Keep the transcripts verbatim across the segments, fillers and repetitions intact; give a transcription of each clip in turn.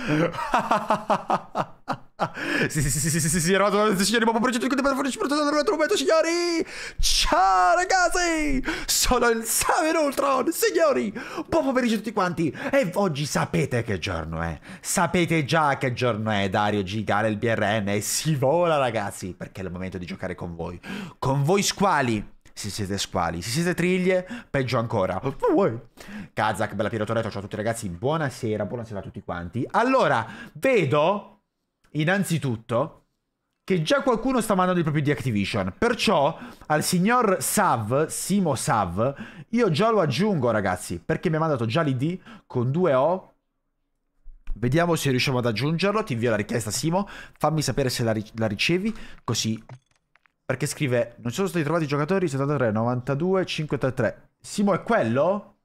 Sì, sì, sì, sì, sì, sì, sì, eravamo, signori, ma progetto di per fornirci per tutto il momento, signori! Ciao, ragazzi! Sono il Samuel Ultron, signori! Buon pomeriggio a tutti quanti! E oggi sapete che giorno è? Sapete già che giorno è, Dario Giga, il B R N, e si vola, ragazzi, perché è il momento di giocare con voi. Con voi squali! Se siete squali, se siete triglie, peggio ancora. Kazak, bella Pirotoretto, ciao a tutti ragazzi, buonasera, buonasera a tutti quanti. Allora, vedo... Innanzitutto, che già qualcuno sta mandando i propri di Activision. Perciò al signor Sav, Simo Sav, io già lo aggiungo, ragazzi. Perché mi ha mandato già l'I D con due O. Vediamo se riusciamo ad aggiungerlo. Ti invio la richiesta, Simo. Fammi sapere se la, ri la ricevi. Così. Perché scrive: non sono stati trovati i giocatori settantatré, novantadue, cinquecentotrentatré. Simo è quello?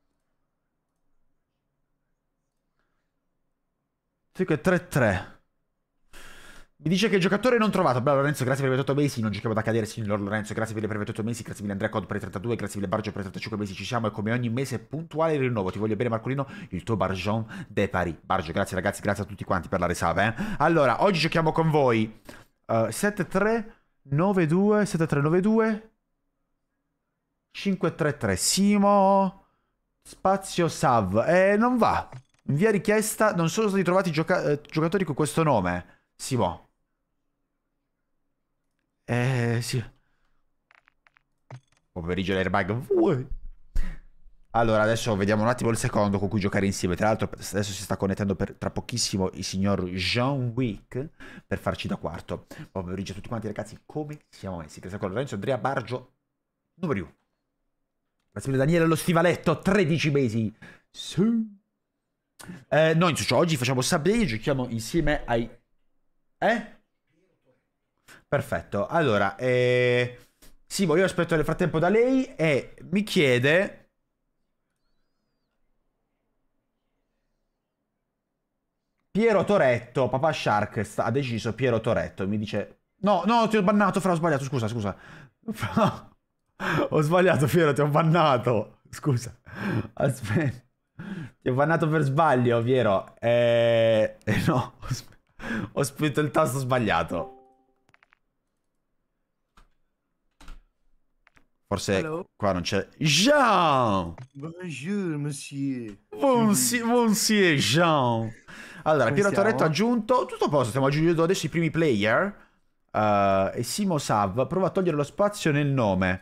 Sì che è tre tre. Mi dice che il giocatore non trovato. Bravo Lorenzo, grazie per i ventotto mesi. Non giochiamo da cadere, signor Lorenzo. Grazie per i ventotto mesi. Grazie mille Andrea Cod per i trentadue. Grazie mille Bargio per i trentacinque mesi. Ci siamo e come ogni mese puntuale il rinnovo. Ti voglio bene Marcolino, il tuo Barjon de Paris. Bargio, grazie ragazzi, grazie a tutti quanti per la resave. Eh? Allora, oggi giochiamo con voi. Uh, sette tre nove due sette tre nove due cinque tre tre. Simo spazio Sav. Eh, non va. Invia richiesta. Non sono stati trovati gioca eh, giocatori con questo nome. Simo. Eh, sì. Pomeriggio l'airbag. Allora, adesso vediamo un attimo il secondo con cui giocare insieme. Tra l'altro, adesso si sta connettendo per, tra pochissimo il signor Jean Wick per farci da quarto. Buon pomeriggio a tutti quanti, ragazzi. Come siamo messi? Grazie a Lorenzo, Andrea Bargio, numero uno. Grazie mille Daniele, lo stivaletto, tredici mesi. Sì. Eh, noi, oggi facciamo Subway e giochiamo insieme ai... Eh? Perfetto, allora, eh... Simo, io aspetto nel frattempo da lei e mi chiede... Piero Toretto, Papà Shark sta... ha deciso Piero Toretto, mi dice... No, no, ti ho bannato, Fra, ho sbagliato, scusa, scusa. Ho sbagliato, Piero, ti ho bannato. Scusa, aspetta. Ti ho bannato per sbaglio, Piero. Eh... eh no, ho spinto il tasto sbagliato. Forse Hello. Qua non c'è... Jean! Bonjour, monsieur. Monsieur, monsieur Jean. Allora, Piero Toretto ha aggiunto... Tutto a posto, stiamo aggiungendo adesso i primi player. Uh, e Simo Sav prova a togliere lo spazio nel nome.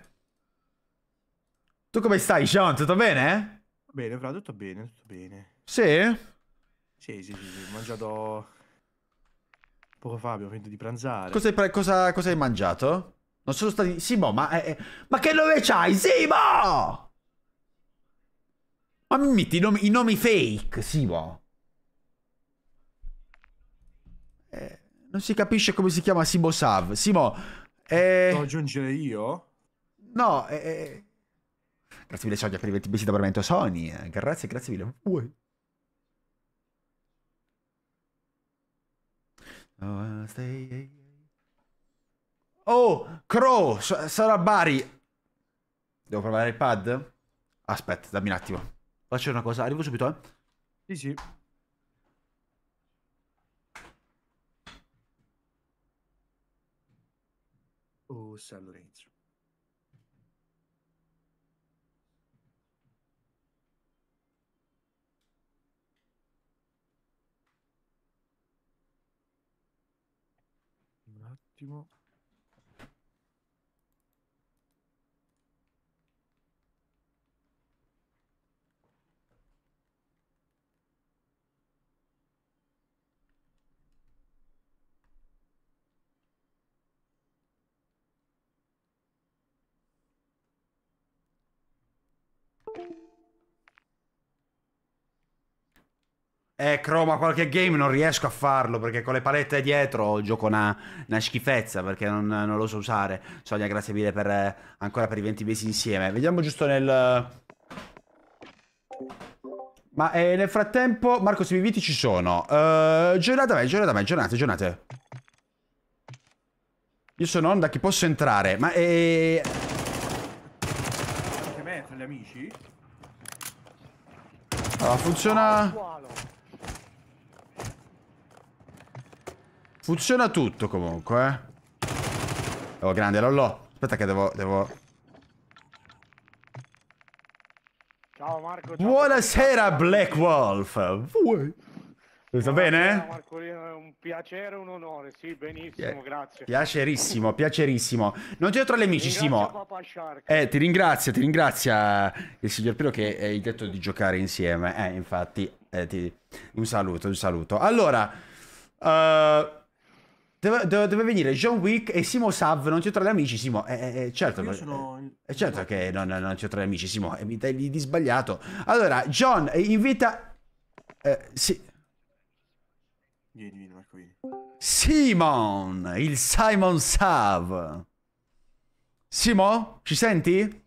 Tu come stai, Jean? Tutto bene? Bene, fra, tutto bene, tutto bene. Sì? Sì, sì, sì, sì. Ho mangiato... Poco fa, abbiamo finito di pranzare. Cosa hai, cosa, cosa hai mangiato? Non sono stati... Simo, ma... Eh, ma che nome c'hai, Simo? Ma mi metti i nomi, i nomi fake, Simo. Eh, non si capisce come si chiama Simo Sav. Simo, eh... Devo aggiungere io? No, eh... Grazie mille Sonia per i venti mesi di abbonamento Sony. Eh. Grazie, grazie mille. Uè. Oh, stay... Oh, Crow, sarà Bari. Devo provare il pad? Aspetta, dammi un attimo. Faccio una cosa, arrivo subito, eh. Sì, sì. Oh, San Lorenzo. Un attimo. Eh, Croma, qualche game non riesco a farlo perché con le palette dietro gioco una, una schifezza perché non, non lo so usare. Sonia, grazie mille per, eh, ancora per i venti mesi insieme. Vediamo giusto nel... Ma eh, nel frattempo, Marco, se mi inviti ci sono. Uh, giornate a me, giornate a me, giornate, giornate. Io sono Onda, chi posso entrare? Ma eh... Anche me, tra gli amici? Allora, funziona... Funziona tutto comunque, eh. Oh, grande Lollo. Aspetta che devo... devo... Ciao Marco. Ciao, Buonasera Black Wolf. Uè. Sta bene? Marcolino, è un piacere e un onore. Sì, benissimo, Pia- grazie. Piacerissimo, piacerissimo. Non c'è tra gli amici, Ringrazio Simo. Papa Shark. Eh, ti ringrazia, ti ringrazia il signor Piro che hai detto di giocare insieme. Eh, infatti, eh, ti- un saluto, un saluto. Allora, eh, deve, deve- deve venire John Wick e Simo Sav, non c'è tra gli amici, Simo. Eh, eh, eh, certo, Io eh, sono... eh, certo che non, non c'è tra gli amici, Simo. E mi dai di sbagliato. Allora, John, eh, invita... eh, sì. Vieni, vieni, Marco, vieni. Simon, il Simon Sav. Simo, ci senti?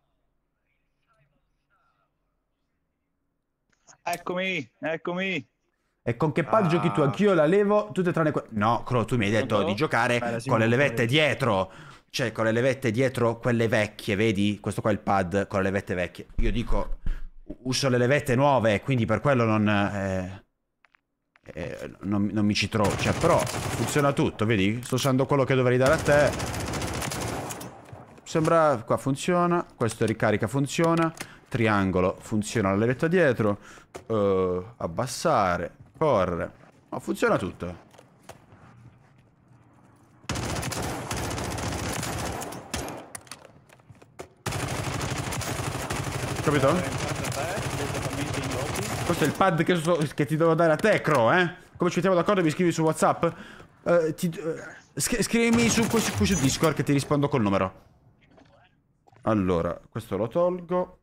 Eccomi, eccomi. E con che pad Ah. giochi tu? Anch'io la levo, tutte tranne que- No, Cro, tu mi hai detto Pronto? di giocare Beh, la Simo con le non levette vuole. dietro. Cioè, con le levette dietro, quelle vecchie, vedi? Questo qua è il pad con le levette vecchie. Io dico, uso le levette nuove, quindi per quello non... eh, eh, non, non mi ci trovo. Cioè, però funziona tutto, vedi? Sto usando quello che dovrei dare a te. Sembra... Qua funziona. Questo ricarica funziona. Triangolo funziona la levetta dietro. Eh, abbassare. Corre. No, funziona tutto. Capito? Entrando a te, direttamente in lobby. Questo è il pad che, so- che ti devo dare a te, Cro, eh? Come ci mettiamo d'accordo mi scrivi su WhatsApp? Eh, ti- eh, scri- scrivimi su, qui, qui su Discord che ti rispondo col numero. Allora, questo lo tolgo.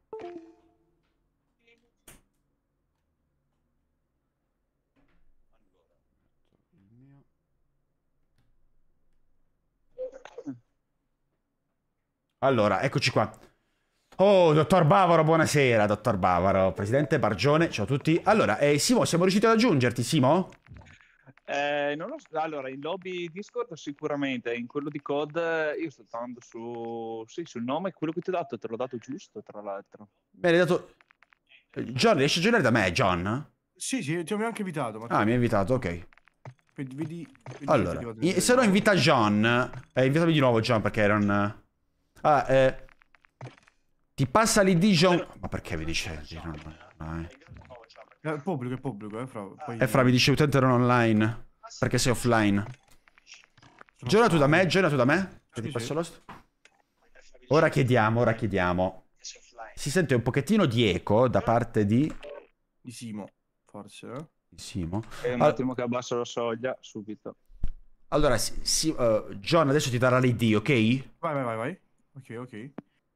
Allora, eccoci qua. Oh, dottor Bavaro, buonasera, dottor Bavaro. Presidente Bargione, ciao a tutti. Allora, eh, Simo, siamo riusciti ad aggiungerti, Simo? Eh, non lo so. Allora, in lobby Discord sicuramente, in quello di C O D eh, io sto andando su... Sì, sul nome, quello che ti ho dato, te l'ho dato giusto, tra l'altro. Mi hai dato... John, riesci a girare da me, John? Sì, sì, ti avevo anche invitato, Marco. Ah, mi ha invitato, ok. Vedi, vedi, vedi Allora, se ti vado i- a- se no invita John. Eh, invitami di nuovo John perché era un... Ah, eh... Ti passa l'I D John... Ma perché mi dice... No, no, no, eh. Eh, È pubblico, è pubblico, eh, fra. Poi... E fra mi dice utente non online. Perché sei offline. Sono Gioca tu da me, offline. gioca tu da me. Che Sì, ti passo sì. l'host. Ora chiediamo, ora chiediamo. Si sente un pochettino di eco da parte di... Di Simo, forse, eh? di Simo. E un Al- attimo che abbasso la soglia, subito. Allora, si- si- uh, John adesso ti darà l'I D, ok? Vai, vai, vai, vai. Ok, ok.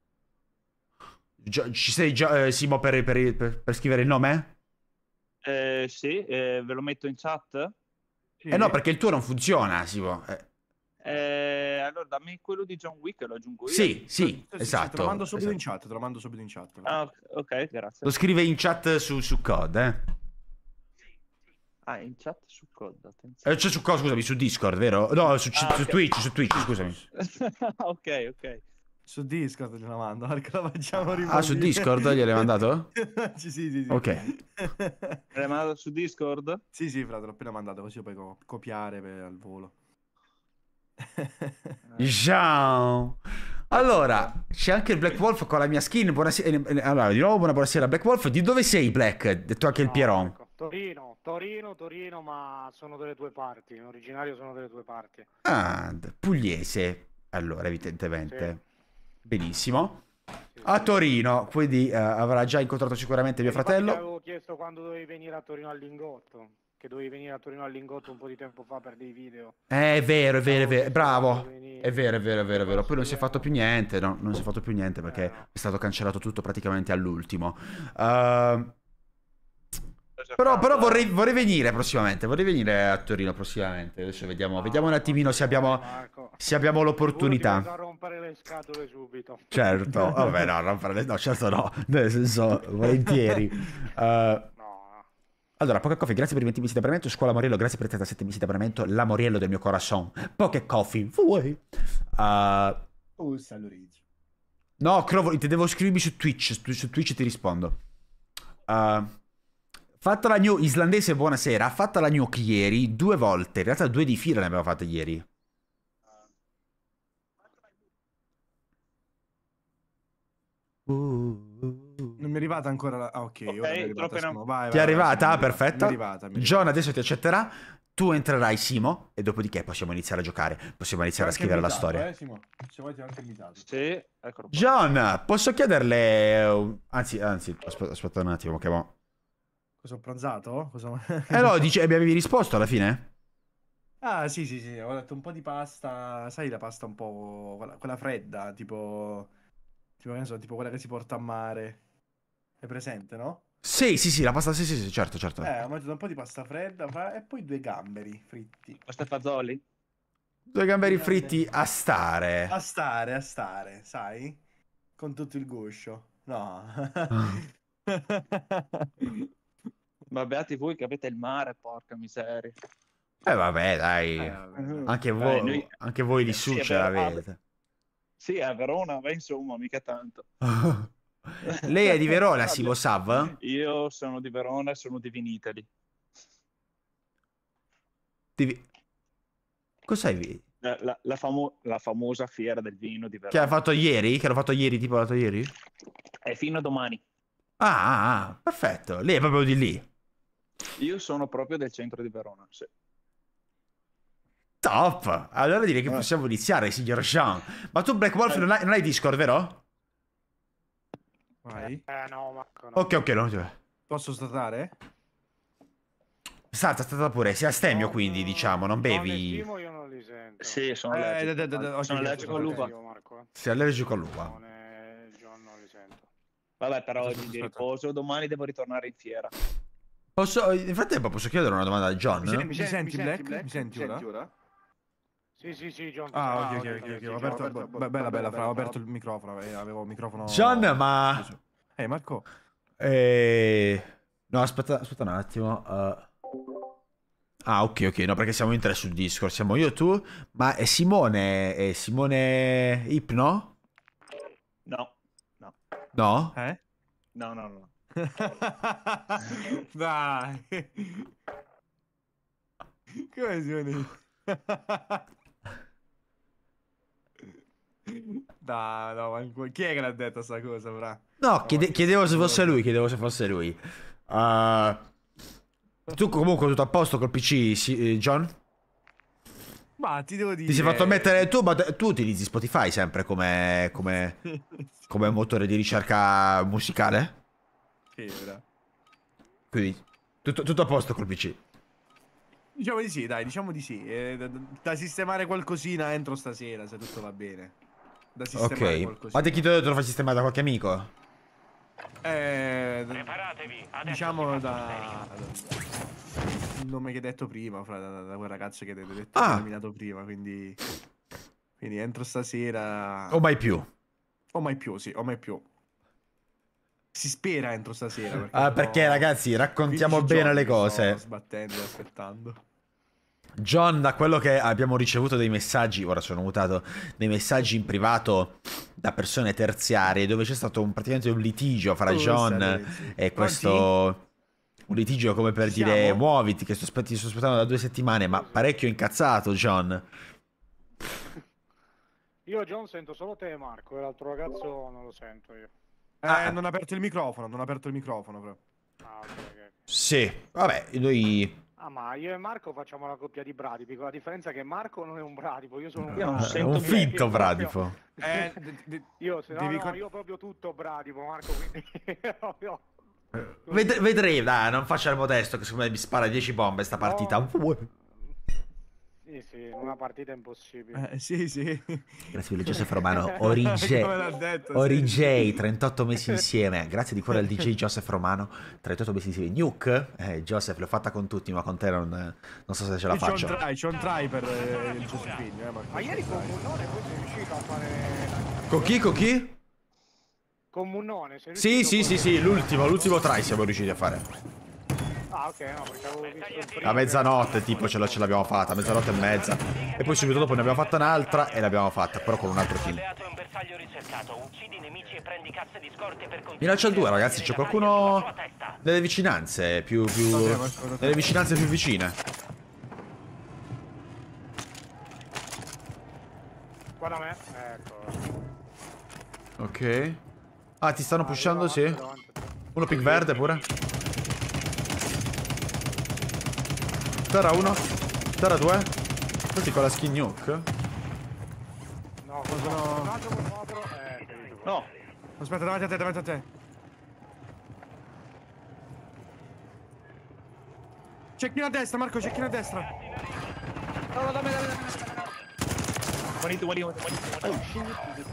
Gio- ci sei già, eh, Simo, per, per- per- per scrivere il nome? Eh, sì, eh, ve lo metto in chat? Sì. Eh no, perché il tuo non funziona, Simo. Eh, Eh, allora, dammi quello di John Wick, lo aggiungo io. sì, sì, Sì, sì, Te lo esatto. mando subito in esatto. chat, te lo mando subito in chat. Ah, ok, ok, grazie. Lo scrive in chat su, su C O D, eh? Ah, in chat su C O D, attenzione. Eh, cioè su cosa, scusami, su Discord, vero? No, su, Ah, su ok. Twitch, su Twitch, scusami. ok, ok. Su Discord gliela mando, perché la facciamo ribollire. Ah, su Discord gliel'hai mandato? Sì, sì, sì, sì. Ok. Me l'hai mandato su Discord? Sì, sì, fra, te l'ho appena mandato, così lo puoi co- copiare per, al volo. Ciao. Allora, c'è anche il Black Wolf con la mia skin. Buonasera. eh, eh, Allora, di nuovo buonasera Black Wolf. Di dove sei, Black? Detto anche il No, Pieron. Marco. Torino, Torino, Torino, ma sono delle tue parti. In originario sono delle tue parti. Ah, d- pugliese. Allora, evidentemente. Benissimo. Sì, A sì. Torino, quindi eh, avrà già incontrato sicuramente mio Infatti ti fratello. avevo chiesto quando dovevi venire a Torino al Lingotto. Che dovevi venire a Torino al Lingotto un po' di tempo fa per dei video. Eh, è vero, è vero, è vero. Avevo Bravo. chiesto quando venivi. È vero, è vero, è vero, è vero. Poi non si è Posso fatto più dire- niente, no? Non si è fatto più niente perché Eh, no. è stato cancellato tutto praticamente all'ultimo. Uh, Però, però vorrei, vorrei venire prossimamente, vorrei venire a Torino prossimamente. Adesso vediamo, vediamo un attimino se abbiamo, Marco. se abbiamo Sicuro ti l'opportunità. vengo a rompere le scatole subito. Certo, vabbè, no, non fare le- no, certo no, nel senso, volentieri. Uh, No, no. allora, Poké Coffee, grazie per i venti mesi di abbonamento. Scuola Moriello, grazie per i trentasette mesi di abbonamento. La Moriello del mio corazon. Poké Coffee, vuoi? Uh, Oh, Lorenzo. no, Crovo, ti devo scrivermi su Twitch, su, su Twitch ti rispondo. Uh, Fatta la new islandese, buonasera. Fatta la nuke ieri due volte. In realtà due di fila ne abbiamo fatte ieri. Non mi è arrivata ancora la... Ah, ok. Ok, ora mi è arrivata, troppo in- Simo. Vai, Ti vai, è arrivata? vai, Simo, mi è Perfetta. arrivata, mi è John arrivata. adesso ti accetterà. Tu entrerai, Simo. E dopodiché possiamo iniziare a giocare. Possiamo iniziare a scrivere la storia. Eh, Simo. Se vuoi ti ho anche invitato. Sì, eccolo qua. John, posso chiederle... Anzi, anzi, aspetta, aspetta un attimo che mo... Cosa ho pranzato? Cosa... Eh no, dice, mi avevi risposto alla fine? Ah, sì, sì, sì. Ho detto un po' di pasta. Sai la pasta un po'... Quella, quella fredda, tipo... Tipo, che ne so, tipo quella che si porta a mare. È presente, no? Sì, sì, sì, la pasta, sì, sì, sì, certo, certo. Eh, ho mangiato un po' di pasta fredda fra- e poi due gamberi fritti. Questa è Fazzoli? Due gamberi Due fritti gamberi. a stare. A stare, a stare, sai? Con tutto il guscio. No. Ma beati voi che avete il mare, porca miseria. Eh vabbè, dai. Eh, vabbè. Anche Dai, voi, noi- anche voi lì Eh, su sì, è ce vero, l'avete. Sì, a Verona, ma insomma, mica tanto. Lei è di Verona, Simo Sav? Io sono di Verona e sono di Vinitali. Devi... Cos'hai vi- La, la- la famo- la famosa fiera del vino di Che ha Verona. fatto ieri? Che l'ho fatto ieri, tipo l'ho fatto ieri? È fino a domani. Ah, ah, ah, perfetto. Lei è proprio di lì. Io sono proprio del centro di Verona, sì. Top! Allora direi che possiamo iniziare, signor Jean. Ma tu Black Wolf non hai, non hai Discord, vero? Vai. Eh no, Marco, no. Ok, ok, no. Posso statare? Salta, stata pure. Sei astemio, No, quindi, no, diciamo, non John e bevi. Simo io non li sento. Sì, sono Eh, allergico. da- da- da- ok, sono ok, allergico scusate. all'uva. Io, Marco, eh. Sei allergico all'uva. John e John non li sento. Vabbè, però oggi Aspetta, di aspetta. riposo, domani devo ritornare in fiera. Posso, nel frattempo posso chiedere una domanda a John? Mi, mi senti, Black? Mi senti ora? Sì, sì, sì, John. Ah, ti ok, sento. ok, ok. Sì, Ho John, aperto, aperto- be- bella, bella, fra, ho aperto il microfono. eh, Avevo il microfono. John, ma... chiuso. Ehi, Marco. Eh... No, aspetta, aspetta un attimo. uh. Ah, ok, ok. No, perché siamo in tre su Discord. Siamo io, tu. Ma è Simone. È Simone Ipno? No, no, No? Eh? no, no, no. Dai. Come suoni? Dai, no, ma chi è che l'ha detto sta cosa, fra? No, chiede- chiedevo se fosse lui. Chiedevo se fosse lui. Uh, tu comunque tutto a posto col P C, sì, eh, John? Ma ti devo dire... Ti sei fatto mettere tu, ma tu utilizzi Spotify sempre come, come, come motore di ricerca musicale? Sì, ora. Quindi tutto, tutto a posto col P C. Diciamo di sì, dai, diciamo di sì. Eh, da, da sistemare qualcosina entro stasera, se tutto va bene. Da sistemare Ok. qualcosina. Ma te chi te lo fai sistemare da qualche amico? Eh, Preparatevi, adesso diciamo si fa da... Il nome che hai detto prima, fra, da, da quel ragazzo che ti ho detto, Ah. che ho nominato prima, quindi... Quindi entro stasera... O mai più? O mai più, sì, o mai più. Si spera entro stasera. Perché, Ah, sono perché ragazzi, raccontiamo quindici bene giorni le che sto cose. sbattendo e aspettando. John, da quello che abbiamo ricevuto dei messaggi, ora sono mutato, dei messaggi in privato da persone terziarie, dove c'è stato un, praticamente un litigio fra Oh, John Lorenzi. e questo... Un litigio come per Ci dire siamo? muoviti, che sto aspetti- sto aspettando da due settimane, ma parecchio incazzato John. Io, John, sento solo te e Marco, e l'altro ragazzo non lo sento io. Eh, Ah. non ha aperto il microfono, non ha aperto il microfono, però. Ah, ok, ok. Sì, vabbè, noi... Ah, ma io e Marco facciamo la coppia di bradipi, con la differenza che Marco non è un bradipo, io sono un Io non È bradipo. sento un bene. finto Io bradipo. Eh, de- de- Io, se no, Devi no, con- io proprio tutto bradipo, Marco, quindi... proprio- Ved- vedrei, dai, non faccia il modesto che secondo me mi spara dieci bombe sta partita. No. Sì, sì, una partita impossibile. eh, sì, sì. Grazie mille Joseph Romano, Orige, Come l'ha detto, sì. Orige, trentotto mesi insieme. Grazie di cuore al D J Joseph Romano, trentotto mesi insieme. Nuke, eh, Joseph, l'ho fatta con tutti, ma con te non, non so se ce la C'è un faccio. try, c'è un try per eh, il Giuseppino, eh, Marco. Ma ieri con Munnone poi sei riuscito a fare... Con chi, con chi? Con Munnone sei Sì, riuscito sì, poi sì, a- sì, l'ultimo, l'ultimo try siamo riusciti a fare. Ah, Ah, ok, no, perché avevo visto il primo. A mezzanotte tipo ce la- ce l'abbiamo fatta, a mezzanotte e mezza. E poi subito dopo ne abbiamo fatta un'altra e l'abbiamo fatta, però con un altro team. Alleato è un bersaglio ricercato. Uccidi i nemici e prendi casse di scorte per Mi lancia il due, ragazzi, c'è qualcuno nelle vicinanze più, più... nelle vicinanze più vicine. Guarda me. Ecco. Ok. Ah, ti stanno pushando, Ah, sì? davanti, davanti. Uno pick verde pure. Terra uno. Terra due. Questi con la skin nuke. No, cosa no? Un altro con quattro. Eh, capito. No, Aspetta, davanti a te, davanti a te. Cecchino a destra, Marco, cecchino a destra. no, no, dammi, dammi, dammi. Guarito, guarito, guarito.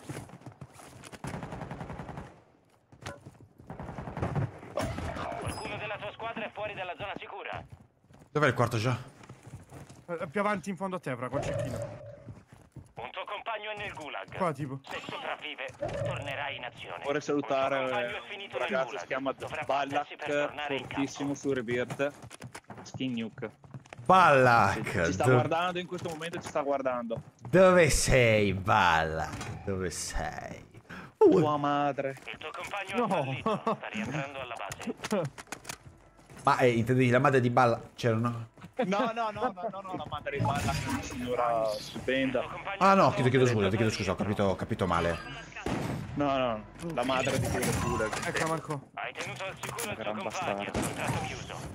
Qualcuno della tua squadra è fuori dalla zona sicura. Dov'è il quarto già? Eh, Più avanti in fondo a te, fra, col cecchino. Un tuo compagno è nel gulag. Qua, tipo. Se sopravvive, tornerai in azione. Vorrei salutare Un tuo compagno è un finito nel ragazzo che gulag. si chiama Dovrà Ballack, battersi per tornare in fortissimo su Rebirth. Skin nuke. Ballack. Ci sta do- guardando in questo momento, ci sta guardando. Dove sei, Ballack? Dove sei? Uh, Tua madre. campo. Il tuo compagno No. è fallito. Sta rientrando alla base. ma eh, intendevi la madre di Balla? C'erano? No, no, no, no, no, no, la madre di Ballack è una signora stupenda. Il tuo compagno Ah no, è chiedo, chiedo scusa, ti chiedo scusa, ho capito, ho capito male. No, no, la madre di quello pure. Ecco, Marco. Hai tenuto al sicuro il tuo Gran compagno. bastardo. Contratto chiuso.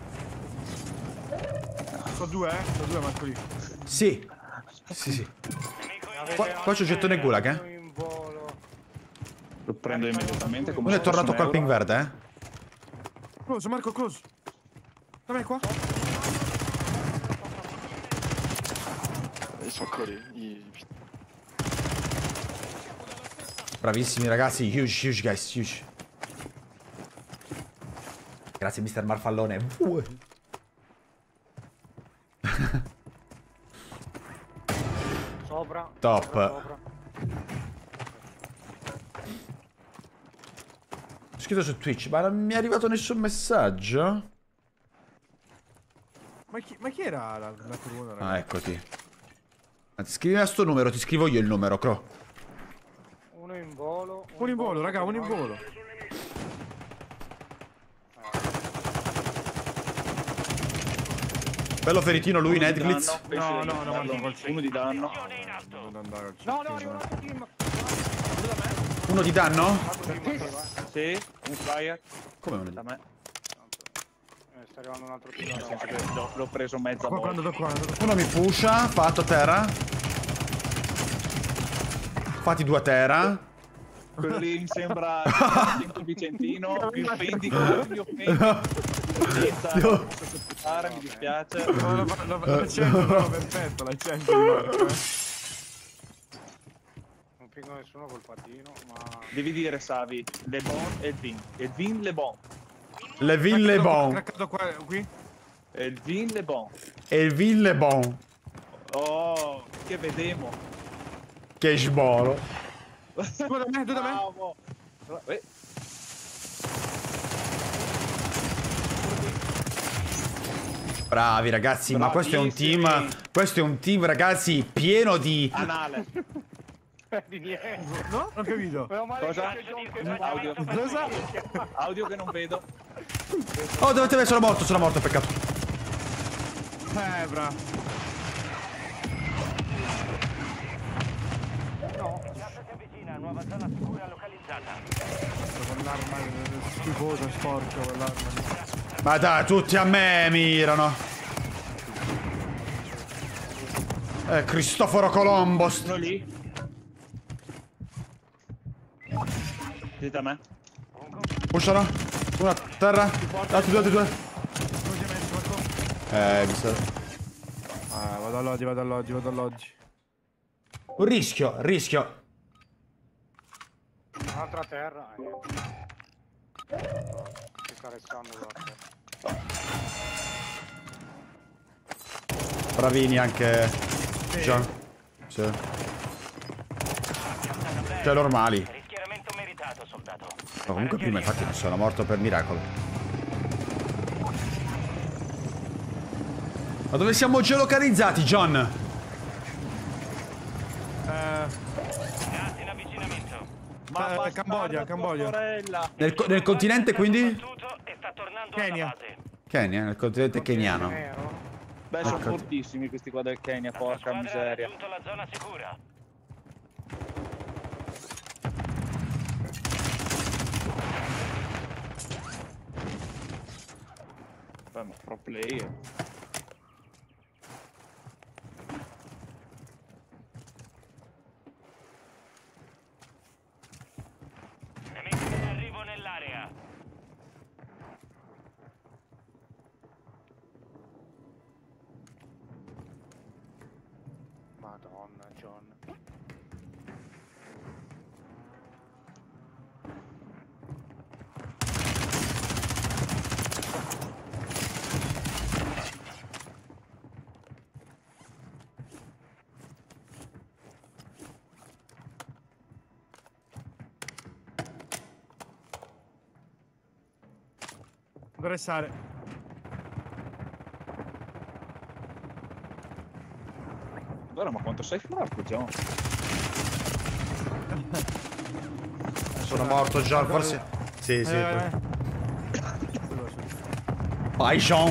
So due, eh? So due, Marco lì. Sì. Sì, sì. Nemico in Avete Qua- anche qua c'è il gettone gulag, eh? uno in volo. Lo prendo immediatamente come Uno è se fosse tornato un col ping euro. verde, eh? Close, Marco, close. Da me qua. Ils sont collés. Ils... Bravissimi ragazzi, huge, huge guys, huge. Grazie mister Marfallone. Uh. Sopra. Top. Sopra, sopra. Ho scritto su Twitch, ma non mi è arrivato nessun messaggio. Ma chi, ma chi era la, la corona, Ah, ragazzi? eccoti. Anzi, scrivi a sto numero, ti scrivo io il numero, Cro. Uno in volo. Uno in volo, raga, uno in volo. Bello feritino lui in Uno di Headglitz. danno, penso No, di no, no, darlo. Marco, col Uno di danno. Non andare al No, no, cecchino, arriva un altro team. Uno di danno? Altro team arriva, eh. Sì, un flyer Come uno di da me. Eh, sta arrivando un altro team. Nel da senso davanti. che l'ho- l'ho preso mezza Qua, volta. quando do qua, quando do qua. Uno mi pusha, fatto a terra. Fatti due a terra. Quello lì mi sembra Vincenzo Vicentino. Mi offendi, come mi offendi. Senza sottoportare, mi dispiace. No, la- la- la- L'accento, no, perfetto, l'accento di Marco, eh. Non pingo nessuno col patino, ma... Devi dire, Savi, Le Bon e il Vin. Il Vin Le Bon. Le ville bon. Craccato qua, qui. E il Vin Le Bon. E il ville bon. Oh, che vedemo. Che sboro. Due da me, due da me. Bravo. Eh, Bravi ragazzi, ma questo è un team. Bravissimi. Questo è un team, ragazzi, pieno di. Anale. di niente. No? Non ho capito. Meno male Cosa? che c'è John che Audio. Cosa? Audio che non vedo. Oh, dove te sono morto, sono morto, peccato. Eh, bra. Gas si avvicina, nuova zona sicura localizzata. Quell'arma è schifosa, sporca, quell'arma lì. Ma dai, tutti a me mirano. Eh, Cristoforo Colombo. Uno lì. Dite a me. Pushano. Uno a terra. Altri due, altri due. Come ti hai messo, Marco? Eh, mi sa. Ah, vado all'oggi, vado all'oggi, vado all'oggi. Un rischio, rischio. Un'altra terra. eh. Si sta restando la terra. Bravini anche. Già. Sì. Cioè normali. Rischieramento meritato, soldato. Ma comunque prima infatti non sono morto per miracolo. Ma dove siamo geolocalizzati, John? Eh, Gas in avvicinamento. Ma Eh, bastardo, Cambogia, tua Cambogia. sorella. Nel, co- nel continente, quindi? Battuto e sta tornando Kenya. alla base. Kenya, nel continente keniano. Nero. Beh, sono Ecco. fortissimi questi qua del Kenya, La tua porca squadra ha miseria. raggiunto la zona sicura. Beh, ma pro player. Nemici in arrivo nell'area. Madonna, John. dovrei stare. Guarda, ma quanto sei forte, John? Sono morto, John, forse... Sì, sì. Eh, Vai, John.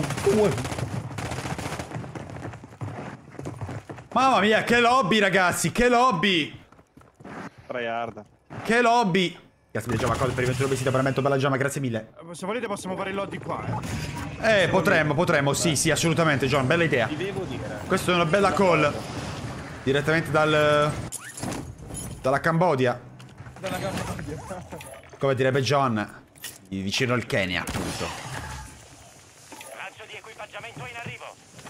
Mamma mia, che lobby, ragazzi, che lobby. Tryhard. Che lobby. Cazzo, mi già cosa per il ventuno vestito abbonamento per la giamma, grazie mille. eh, se volete possiamo fare il lobby qua. Eh. Eh, potremmo, potremmo, sì, sì, assolutamente, John, bella idea. Ti devo dire. Questa è una bella call. Direttamente dal... dalla Cambodia. Dalla Cambogia. Come direbbe John, vicino al Kenya, appunto. Lancio di equipaggiamento in arrivo.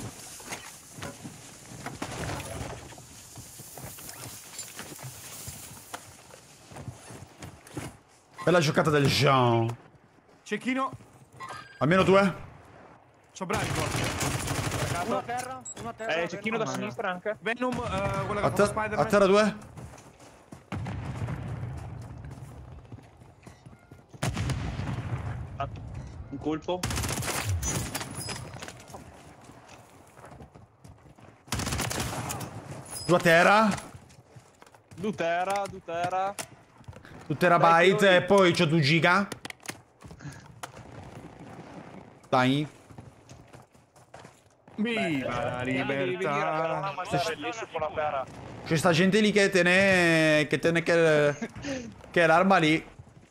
Bella giocata del Jean. Cecchino. Almeno due? C'ho bravi forse. Uno a terra, uno a terra. Eh, cecchino da Venom. sinistra anche. Venom, eh, quella A, che te- fa Spider-Man. a terra due? Ah, un colpo. Due a terra? Dutera, Dutera. Due terabyte Dai, e poi c'ho due giga. Dai. Viva la Devi venire a libertà. mangiare lì su con la pera. C'è sta gente lì che te ne... che te ne... che, che l'arma lì.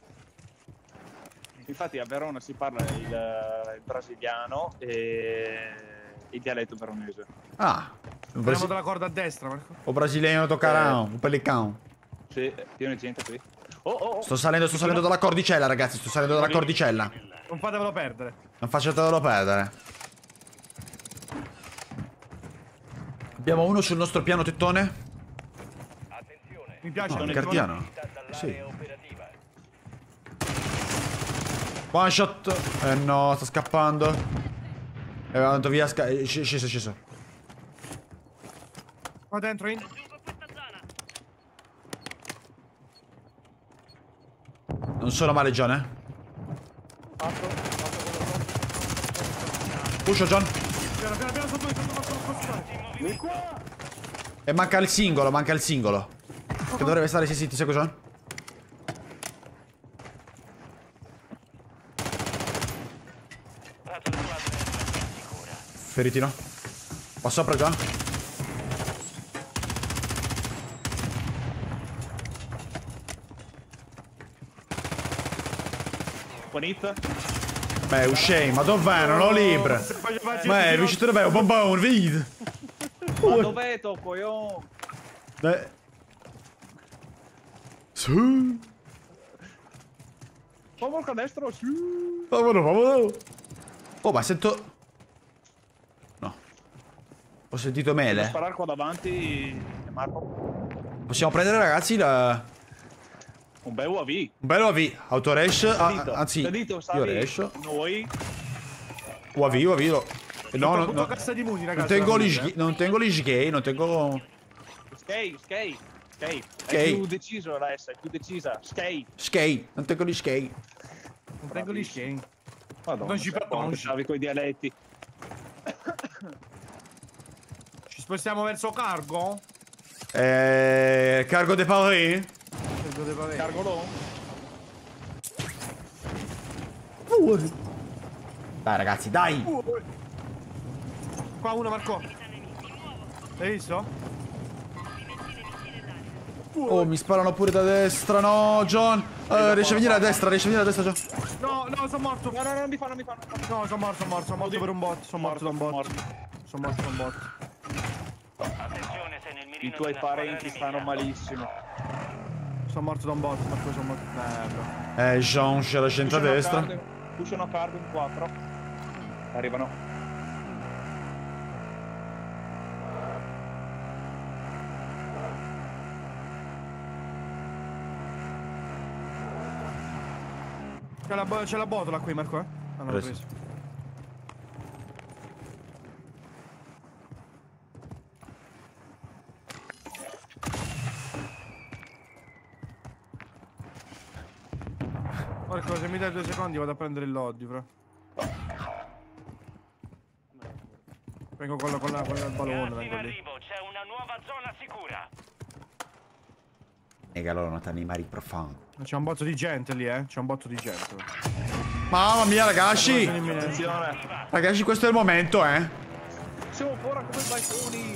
Infatti a Verona si parla il, il brasiliano e il dialetto veronese. Ah. Un Andiamo brasi- dalla corda a destra, Marco. o brasiliano toccarà, un pellicano. Sì, pieno di gente qui. Oh, oh, oh. Sto salendo, sto salendo dalla cordicella, ragazzi, sto salendo dalla cordicella. Non fatevelo perdere. Non facciatelo perdere. Abbiamo uno sul nostro piano tettone. Attenzione. Mi piace No, il il tettone. cardiano. Dall'area Sì. operativa. One shot. Eh no, sta scappando. È andato via, sca- è sc- sceso, è sceso. Qua dentro in. Non sono male, John, eh. Fatto, fatto Pusho, John. Piano, piano, piano, sotto, sotto, sotto, sotto, sotto. E manca il singolo, manca il singolo. Che dovrebbe stare, sì, sì, ti seguo, John. La tua squadra è sicura. Feriti, no? Qua sopra, John. One hit. Beh, uscei, ma dov'è? Non ho libre. Ma è riuscito davvero, bombone, vedi? Ma dov'è to, coglione? Eh. Sì. Fammi il canestro, sì. Vamonos, vamonos. Oh, ma sento... No. Ho sentito Devo mele. sparare qua davanti, Marco. Possiamo prendere, ragazzi, la... Un bel U A V. un bello A V. Autoresh. Ah, Dito. anzi, Dito, io stavi riesco. Noi. U A V, U A V. lo- Eh, No, no, no. cassa di muni, Non ragazzi. tengo la gli musica, sghi- non tengo gli sgay, non tengo... Skate, skate, skate. Skate. È più deciso la S, è più decisa. Skate. Skate, non tengo gli skate. Non tengo gli skin. Madonna, Non ci sei parlo, forte, non ci- stavi coi dialetti. spostiamo verso cargo? Eh, Cargo de Paris? Cargo de Paris. Cargo long? Dai ragazzi, dai! Qua uno, Marco. L'hai visto? Oh, mi sparano pure da destra, no, John! Eh, riesci a venire a destra, riesci a venire a destra, John. No, no, sono morto. No, no, no, non mi fanno, non mi fanno. No, sono morto, sono morto, sono morto per un bot. Sono morto da un bot. Sono morto da un bot. Attenzione, sei nel mirino I tuoi di una squadra parenti nemica. stanno malissimo. Sono morto da un bot, Marco, sono morto. Merda. Eh, John, c'è la gente a Pushano destra. cargo- Pushano cargo in quattro. Arrivano. C'è la, bo- c'è la botola qui, Marco, eh? Ah, non l'ho Preso. preso. Marco, se mi dai due secondi vado a prendere il loddi, bro. Vengo con la, con la, con il balone, Gas in vengo lì. arrivo, c'è una nuova zona sicura. Mega loro notano i mari profondi. C'è un botto di gente lì, eh? C'è un botto di gente. Mamma mia, ragazzi! Attenzione. Ragazzi, questo è il momento, eh! Siamo fuori come balconi.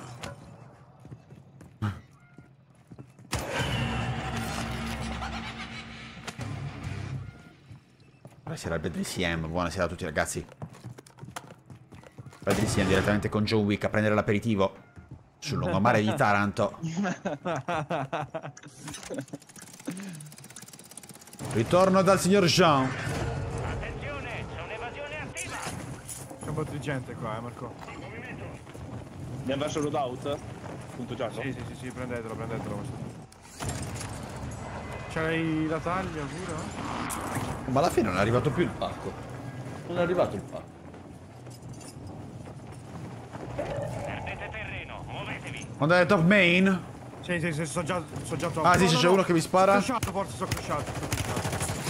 Buonasera al Bedri C M, buonasera a tutti ragazzi. Bedri C M direttamente con John Wick a prendere l'aperitivo sul lungomare di Taranto. Ritorno dal signor Jean. Attenzione, c'è un'evasione attiva. C'è un botto di gente qua, eh, Marco. Andiamo verso il loadout. Punto giallo. Sì, sì, sì, sì, prendetelo, prendetelo. questo. C'hai la taglia pure, eh? Ma alla fine non è arrivato più il pacco. Non è arrivato il pacco. Perdete terreno, muovetevi. Quando è top main? Sì, sì, sì, sto già, sto già top. Ah, sì, No, sì, no, c'è no. uno che mi spara. Sto crashato, forse, sto crashato, sto crashato.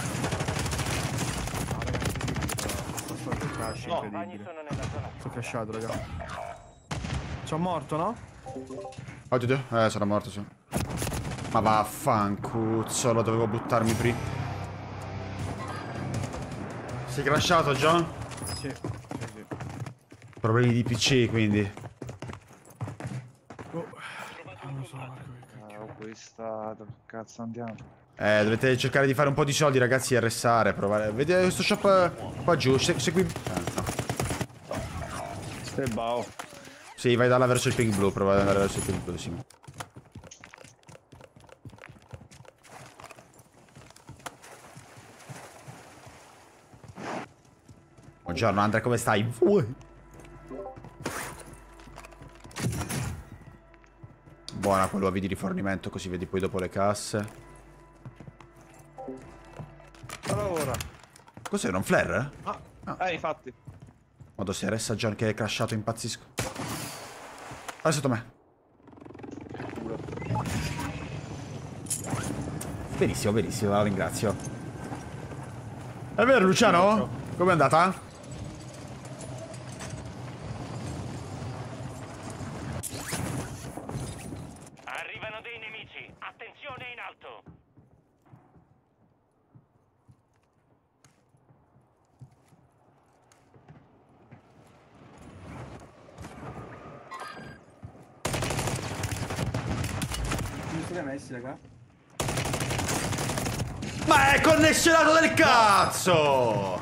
No, ragazzi, sto sto crash No, Compagni incredibile. sono nella zona Sto crashato, raga. Sono morto, no? Oddio, eh, sono morto, sì. Ma vaffancuzzolo, dovevo buttarmi prima. Sei crashato, John? Sì, sì, sì. Problemi di P C, quindi. Oh. Non lo so, Marco, che cacchio. Oh, questa... Dove cazzo andiamo? Eh, dovete cercare di fare un po' di soldi, ragazzi, e restare, provare. Vedete questo shop eh, qua giù, se- segui... Eh, no. E bao. Sì, vai da là verso il pink blu, prova ad andare verso il pink blu, sì. Buongiorno, Andrea, come stai? Ui. Buona quello a di rifornimento, così vedi poi dopo le casse. Allora. Cos'era, un flare? Eh, infatti. Modo se resta John che è crashato, impazzisco. Guarda sotto me. Benissimo, benissimo, la ringrazio. È vero, Luciano? Com'è andata? Arrivano dei nemici. Attenzione in alto. Come siete messi, raga? Ma è connessionato del cazzo!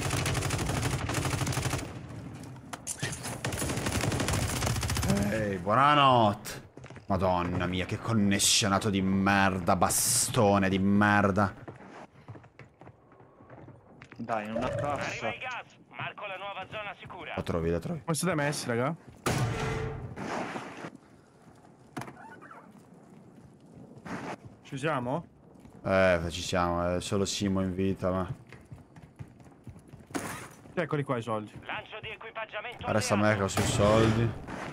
Ehi, buonanotte. Madonna mia, che connessionato di merda, bastone di merda. Dai, in una cassa. Arriva il gas. Marco la nuova zona sicura. La trovi, la trovi. Come siete messi, raga? Ci siamo? Eh, ci siamo, è solo Simo in vita, ma... Eccoli qua i soldi. Lancio di equipaggiamento. Resta a me alleato. che ho sui soldi.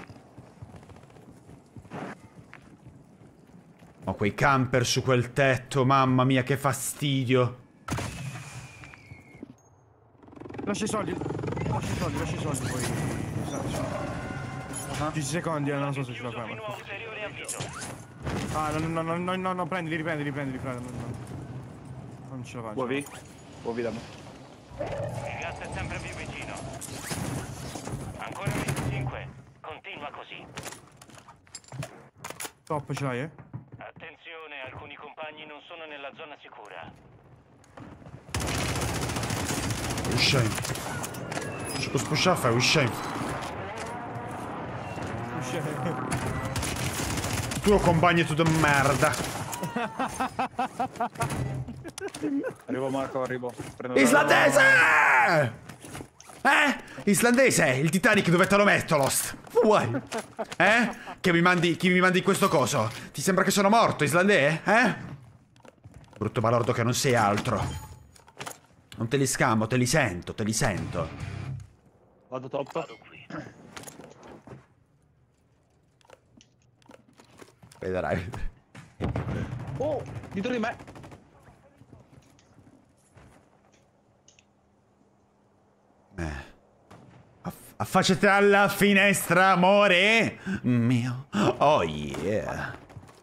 Ho quei camper su quel tetto, mamma mia, che fastidio. Lascia i soldi. Lascia i soldi, lascia i soldi poi. dieci secondi, eh, non so se ce la fai. Fino a Ma... ulteriore avviso. Ah, no, no, no, no, no, no, prendili, riprendili, riprendili, frate. No, no. Non ce la faccio. Vuoi? Vuoi da me? Il gas è sempre più vicino. Ancora venticinque. Continua così. Top, ce l'hai, eh? Attenzione, alcuni compagni non sono nella zona sicura. Uscem. Szybko z szafę, uscem. Tu compagni tu de merda. Arrivo Marco, arrivo. Prendo Islandese! Eh? Islandese, il Titanic dove te lo metto, Lost? Vuoi? Eh? Che mi mandi, chi mi mandi questo coso? Ti sembra che sono morto, islandese? Eh? Brutto balordo che non sei altro. Non te li scambo, te li sento, te li sento. Vado top. Vado qui. Vedrai. Oh, dietro di me. Eh. Aff- affacciati alla finestra, amore mio. Oh yeah.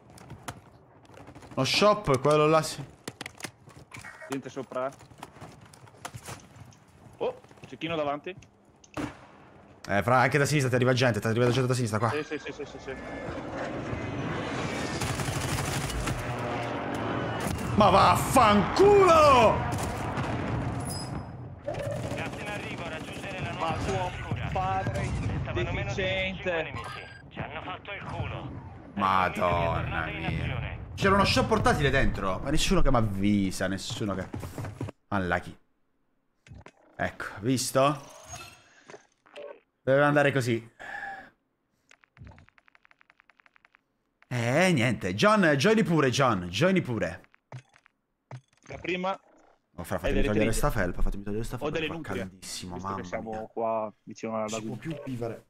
Lo shop è quello là, sì. Niente sopra. Oh, cecchino davanti. Eh, fra, anche da sinistra ti arriva gente, ti arriva gente da sinistra qua. Sì, sì, sì, sì, sì, sì. Ma vaffanculo! Gas in arrivo a raggiungere la Ma nuova zona tuo sicura. padre Stavano meno di venticinque deficiente. nemici. Ci hanno fatto il culo. Madonna In mia. azione. C'era uno shop portatile dentro, ma nessuno che mi avvisa, nessuno che... Unlucky. Ecco, visto? Doveva andare così. Eh, niente. John, joini pure, John. Joini pure. La prima Oh, fra, Hai fatemi delle togliere triglie. sta felpa, fatemi togliere sta Ho felpa. delle Fa nutrie. caldissimo, visto mamma che siamo mia. qua vicino alla Non si può laguna. più vivere.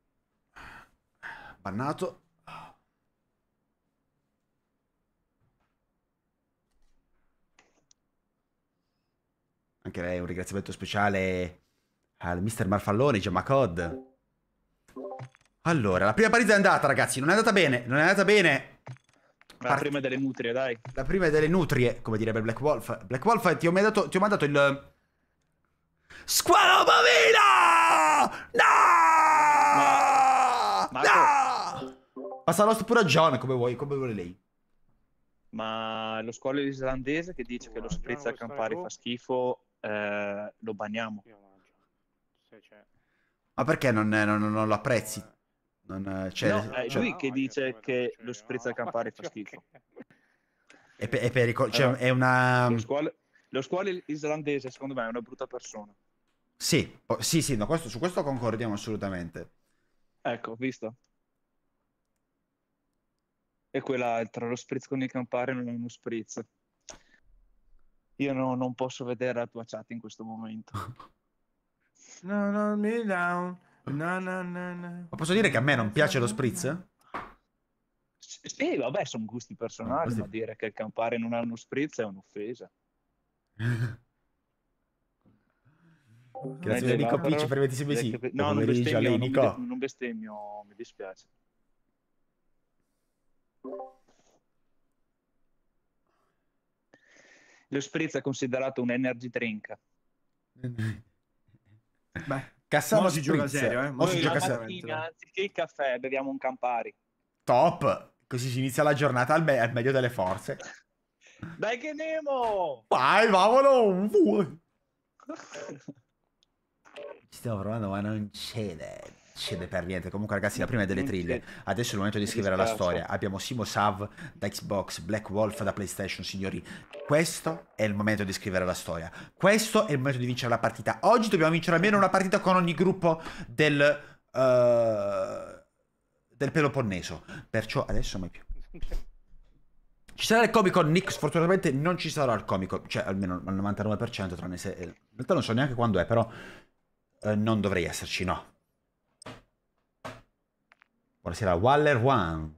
Bannato. Anche lei un ringraziamento speciale al mister Marfalloni, Giammacod. Allora, la prima partita è andata, ragazzi. Non è andata bene. Non è andata bene. La prima delle nutrie, dai. La prima è delle nutrie, come direbbe Black Wolf. Black Wolf, ti ho mandato, ti ho mandato il... Squalo bovino! No! Marco. No! Passa l'host pure a John, come vuoi, come vuole lei. Ma lo squalo islandese che dice che lo spritz al Campari fa schifo, eh, lo banniamo. Io mangio. Se c'è. Ma perché non, non, non lo apprezzi? Non, cioè, No, è cioè, lui che dice che lo spritz al Campari fa schifo. è, pe- è pericoloso, cioè, Allora, è una... Lo squalo, lo squalo islandese, secondo me, è una brutta persona. Sì, oh, sì, sì, no, questo, su questo concordiamo assolutamente. Ecco, visto? E quella tra lo spritz con il Campari non è uno spritz. Io no- non posso vedere la tua chat in questo momento. No, no, me down. No, no, no, no. Ma posso dire che a me non piace lo spritz? S- Sì, vabbè, sono gusti personali, Così. ma dire che il Campari non è uno spritz è un'offesa. Grazie Eh, Nico Laura, Picci per i ventissimi mesi. No, Buon non pomeriggio a bestemmio, lei, non, mi Nico. de- non bestemmio, mi dispiace. Lo spritz è considerato un energy drink. Beh, Cassano mo si gioca spritz. serio, eh. Mo si Noi gioca la serio. mattina, anziché il caffè, beviamo un Campari. Top. Così si inizia la giornata al, me- al meglio delle forze. Dai che Nemo! Vai, vamolo. Ci stiamo provando, ma non cede. Cede per niente. Comunque, ragazzi, la prima è delle Non triglie. cede. Adesso è il momento di Mi scrivere la dispiace. storia. Abbiamo Simo Sav da Xbox, Black Wolf da PlayStation, signori. Questo è il momento di scrivere la storia. Questo è il momento di vincere la partita. Oggi dobbiamo vincere almeno una partita con ogni gruppo del... eh, del Peloponneso. Perciò adesso mai più. Ci sarà il Comic Con, Nick, sfortunatamente non ci sarà il Comic Con, cioè almeno al novantanove per cento, tranne se... In realtà non so neanche quando è, però eh, non dovrei esserci, no. Buonasera, Waller One.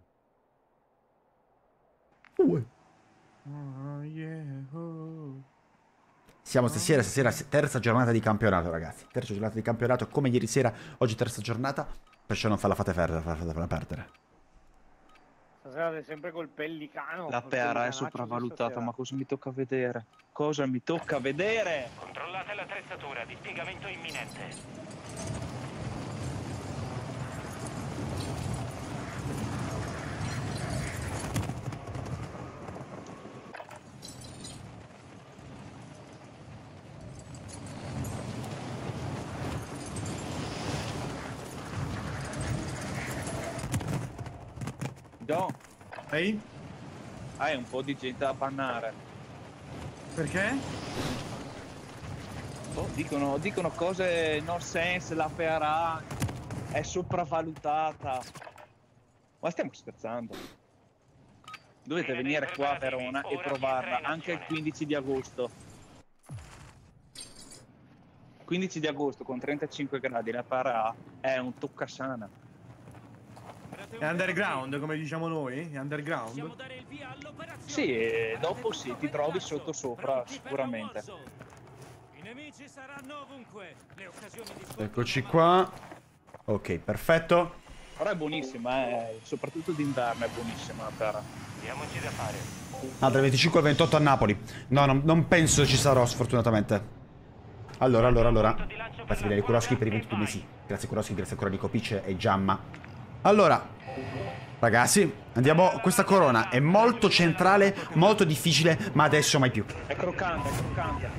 Uh. Oh, yeah, oh. Siamo stasera, stasera terza giornata di campionato, ragazzi. Terza giornata di campionato, come ieri sera, oggi terza giornata. Perciò non fa la fate perdere, fatela perdere. Stasera sei sempre col pellicano. La col P R è pellicanaccio sopravvalutata, stasera. ma cosa mi tocca vedere? Cosa mi tocca vedere? Controllate l'attrezzatura, dispiegamento imminente. Don, Ehi? hai un po' di gente da bannare. Perché? Oh, dicono, dicono cose no sense, la P R A è sopravvalutata. Ma stiamo scherzando? Dovete venire qua a Verona e provarla anche il quindici di agosto. quindici di agosto con trentacinque gradi la P R A è un toccasana. È underground, come diciamo noi? È underground? Sì, e dopo sì, ti trovi sotto sopra sicuramente. I nemici saranno ovunque. Le occasioni di Eccoci qua. Ok, perfetto. Però è buonissima, eh. Soprattutto d'inverno è buonissima la P R A. Diamoci da fare. Ah, dal venticinque al ventotto a Napoli. No, non, non penso ci sarò, sfortunatamente. Allora, allora, allora. Grazie mille Kuroschi per i ventidue mesi. Grazie Kuroschi, grazie ancora Nico Pice e Giamma. Allora, ragazzi, andiamo. Questa corona è molto centrale, molto difficile, ma adesso mai più. È croccante, è croccante.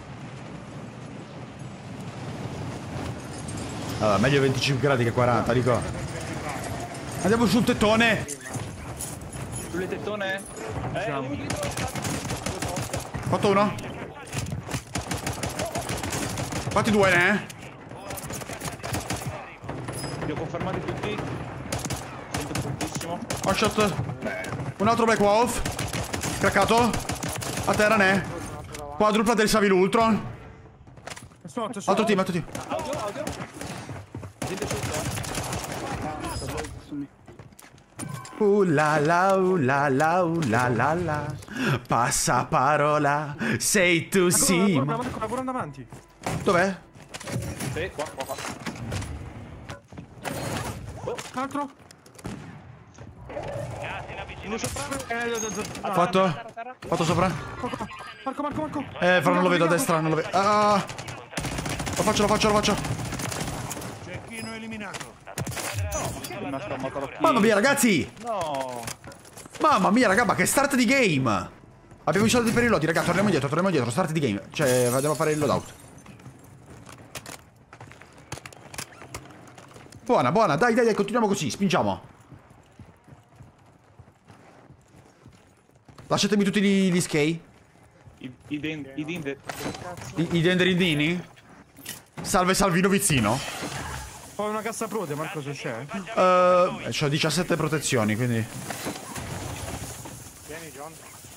Allora, meglio venticinque gradi che quaranta, dico. Andiamo sul tettone. Sulle tettone? Eh, un litro. Fatto uno. Fatti due, ne? Li ho confermati tutti. Sento fortissimo. One shot. Un altro Black Wolf. Craccato. A terra, ne? Quadrupla del Savile Ultron. Sotto, sotto. Altro team, altro team. Audio, audio. Gente sotto. Uh la la, uh la la, uh la la la. Passaparola. Sei tu sì. Guarda, guarda, guarda, guarda davanti. Dov'è? Sì, qua, qua, qua. Altro? Gas in avvicinamento. Uno sopra. Eh, eh, eh, eh, Fatto. Fatto sopra. Marco, Marco, Marco. Eh, però non lo vedo a destra, non lo vedo. Ah. Lo faccio, lo faccio, lo faccio. Cecchino eliminato. È rimasto a moto alla Mamma mia, ragazzi. No. Mamma mia, raga, ma che start di game. Abbiamo i soldi per i loti, raga. Torniamo indietro, torniamo indietro. Start di game. Cioè, andiamo a fare il loadout. Buona, buona. Dai, dai, dai, continuiamo così. Spingiamo. Lasciatemi tutti gli, gli skate. I, i, den, i dinde. I, i denderindini. Salve Salvino Vizzino. Poi una cassa prode, Marco, se c'è. Uh, c'ho diciassette protezioni, quindi. Vieni, John.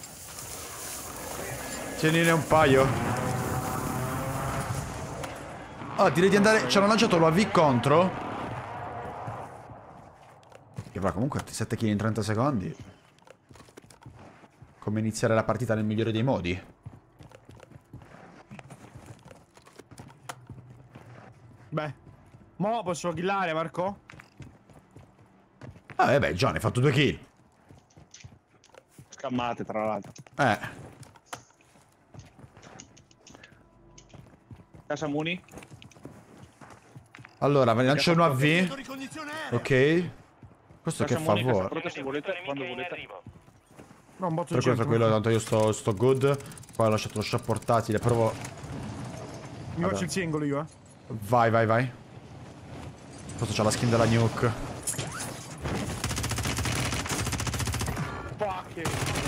Tienine un paio. Ah, direi di andare. Ci hanno lanciato l'U A V contro. Che va comunque sette kill in trenta secondi. Come iniziare la partita nel migliore dei modi. Beh. Mo posso killare, Marco? Ah, eh beh, John, hai fatto due kill. Scammate, tra l'altro. Eh. Casa Muni. Allora, ve ne lancio un U A V. Ok. Questo che Casa Muni, casa favore. pronta se volete, quando Nemico in volete. arrivo. No, un botto Tranquillo, di gente. tranquillo, tanto io sto, sto good. Qua ho lasciato lo shop portatile, provo. Mi faccio il singolo io, eh. Vai, vai, vai. Questo c'ha la skin della nuke. Fuck.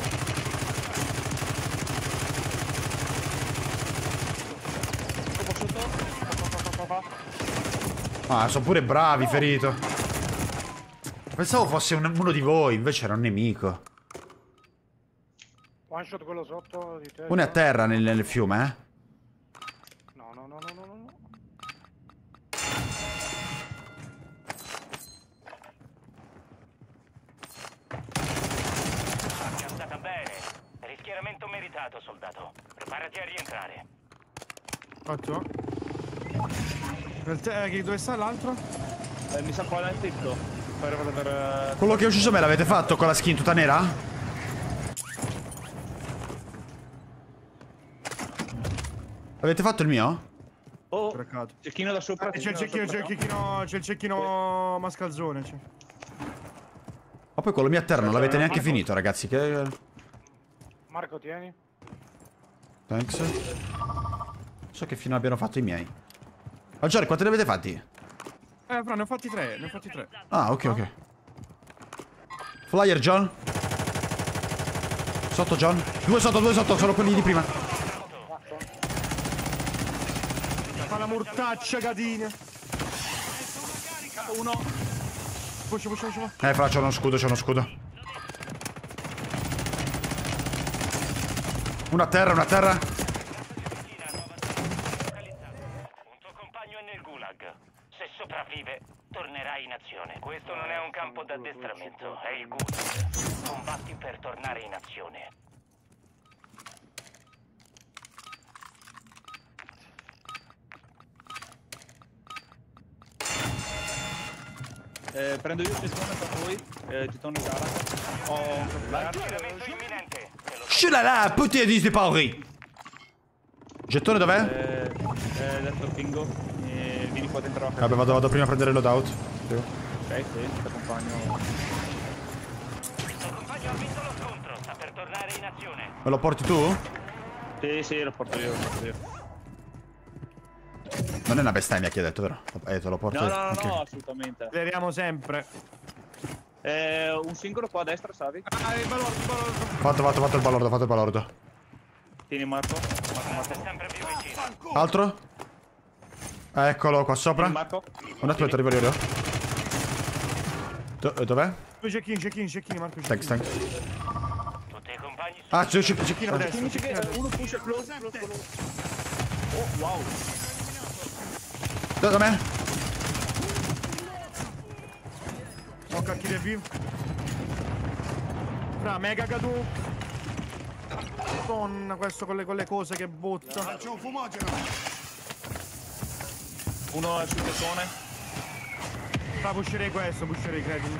Ah, sono pure bravi, ferito. Pensavo fosse un- uno di voi, invece era un nemico. One shot quello sotto di te. Uno è a John. terra nel, nel fiume, eh. No, no, no, no, no, no. È andata bene. Rischiaramento meritato, soldato. Preparati a rientrare. Ottimo. Nel te- eh, che- dove sta l'altro? Eh, mi sa qual è il tetto. Per, per, per... Quello che ho ucciso me l'avete fatto con la skin tutta nera? Avete fatto il mio? Oh, Braccato. cecchino da sopra. Eh, c'è il cecchino, c'è il cecchino, c'è il cecchino mascalzone. C'è. Ma poi quello mio a terra non l'avete neanche finito, ragazzi. Che... Marco, tieni. Thanks. So che fino abbiano fatto i miei. Maggiore, quanti ne avete fatti? Eh, però ne ho fatti tre, ne ho fatti tre. Ah, ok, ok. Flyer, John. Sotto, John. Due sotto, due sotto, sono quelli di prima. Fa la mortaccia, Gadina. Uno. Push, push, push. Eh, fra, c'ho uno scudo, c'ho uno scudo. Uno a terra, uno a terra. Un tuo compagno è nel gulag. Se sopravvive, tornerai in azione. Questo non è un campo d'addestramento, è il gulag. Combatti per tornare in azione. Eh, prendo io il gettone per voi. Eh, gettone gara. Ho un flyer. Avvicinamento imminente. Te lo Shulala, puttana di pauri. Gettone dov'è? Eh, eh, adesso pingo. E vieni qua dentro. Vabbè, vado, vado prima a prendere il loadout. Ok, sì, ti accompagno. Il tuo compagno ha vinto lo scontro. Sta per tornare in azione. Me lo porti tu? Sì, sì, lo porto io, lo porto io. Non è una bestemmia che hai detto, vero? Eh, te lo porto No, io. no, no, Ok. no, assolutamente. Speriamo sempre. Eh, un singolo qua a destra, Savi. Ah, il balordo, il balordo. Fatto, fatto, fatto il balordo, fatto il balordo. Tieni Marco. Sei sempre più vicino. Altro? Eccolo, qua sopra. Tieni Marco. Un attimo, ti arrivo io. Do- eh, dov'è? Due cecchini, cecchini, cecchini, Marco. Thanks, thanks. Tutti i compagni sono Ah, c'è c'è c'è Cecchino a destra, Finisci cecchino a che destra. uno push close, close, close. Oh, wow. Da, da me? Ho cacchi del vivo. Fra, mega cadu. Madonna, questo con le, con le cose che botta. C'è un fumogeno. Uno è sul gettone. Fra, pusherei questo, pusherei, credimi.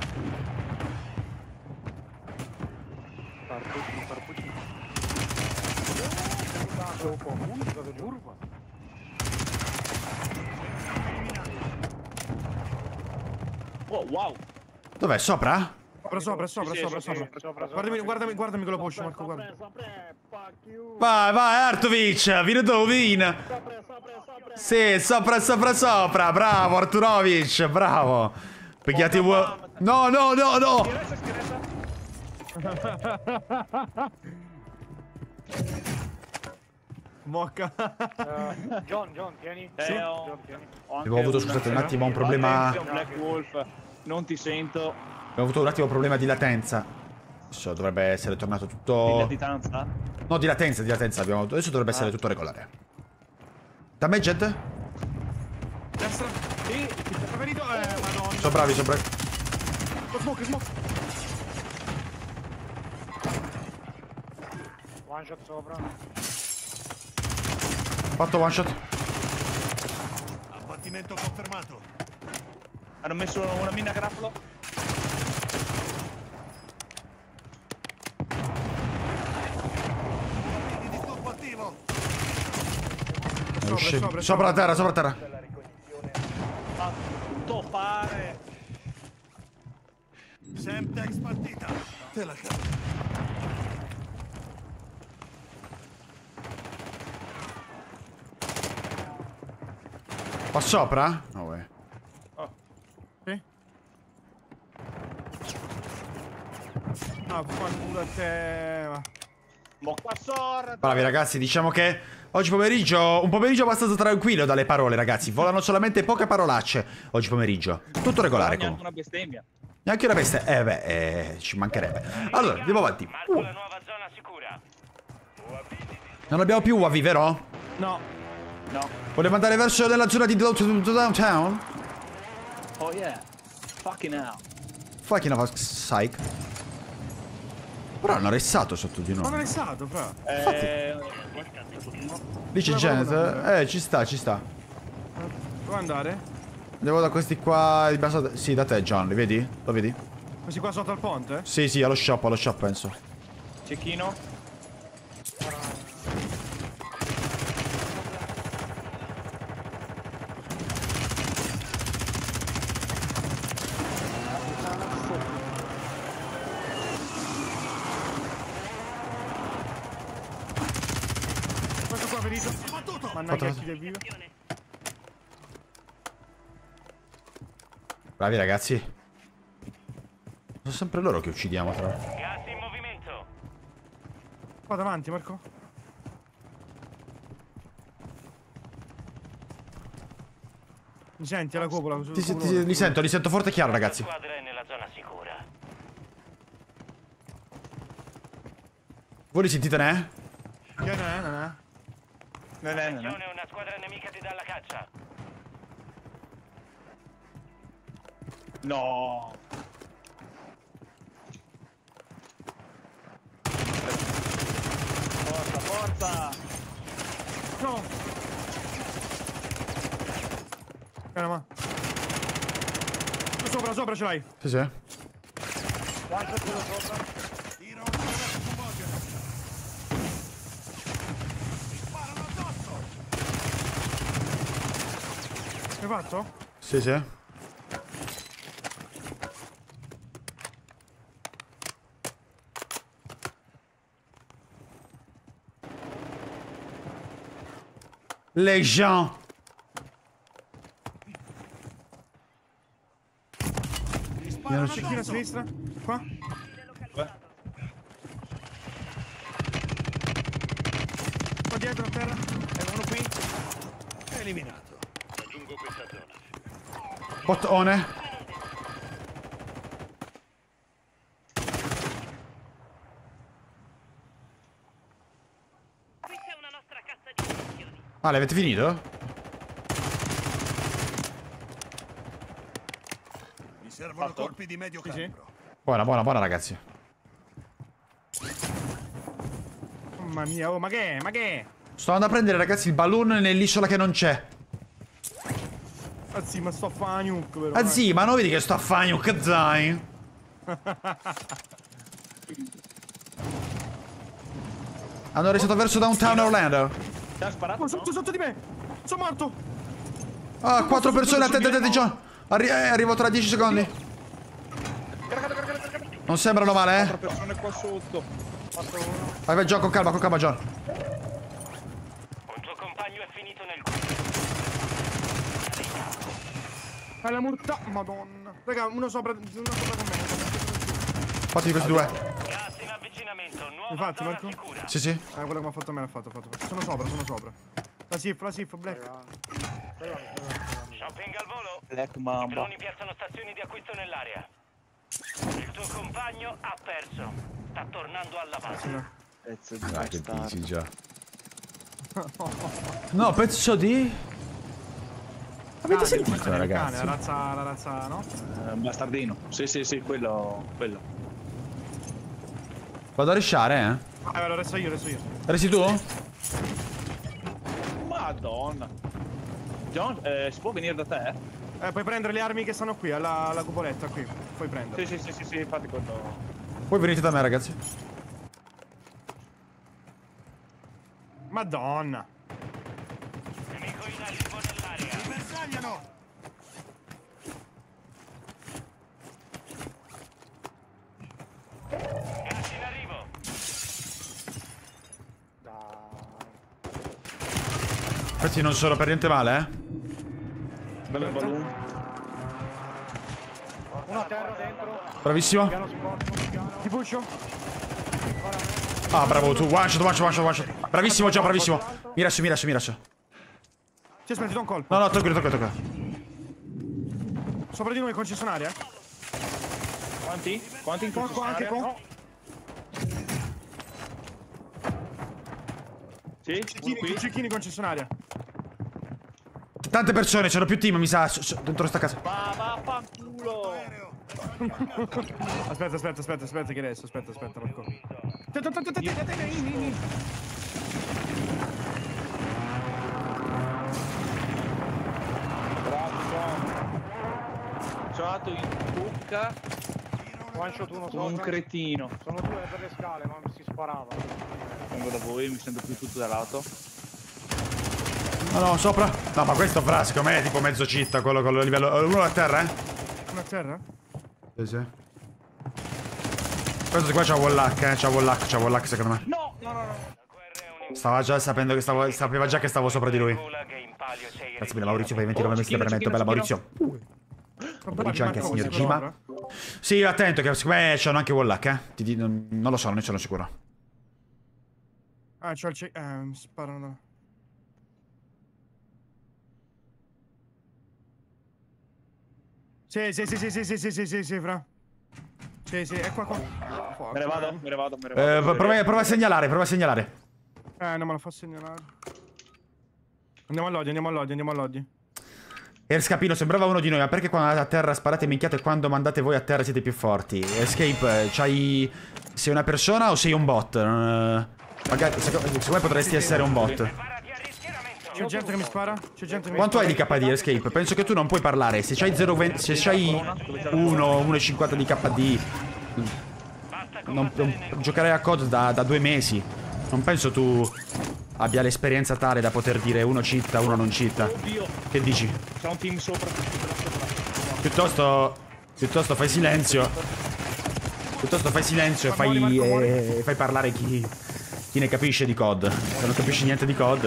Oh, wow. Dov'è? Sopra? Sopra, sopra, sopra, Sì, sopra, sì, sopra. sopra, Guardami, guardami, guardami che lo push, Marco, guarda. Vai, vai, Artovic, vieni tu, vieni. Sì, sopra, sopra, sopra. Bravo, Arturovic, bravo. Pigliati uo... No, no, no, no. Schierezza, schierezza. Mocca. Eh, John, John, tieni. Eh, Sì, ho- John, tieni. Ho anche Abbiamo avuto, una- scusate, un attimo un problema. Attenzione, Black Wolf. Non ti sento. Abbiamo avuto un attimo un problema di latenza. Adesso dovrebbe essere tornato Di tutto... latitanza? No, di latenza, di latenza abbiamo avuto. Adesso dovrebbe essere tutto regolare. Damaged? Destra. Sì, ti è preferito. Eh, madonna. Sono bravi, sono bravi. Lo smoke, smoke. One shot sopra. Fatto one shot. Abbattimento confermato. Hanno messo una mina a grappolo? Di disturbo attivo. È uscito. sopra, Sopra la terra, sopra la terra. A tutto fare. Semtex partita. Te la cavo. Qua sopra? No, way. Sì. Ah, fanculo a te. va. Mo qua sorda. Bravi ragazzi, diciamo che oggi pomeriggio, un pomeriggio abbastanza tranquillo dalle parole ragazzi. Volano solamente poche parolacce oggi pomeriggio. Tutto regolare Neanche comunque. una bestemmia. Neanche una peste. Eh beh, eh, ci mancherebbe. Allora, andiamo avanti. Marco la nuova zona sicura. Non abbiamo più U A V, vero? No. No. Volevo andare verso nella zona di downtown? Oh yeah. Fucking hell. Fucking of psych. Però hanno ressato sotto di Ma non noi. è stato, fra. Eh, Dice Dove gente. volevo andare? Eh, ci sta, ci sta. Dove andare? Andiamo da questi qua di basso. Sì, da te, John, li vedi? Lo vedi? Questi qua sotto al ponte? Sì, sì, allo shop, allo shop penso. Cecchino. Questo qua ferito. Mannaggia, Fatto- chi è vivo. Bravi ragazzi. Sono sempre loro che uccidiamo, tra l'altro. Gas in movimento. Qua davanti, Marco. Mi senti alla cupola? Ti, ti- ti- li sento, li sento forte e chiaro, ragazzi. La squadra è nella zona sicura. Voi li sentite, ne? Che non è, non è. Non è, non è. Attenzione, una squadra nemica ti dà la caccia. No. Forza, forza. No! Calma. Sopra, sopra ce l'hai. Sì, sì. Tiro attraverso un boggio. Mi sparano addosso. Hai fatto? Sì, sì. Les gens. Mi sparano Cecchino a addosso. sinistra. Qua. Qua dietro a terra. E uno qui. Eliminato. Raggiungo questa zona. Bottone. Questa è una nostra cassa di munizioni. Ah, l'avete finito? Mi servono colpi di medio Sì, sì. calibro. Buona, buona, buona, ragazzi. Mamma mia, oh, ma che è? Ma che è? Sto andando a prendere, ragazzi, il balloon nell'isola che non c'è. Ah sì, ma sto a fare nuke, però. Ah, sì, ma non vedi che sto a fare che zai? Hanno resetto verso downtown Orlando. Ti ha sparato? Oh, sotto, sotto di me! Sono morto! Ah, quattro persone a te, te, te, te, John. Arri eh, arrivo tra dieci secondi. Non sembrano male, eh? Quattro persone qua sotto. Vai, vai, John, con calma, con calma, John. Un tuo compagno è finito nel È la murta... Madonna. Raga, uno sopra... Uno sopra con me. Fatti questi due. gas in avvicinamento. Nuova Infatti, zona Marco? sicura. Sì, sì. Ah, quello che mi ha fatto a me l'ha fatto, l'ha fatto. Sono sopra, sono sopra. La Sif, la Sif, Black. Shopping al volo. Black I Mamba. droni piazzano stazioni di acquisto nell'area. Il tuo compagno ha perso. Sta tornando alla base. Pezzo di Ah, che bastardo. dici già. No, penso di... Avete sentito, La ragazzi? razza, la razza, no? Eh, bastardino. Sì, sì, sì, quello. quello. Vado a risciare, eh? Ah, allora resto io, resto io. Resti tu? Madonna. John, eh, si può venire da te? Eh, puoi prendere le armi che stanno qui, alla, alla cupoletta qui. Puoi prendere. Sì, sì, sì, sì, sì, infatti quello. Voi venite da me, ragazzi. Madonna. Nemico in arrivo nell'area. Mi bersagliano. Gas in arrivo. Questi non sono per niente male, eh? Bello il balloon. Uno a terra dentro. Bravissimo. Piano si porta, piano. Ti pusho? Ah, bravo tu. One shot, one shot, one shot, one shot. Bravissimo, John, bravissimo. Mi lascio, mi lascio, mi lascio. Ti aspetta, ti do un colpo. No, no, tranquillo, tranquillo, tranquillo. Sopra di noi concessionaria. Quanti? Quanti in Qua, qua, anche concessionaria? qua. Sì, uno Cecchini, qui. cecchini concessionaria. Tante persone, c'erano più team, mi sa, s- s- dentro sta casa. Va, vaffanculo. Aspetta, aspetta, aspetta, aspetta che adesso, aspetta, aspetta, Marco. Aspetta, aspetta, aspetta, aspetta, aspetta, vieni, vieni. Bravo, John. sparato in bocca One shot uno con sopra. un cretino. Sono due per le scale, ma si sparava. Vengo da voi, mi sento più tutto da lato. No, no, sopra. No, ma questo fra, secondo me è tipo mezzo città, quello con il livello. Uno a terra, eh? Una a terra? Sì, sì. Questo qua c'ha wallhack, eh? C'ha wallhack, c'ha wallhack secondo me. No, no, no, no. Stava già sapendo che stavo. Sapeva già che stavo sopra di lui. Grazie mille Maurizio per i ventinove mesi di abbonamento, bella Maurizio. Poi c'è anche il signor Gima. Sì, attento che secondo me c'hanno anche wallhack, eh? Ti di- non, non lo so, non ne sono sicuro. Ah, c'ho il check. Eh, mi sparano. Sì, sì, sì, sì, sì, sì, sì, sì, sì, sì, fra. Sì, sì, è qua, qua. Me ne vado, me ne vado, me ne vado. Eh, prova, prova a segnalare, prova a segnalare. Eh, non me lo fa segnalare. Andiamo all'odio, andiamo all'odio, andiamo all'odio. Erscapino sembrava uno di noi, ma perché quando andate a terra sparate minchiate e quando mandate voi a terra siete più forti? Escape, c'hai... sei una persona o sei un bot? Non... Magari, secondo me potresti essere un bot. C'è gente che mi spara? C'è gente che mi Quanto hai spara? di K D, Escape? Penso che tu non puoi parlare. Se c'hai zero virgola venti, se c'hai uno, uno virgola cinquanta di K D, non, non, giocherei a C O D da, da due mesi. Non penso tu abbia l'esperienza tale da poter dire uno cheata, uno non cheata. Che dici? C'è un team sopra. Piuttosto, piuttosto fai silenzio. Piuttosto fai silenzio e fai, e fai parlare chi, chi ne capisce di C O D. Se non capisci niente di C O D.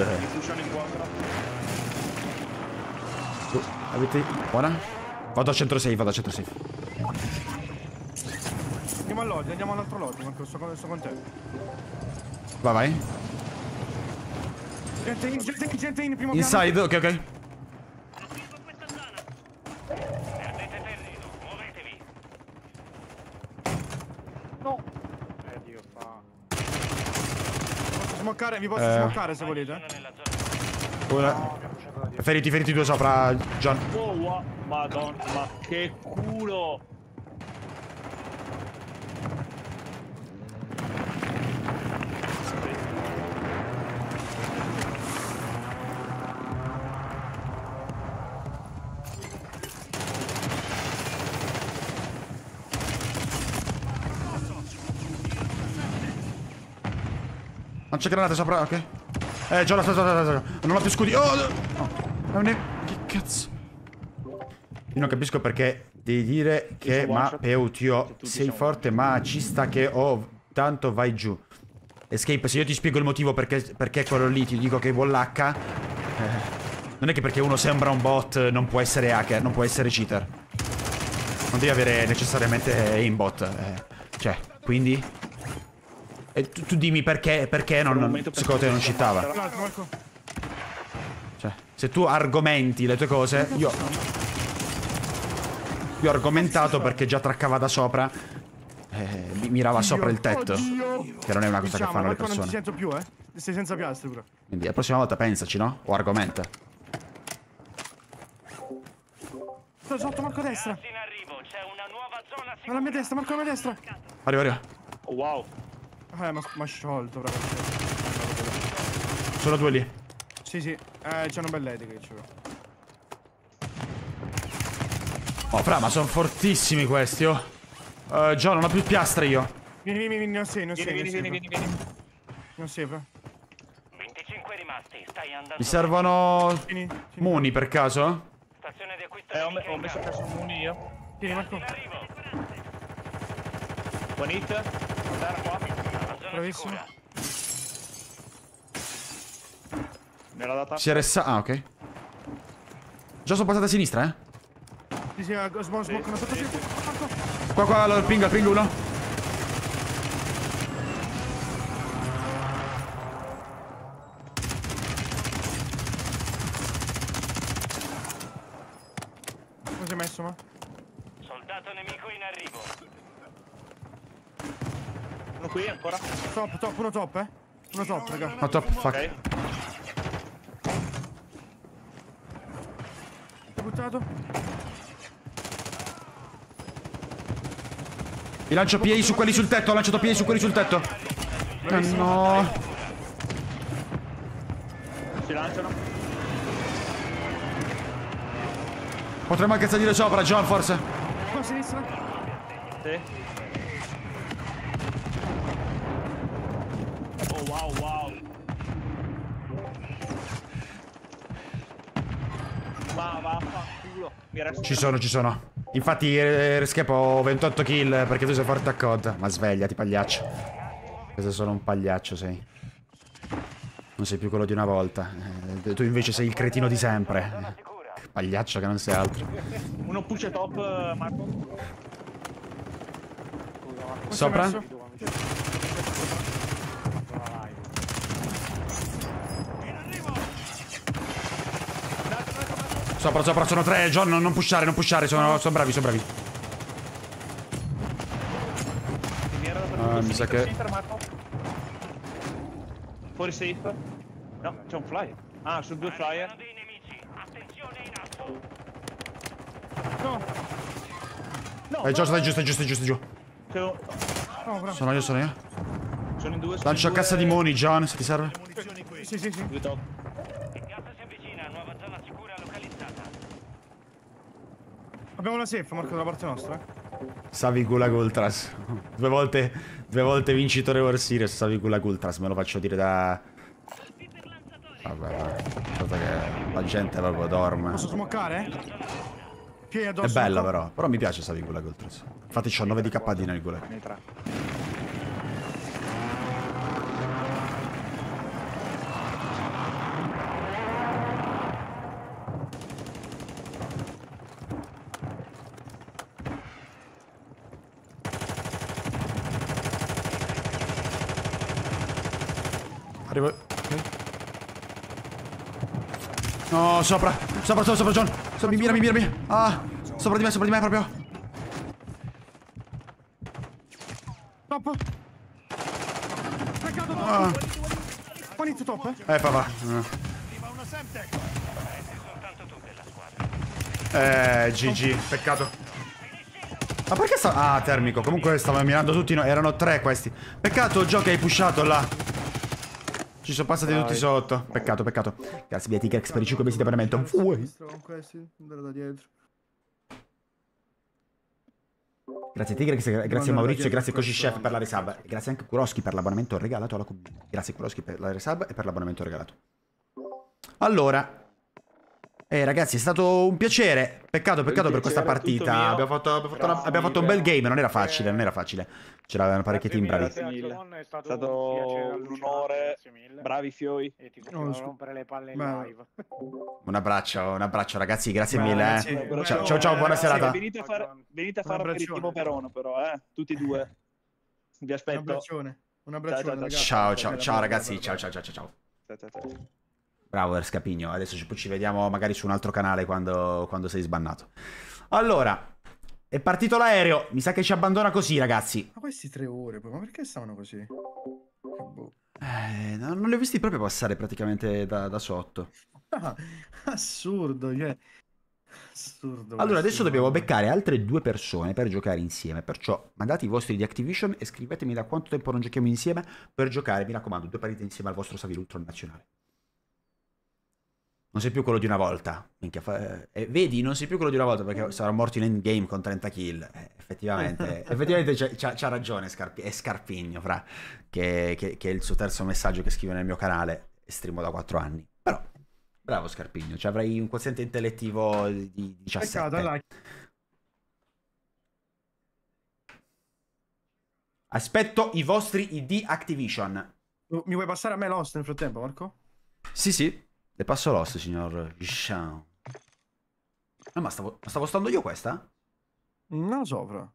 Tu, avete... Buona? Vado a centro safe, vado a centro safe. Andiamo all'odio, andiamo all'altro lodio, Marco, sto con, sto con te. Vai, vai. Gente in, gente in, gente in, primo piano. Inside, ok, ok. Attivo questa zona. Perdete terreno, muovetevi. No. Eh, Dio, fa. Posso smoccare, vi posso Eh. smoccare se volete. Nella zona. Ora... No, mi ha bruciato da dietro. Feriti, feriti due sopra, John. Oh, wow. Madonna, ma che culo. Non c'è granate sopra, ok. Eh, John, aspetta, aspetta, aspetta. Non ho più scudi. Oh, no. È un... Che cazzo? Io non capisco perché devi dire che ma Peutio sei forte, ma ci sta che oh, tanto vai giù. Escape, se io ti spiego il motivo perché, perché quello lì ti dico che wallhack, eh, non è che perché uno sembra un bot non può essere hacker, non può essere cheater. Non devi avere necessariamente aimbot. Eh, cioè, quindi... E tu, tu dimmi perché, perché non, non, secondo te non cheatava. L'altro, Marco. Cioè, se tu argomenti le tue cose, io... Io ho argomentato perché già traccava da sopra. Eh, mi mirava sopra il tetto. Oddio. Che non è una cosa che Diciamo, fanno le Marco, non ti persone. sento più, eh. Sei senza piastre, pure. Quindi la prossima volta pensaci, no? O argomenta. Sto sotto, Marco, a destra. In arrivo, c'è una nuova zona sicura. Alla mia destra, Marco, alla mia destra. Arriva, arriva. Oh, wow. Eh, ma ha sciolto, bravo. Sono due lì. Sì, sì. Eh, c'è un bel lady che c'ho. Oh, fra, ma sono fortissimi questi, oh. Uh, John, non ho più piastre io. Vieni, vieni, vieni, non sei, non sei, Vieni, non vieni, sei. vieni, vieni, vieni. Non sei, fra. venticinque rimasti, stai andando. Mi servono Vieni, vieni. muni per caso? Stazione di acquisto Eh, ho, nemica ho in messo a campo. caso un muni io. Vieni, Marco. In arrivo. One hit. Terra qua. La zona Bravissimo. sicura. Me l'ha data. Si è ressa... Ah, ok. Già sono passate a sinistra, eh? Sì, sì, ho smosso, smosso, sotto sì. Marco. Qua, qua, allora, ping, ping uno. Come si è messo, ma? Soldato nemico in arrivo. Uno qui ancora. Top, top, uno top, eh. Uno top, raga. Oh, top, fuck. Ok. Ho buttato. Vi lancio P A su quelli sul tetto, ho lanciato P A su quelli sul tetto. Eh, no. Si lanciano. Potremmo anche salire sopra, John, forse. sinistra. Sì. Oh wow wow. Ma vaffanculo. Mi resta... Ci sono, ci sono. Infatti, eh, Rescape ho ventotto kill perché tu sei forte a C O D. Ma svegliati, pagliaccio. Questo è solo un pagliaccio, sei. Non sei più quello di una volta. Eh, tu invece sei il cretino di sempre. Pagliaccio che non sei altro. Uno push top, Marco. Sopra? Sopra, sopra, sono tre. John, non, non pushare, non pushare. Sono, sono bravi, sono bravi. Ah, mi sa che... Fuori safe. No, c'è un flyer. Ah, sono due flyer. dei nemici. Attenzione in alto. No. No, Eh, giusto, è giusto, è giusto, è giusto, giù. c'è un- No, bravo. Sono io, sono io. Sono in due. sono Lancio a in due- cassa di money, John, se ti serve. Munizioni qui. Sì, sì, sì. Due top. Il gas si avvicina. Nuova zona sicura localizzata. Abbiamo la safe, Marco, dalla parte nostra. Savi Gulag Ultras. Due volte, due volte vincitore World Series, Savi Gulag Ultras, me lo faccio dire da... Vabbè, vabbè. Guarda che la gente proprio dorme. Posso smoccare? Piedi addosso. È bella Marco. però, però mi piace Savi Gulag Ultras. Infatti c'ho nove di K D nel Gulag. Nei tre. Arrivo. No, sopra. Sopra, sopra, sopra, John. So, mi mira, mi mira, mi mira. Ah, sopra di me, sopra di me proprio. Top. Peccato top. Ah. One hit top, eh. Eh, papà. Arriva una Semtech. Soltanto tu della squadra. Eh, G G, peccato. Ma perché sta... Ah, termico. Comunque stavano mirando tutti, no? Erano tre questi. Peccato, Gio, che hai pushato là. Ci sono passati tutti sotto. Peccato, peccato. Grazie, via Tigrex per i cinque mesi di abbonamento. Uè. Con questi, andare da dietro. Grazie Tigrex, grazie Guarda, Maurizio, da grazie dietro Koshi questo Chef per la resub. Grazie anche Kuroschi per l'abbonamento regalato alla community. Grazie Kuroschi per la resub e per l'abbonamento regalato. Allora... Eh ragazzi, è stato un piacere. Peccato, peccato per questa piacere è tutto partita. mio. Abbiamo fatto, abbiamo fatto, una- Grazie abbiamo fatto un bel mille. game, non era facile, non era facile. C'erano parecchi team bravi. Grazie mille. È stato, È stato un piacere un allucinante, onore. grazie mille. Bravi fioi. E ti Oh, continuo a scu- rompere le palle in Beh. live. Un abbraccio, un abbraccio ragazzi, grazie Beh, mille. ragazzi, eh. beh, Ciao, ciao, ciao, buona eh, serata. Sì, venite a fare, venite a fare Un abbraccione. aperitivo per uno, però, eh. Tutti e due. Vi Un aspetto. abbraccione. Un abbraccione, Ciao, ciao, ragazzi. Ciao, ciao, ciao ragazzi, ciao, ciao, ciao, ciao, ciao. Ciao, ciao, ciao. Bravo Erscapigno, adesso ci, ci vediamo magari su un altro canale quando, quando sei sbannato. Allora, è partito l'aereo, mi sa che ci abbandona così ragazzi. Ma questi tre ore poi, ma perché stavano così? Che boh. Eh, no- non li ho visti proprio passare praticamente da, da sotto. Ah, assurdo, cioè. Assurdo. Allora, adesso questo, dobbiamo mamma. beccare altre due persone per giocare insieme. Perciò mandate i vostri di Activision e scrivetemi da quanto tempo non giochiamo insieme per giocare, mi raccomando, due partite insieme al vostro Savile Ultron nazionale. Non sei più quello di una volta. Minchia, fa- eh, vedi, non sei più quello di una volta perché sarò morto in endgame con trenta kill. Eh, effettivamente, effettivamente c'ha, c'ha- c'ha ragione Scarpi- è Scarpigno, fra, che, che- che è il suo terzo messaggio che scrive nel mio canale. E streamo da quattro anni. Però, bravo Scarpigno, cioè avrei un quoziente intellettivo di diciassette. Peccato, là. Aspetto i vostri I D Activision. Mi vuoi passare a me l'host nel frattempo, Marco? Sì, sì. Le passo l'host, signor Jean. Ah, ma stavo, ma stavo stando io questa? Non lo so, fra.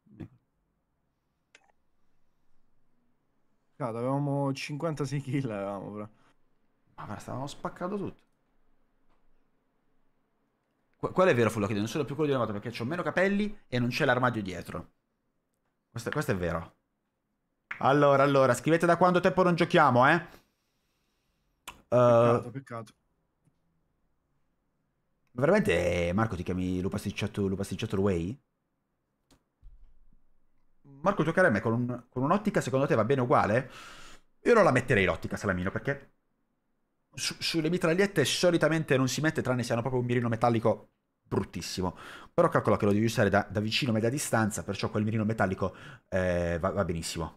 Peccato, avevamo cinquantasei kill, avevamo, fra. Ma guarda, stavamo spaccando tutto. Qu- Quello è vero, Fullo, che non sono più quello di una volta perché ho meno capelli e non c'è l'armadio dietro. Questo, questo è vero. Allora, allora, scrivete da quanto tempo non giochiamo, eh? Peccato, Uh, peccato. veramente, Marco, ti chiami Lupa Sticciato, Lupa Sticciato Way? Marco, giocare a me con, un- con un'ottica secondo te va bene uguale? Io non la metterei l'ottica, Salamino, perché su- sulle mitragliette solitamente non si mette tranne se hanno proprio un mirino metallico bruttissimo. Però calcola che lo devi usare da, da vicino, media distanza, perciò quel mirino metallico eh, va, va benissimo.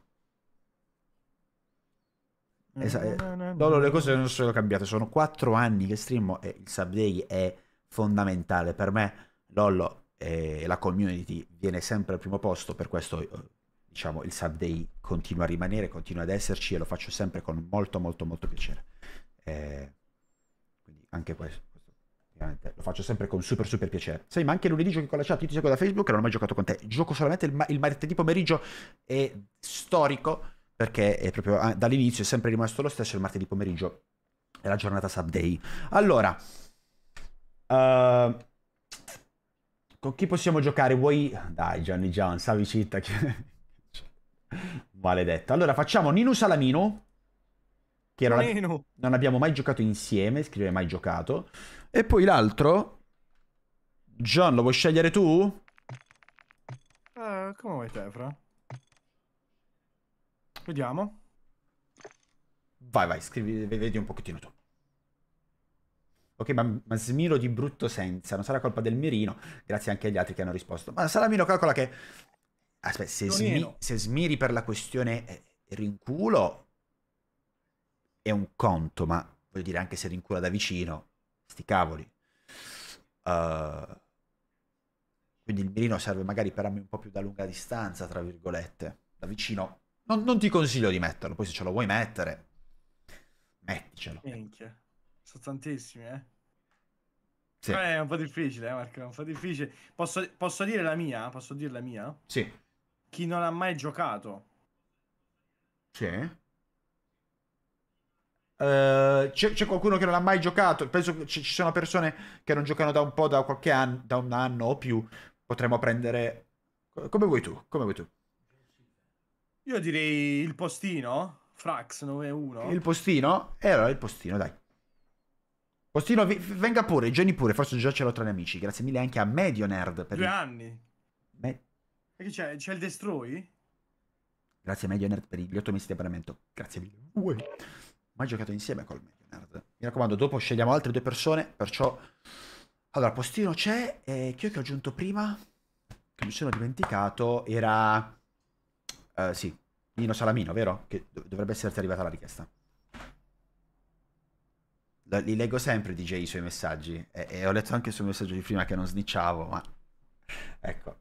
Esa- eh, no, no, le cose non sono cambiate, sono quattro anni che streamo e il Subday è fondamentale per me. Lollo e la community viene sempre al primo posto, per questo eh, diciamo il Subday continua a rimanere, continua ad esserci e lo faccio sempre con molto molto molto piacere. Eh, quindi anche questo, questo ovviamente lo faccio sempre con super super piacere. Sai, ma anche lunedì giochi con la chat, io ti seguo da Facebook e non ho mai giocato con te, gioco solamente il, ma- il martedì pomeriggio, è storico perché è proprio ah, dall'inizio è sempre rimasto lo stesso, il martedì pomeriggio è la giornata Subday. Allora, uh, con chi possiamo giocare? Vuoi? Dai, Johnny Jones, Savi Citta. Maledetto. Allora, facciamo Nino Salamino, che non, ab- non abbiamo mai giocato insieme, scrive mai giocato. E poi l'altro, John, lo vuoi scegliere tu? Uh, come vuoi te, Fra? Vediamo. Vai, vai, scrivi, vedi un pochettino tu. Ok, ma, ma smiro di brutto senza, non sarà colpa del mirino, grazie anche agli altri che hanno risposto. Ma Salamino calcola che... Aspetta, se, smi... se smiri per la questione eh, rinculo è un conto, ma voglio dire anche se rincula da vicino, sti cavoli. Uh... Quindi il mirino serve magari per armi un po' più da lunga distanza, tra virgolette. Da vicino non, non ti consiglio di metterlo, poi se ce lo vuoi mettere, metticelo. Minchia. Sono tantissimi, eh. Sì. Eh, è un po' difficile, eh, Marco, è un po' difficile. Posso, posso dire la mia? Posso dire la mia? Sì. Chi non ha mai giocato. Sì. Uh, c'è, c'è qualcuno che non ha mai giocato? Penso che ci, ci sono persone che non giocano da un po', da qualche anno, da un anno o più. Potremmo prendere... Come vuoi tu? Come vuoi tu? Io direi il postino. Frax nove uno. Il postino? E allora il postino, dai. Postino, vi- venga pure, Jenny pure, forse già ce l'ho tra gli amici. Grazie mille anche a Medio Nerd. Per Due il... anni. Me... E che c'è? C'è il Destroy? Grazie a Medio Nerd per gli otto mesi di abbonamento. Grazie mille. Uè. Mai giocato insieme col Medio Nerd. Mi raccomando, dopo scegliamo altre due persone, perciò... Allora, postino c'è, e chi è che ho aggiunto prima? Che mi sono dimenticato, era... Uh, sì, Nino Salamino, vero? Che dov- dovrebbe esserti arrivata la richiesta. L- li leggo sempre, D J, i suoi messaggi. E-, e ho letto anche il suo messaggio di prima che non snitchavo, ma... Ecco.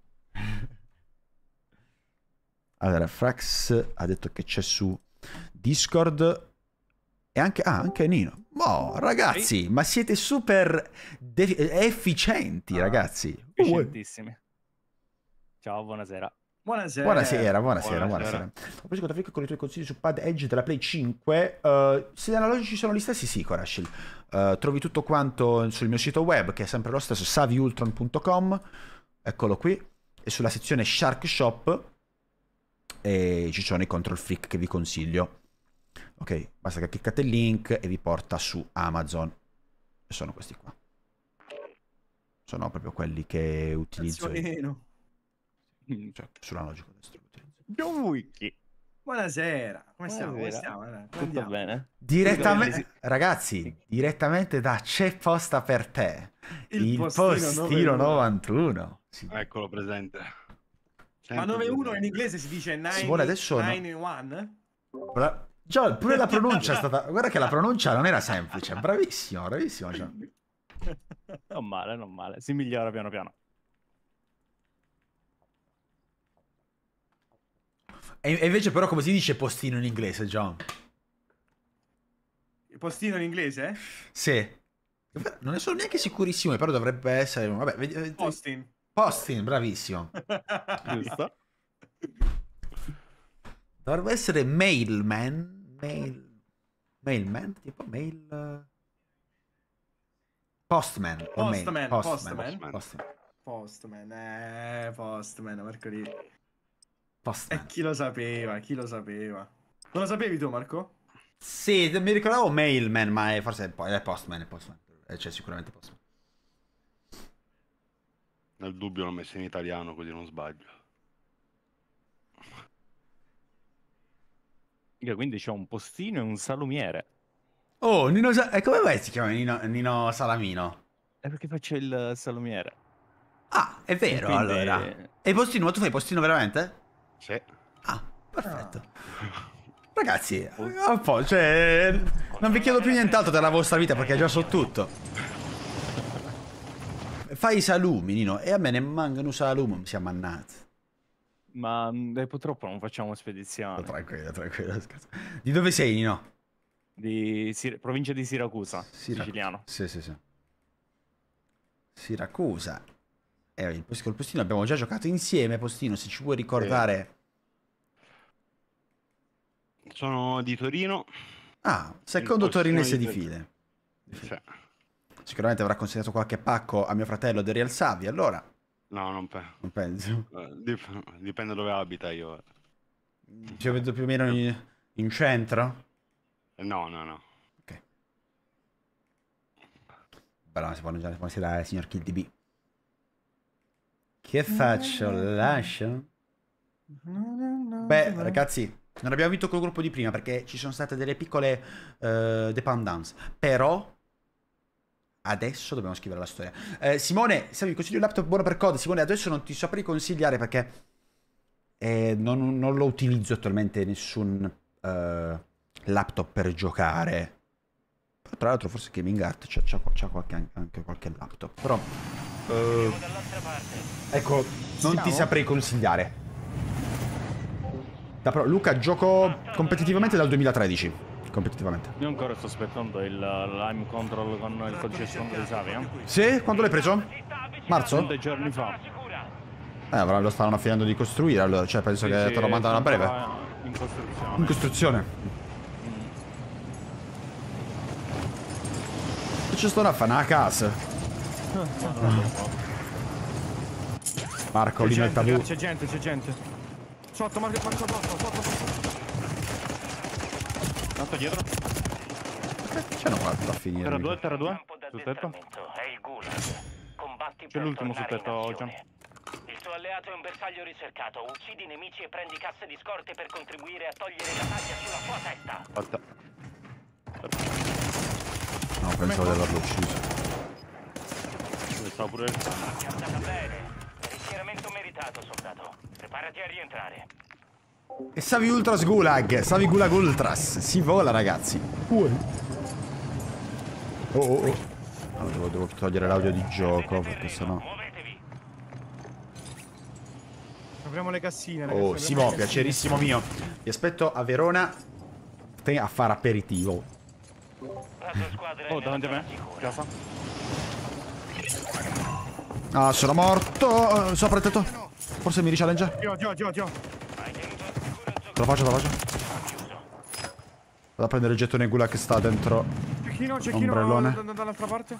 Allora, Frax ha detto che c'è su Discord... E anche, ah, anche Nino. Oh, ragazzi, sì. Ma siete super de- efficienti, ah, ragazzi. Efficientissimi. Ciao, buonasera. Buonasera. Buonasera, buonasera, buonasera. Ho preso contatto con i tuoi consigli su Pad Edge della Play cinque. Uh, se gli analogici sono gli stessi, sì, Corashil. Uh, trovi tutto quanto sul mio sito web, che è sempre lo stesso, saviultron punto com. Eccolo qui. E sulla sezione Shark Shop e ci sono i Control Freak che vi consiglio. Ok, basta che cliccate il link e vi porta su Amazon. E sono questi qua. Sono proprio quelli che utilizzo io. Cioè, sull'analogico destro utilizzo. John Wiki. Buonasera. Come stiamo? Come stiamo? Eh? Come Tutto andiamo? bene? Direttamente, Tutto bene. ragazzi, direttamente da C'è posta per te. Il Il, postino postino novantuno. Sì. Eccolo presente. Ma nove uno in inglese si dice Simone, adesso no. nove uno? Bra- John, pure la pronuncia è stata... Guarda che la pronuncia non era semplice. Bravissimo, bravissimo, John. Non male, non male. Si migliora piano piano. E, e invece però come si dice postino in inglese, John? Il postino in inglese? Sì. Non ne sono neanche sicurissimo, però dovrebbe essere... Vabbè, vedi- Postin. Postin, bravissimo. Giusto? Dovrebbe essere mailman. Mail... Mailman? Tipo mail... uh, Postman. o mail- Postman, Postman. postman. Postman. Postman, eh, Postman, Marco lì. Postman. E chi lo sapeva, chi lo sapeva. Non lo sapevi tu, Marco? Sì, mi ricordavo mailman, ma è, forse è, po- è postman, è postman. Eh, C'è sicuramente postman. Nel dubbio l'ho messo in italiano così non sbaglio. Io quindi c'ho un postino e un salumiere. Oh, Nino... Sa- e come mai si chiama Nino, Nino Salamino? È perché faccio il salumiere. Ah, è vero, Quindi- allora. E il postino, ma tu fai postino veramente? Sì. Ah, perfetto. Ragazzi, un po', cioè, non vi chiedo più nient'altro della vostra vita perché già so tutto. Fai i salumi, Nino, e a me ne mancano salumi, siamo mannati. Ma eh, purtroppo non facciamo spedizione. Tranquillo, tranquillo, scherzo. Di dove sei, Nino? Di Sir- provincia di Siracusa, Sirac- siciliano. Sì, sì, sì. Siracusa. Eh, il post- col postino abbiamo già giocato insieme, postino, se ci vuoi ricordare. Sono di Torino. Ah, secondo Il postino torinese di di Torino. file. Di file. Sì. Sicuramente avrà consegnato qualche pacco a mio fratello De Real Savi, allora. No, non, pe- Non penso. eh, dip- dipende dove abita io. Ci vedo più o meno in, in centro. Eh, No, no, no. Ok. Però si può già buonasera, signor Kill D B. Che faccio? Lascio? Beh, ragazzi, non abbiamo vinto col gruppo di prima perché ci sono state delle piccole uh, dependance. Però adesso dobbiamo scrivere la storia. Eh, Simone, se mi consigli un laptop buono per code, Simone, adesso non ti saprei consigliare perché eh, non, non lo utilizzo attualmente nessun uh, laptop per giocare. Però, tra l'altro forse Gaming Art c'ha, c'ha, c'ha qualche, anche qualche laptop. Però uh, ecco, non ti saprei consigliare. Da, però, Luca, gioco competitivamente dal duemilatredici. Competitivamente. Io ancora sto aspettando il Lime Control con il codice sfondo di Savia. Sì? Quando l'hai preso? Marzo? Due giorni fa. Eh, avrà- lo stavano finendo di costruire allora, cioè penso Sì, che sì, te lo mandano a breve. In costruzione. In costruzione. Che ci sto a fare? Una casa. Marco, C'è lì nel gente, tabù. c'è gente, c'è gente. Sotto, Marco, Marco, sotto, sotto, sotto. Tanto dietro. C'hanno qua da finire. Terra due, mica. terra due. Sul tetto. È il Gulag. Combatti C'è per l'ultimo sul tornare in tetto, azione. Il tuo alleato è un bersaglio ricercato. Uccidi i nemici e prendi casse di scorte per contribuire a togliere la taglia sulla sua testa. Fatta. No, pensavo di averlo ucciso. Dove stavo pure il È andata bene. Rischiaramento meritato, soldato. Preparati a rientrare. E Savi Ultras Gulag. Savi Gulag Ultras. Si vola, ragazzi. Fuori. Oh, oh, oh. Allora, devo, devo togliere l'audio di gioco perché sennò. Muovetevi. Apriamo le cassine, ragazzi. Oh, apriamo Simo, le cassine. piacerissimo mio. Vi aspetto a Verona te a fare aperitivo. La tua squadra è Oh, davanti a me. nella zona Casa. Ah, sono morto. Eh, Sopra il tetto. Forse mi richallenge. Dio, dio, dio, dio. Hai tenuto al sicuro il Te lo faccio, te lo faccio. Vado a prendere il gettone Gulag che sta dentro. Cecchino, cecchino, Ombrellone. da- da- dall'altra parte.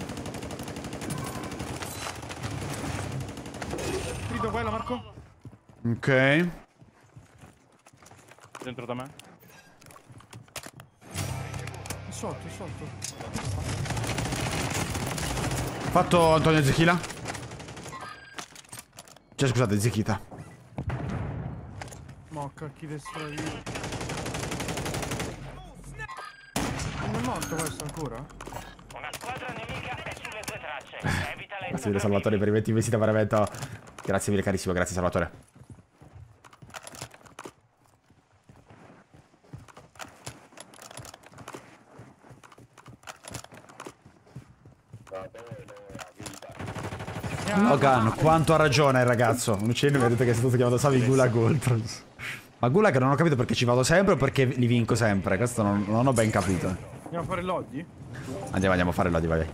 Grido quella, Marco. Ok. Dentro da me. È sotto, è sotto. Fatto Antonio Zechila. Cioè, scusate, Zechita. Mocca, chi destra io. Non è morto questo ancora? Una squadra nemica è sulle tue tracce. Evita le Grazie mille Salvatore per i venti mesi di pagamento. Grazie mille carissimo, grazie Salvatore. Logan, quanto ha ragione il ragazzo. Un uccello mi ha detto che è stato chiamato Savi Gulag Ultras. Ma Gulag non ho capito perché ci vado sempre o perché li vinco sempre. Questo non, non ho ben capito. Andiamo a fare l'oddi? Andiamo, andiamo a fare l'odi, vai vai.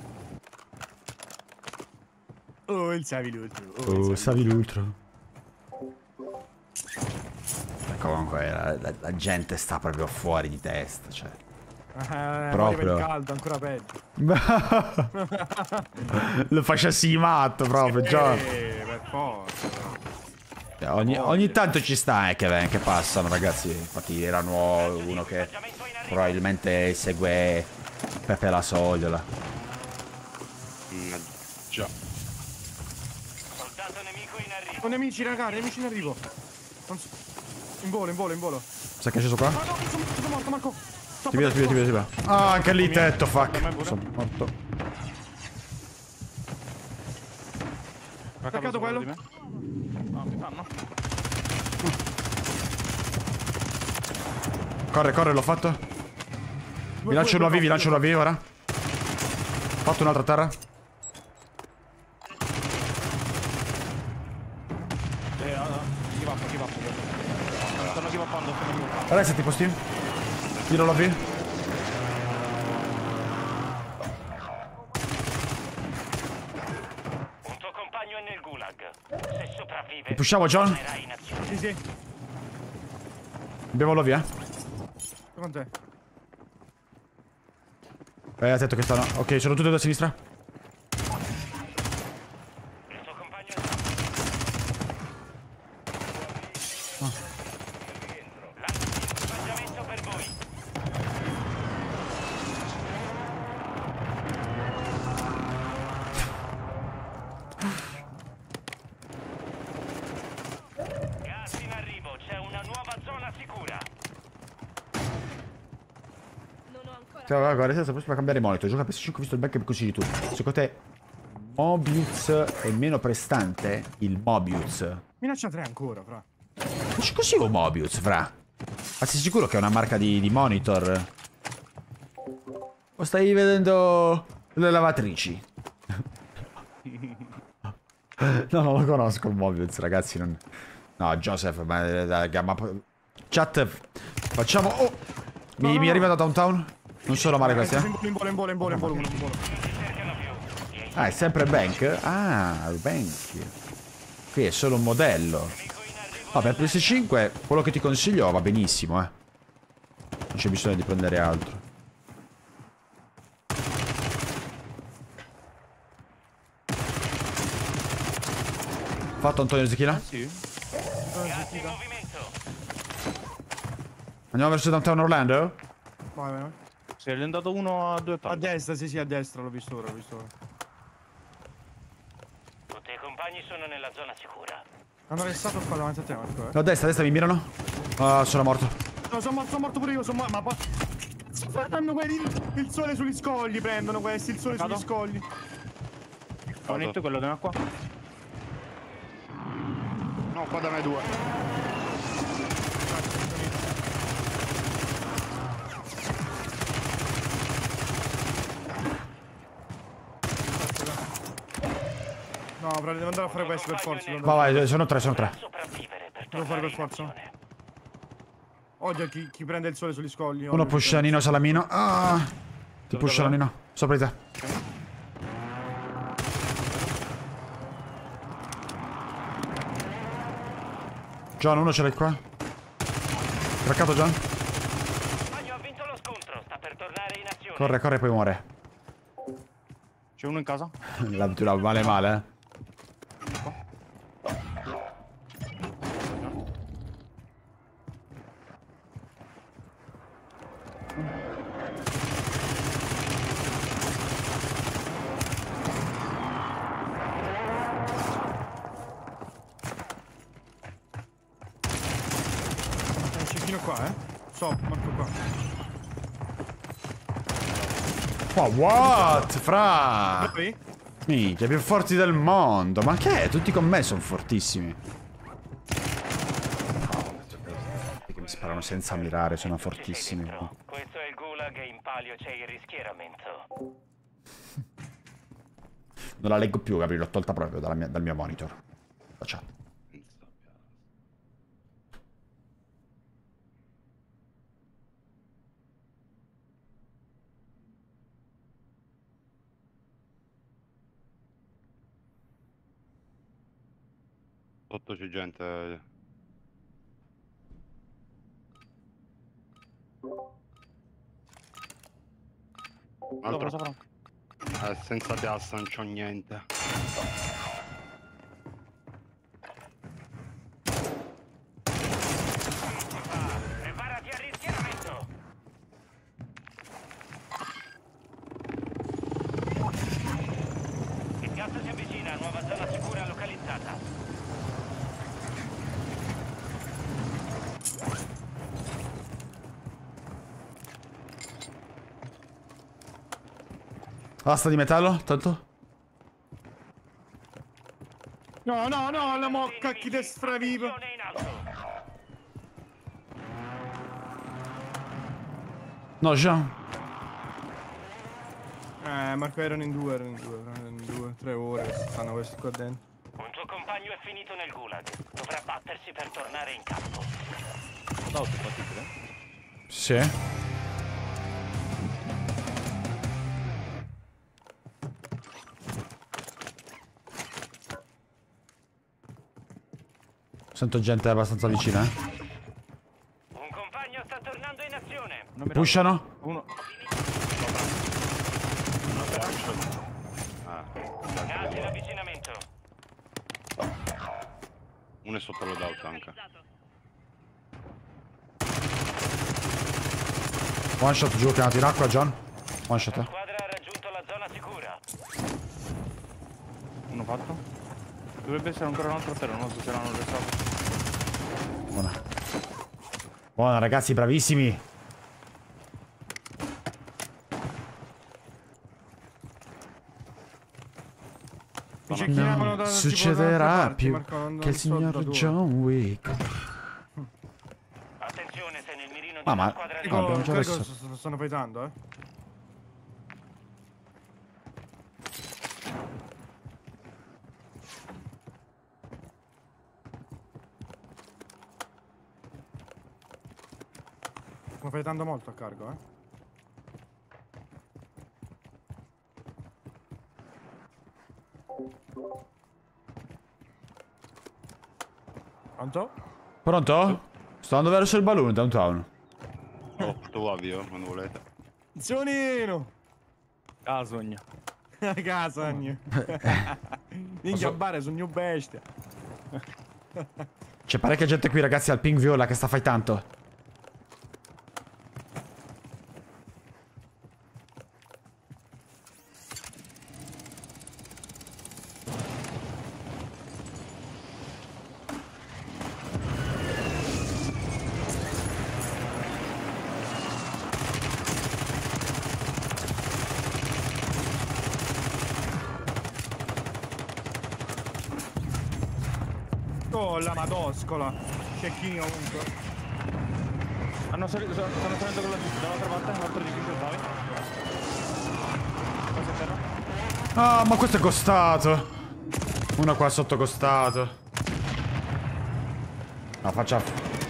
Oh, il Savi l'ultimo. Oh, Savi l'ultra. Comunque la, la- la gente sta proprio fuori di testa, cioè. Eh, Proprio. il caldo, ancora peggio. Lo facessi matto proprio, già. Eh, per forza. Ogni, ogni tanto ci sta eh, che, che passano, ragazzi. Infatti era nuovo uno che probabilmente segue Pepe la Sogliola. Mm, già. Soldato nemico in arrivo. Oh, nemici, raga, nemici in arrivo. Non so- In volo, in volo, in volo. Sai che è sceso qua? Ah no, sono, sono morto, Marco. Ti vedo, ti vedo, ti vedo, ti vedo. Ah, anche lì tetto, fuck. Sono morto. Attaccato quello. No, mi fanno. Corre, corre, l'ho fatto. Vi lancio un U A V, vi lancio un U A V ora. Fatto un'altra terra. Eh, uh, give up, give up. Stanno give upando, stanno give upando. Reset tipo Steam. Tiro l'U A V. Un tuo compagno è nel gulag. Se sopravvive, Li pushiamo, John? tornerai in azione. Sì, sì. Abbiamo l'U A V, eh. Con te. Eh, attento che stanno. Ok, sono tutti e due a sinistra. Il tuo compagno è l'equipaggiamento per voi. Gas in arrivo, c'è una nuova zona sicura. Cioè, guarda, guarda, se posso cambiare monitor. Gioca P S cinque, ho visto il backup così di tu. Secondo te Mobius è meno prestante? Il Mobius. Minaccia tre ancora, fra. Dici così o Mobius, fra? Ma sei sicuro che è una marca di, di monitor? O stai vedendo le lavatrici? No, non lo conosco il Mobius, ragazzi. Non... No, Joseph, ma, ma, ma... Chat, facciamo... Oh! Mi, no, no, mi arriva no. da downtown? Non sono male questi, eh? In volo, in volo, in volo, in volo, in volo. Ah, è sempre Bank? Ah, il Bank. Qui è solo un modello. No, per P S cinque quello che ti consiglio va benissimo, eh. Non c'è bisogno di prendere altro. Fatto Antonio Zecchina? Sì. Andiamo verso downtown Orlando? Vai, vai, vai. Si è andato uno a due A palle. destra, sì, sì, a destra, l'ho visto ora, l'ho visto ora. Tutti i compagni sono nella zona sicura. Hanno restato qua davanti a te, Marco, eh. No, a destra, a destra mi mirano. Ah, sono morto. No, sono morto, sono morto pure io, sono morto, ma poi... Fanno quelli, il sole sugli scogli, prendono questi, il sole Vado. sugli scogli. Bonetto quello da qua. No, qua da me due. No, però devo andare a fare questo per forza. Devo, Vai, vai, sono tre, sono tre. devo fare per forza. Odio chi, chi prende il sole sugli scogli. Uno pusha Nino Salamino. Ah! Ti pusha la Nino. Sopra di te. John, uno ce l'hai qua. Craccato, John. Compagno ha vinto lo scontro, sta per tornare in azione. Corre, corre, poi muore. C'è uno in casa? La, tu la male male, eh. C'è un cecchino qua, eh. So, Marco qua. Wow, what? Fra! Dove? Minchia, più forti del mondo. Ma che è? Tutti con me sono fortissimi. Che mi sparano senza mirare, sono fortissimi. Questo è il gulag e in palio c'è il rischieramento. Non la leggo più, Gabriele, l'ho tolta proprio dalla mia- dal mio monitor. La chat. Sotto c'è gente. Un altro. Sopra, sopra. Eh, senza piazza non c'ho niente. Preparati al rischieramento. Il gas si avvicina, nuova zona sicura localizzata. Asta di metallo, tanto. No, no, no, la mocca, chi te stravivo. No, Jean. Eh, Marco, erano in due, erano in due, erano in due, tre ore che stanno questi qua dentro. Un tuo compagno è finito nel gulag. Dovrà battersi per tornare in campo. L'auto è fattibile? Sì. Sento gente abbastanza vicina, eh. Un compagno sta tornando in azione. Pushano? Uno. Gas in avvicinamento. Uno è sotto loadout anche. One shot giù, chiamato in acqua, John. One shot, La eh. squadra ha raggiunto la zona sicura. Uno fatto. Dovrebbe essere ancora un altro a terra, non so se l'hanno restato. Buona. Buona, ragazzi, bravissimi. Mi cerchiamo da Succederà più Marco, non- che il non so da signor dove. John Wick. Attenzione, sei nel mirino di Ah, una ma- squadra no, Dico, abbiamo già quello adesso. sto- stanno fightando, eh. Stanno fightando molto a cargo, eh. Pronto? Pronto? Sto andando verso il balloon, downtown. Oh, porto avvio quando volete. Zionino! Ah, sogna. Casagno. Minchia, bare su New Bestia. C'è parecchia gente qui, ragazzi, al ping viola che sta fightando. Oh, la madoscola. Cecchini ovunque. Hanno salito, sono, sono salendo con la giusta, dall'altra parte, un altro di cinque ottavi. Cosa è terra? Ah, ma questo è costato. Uno qua sotto costato. No, faccia.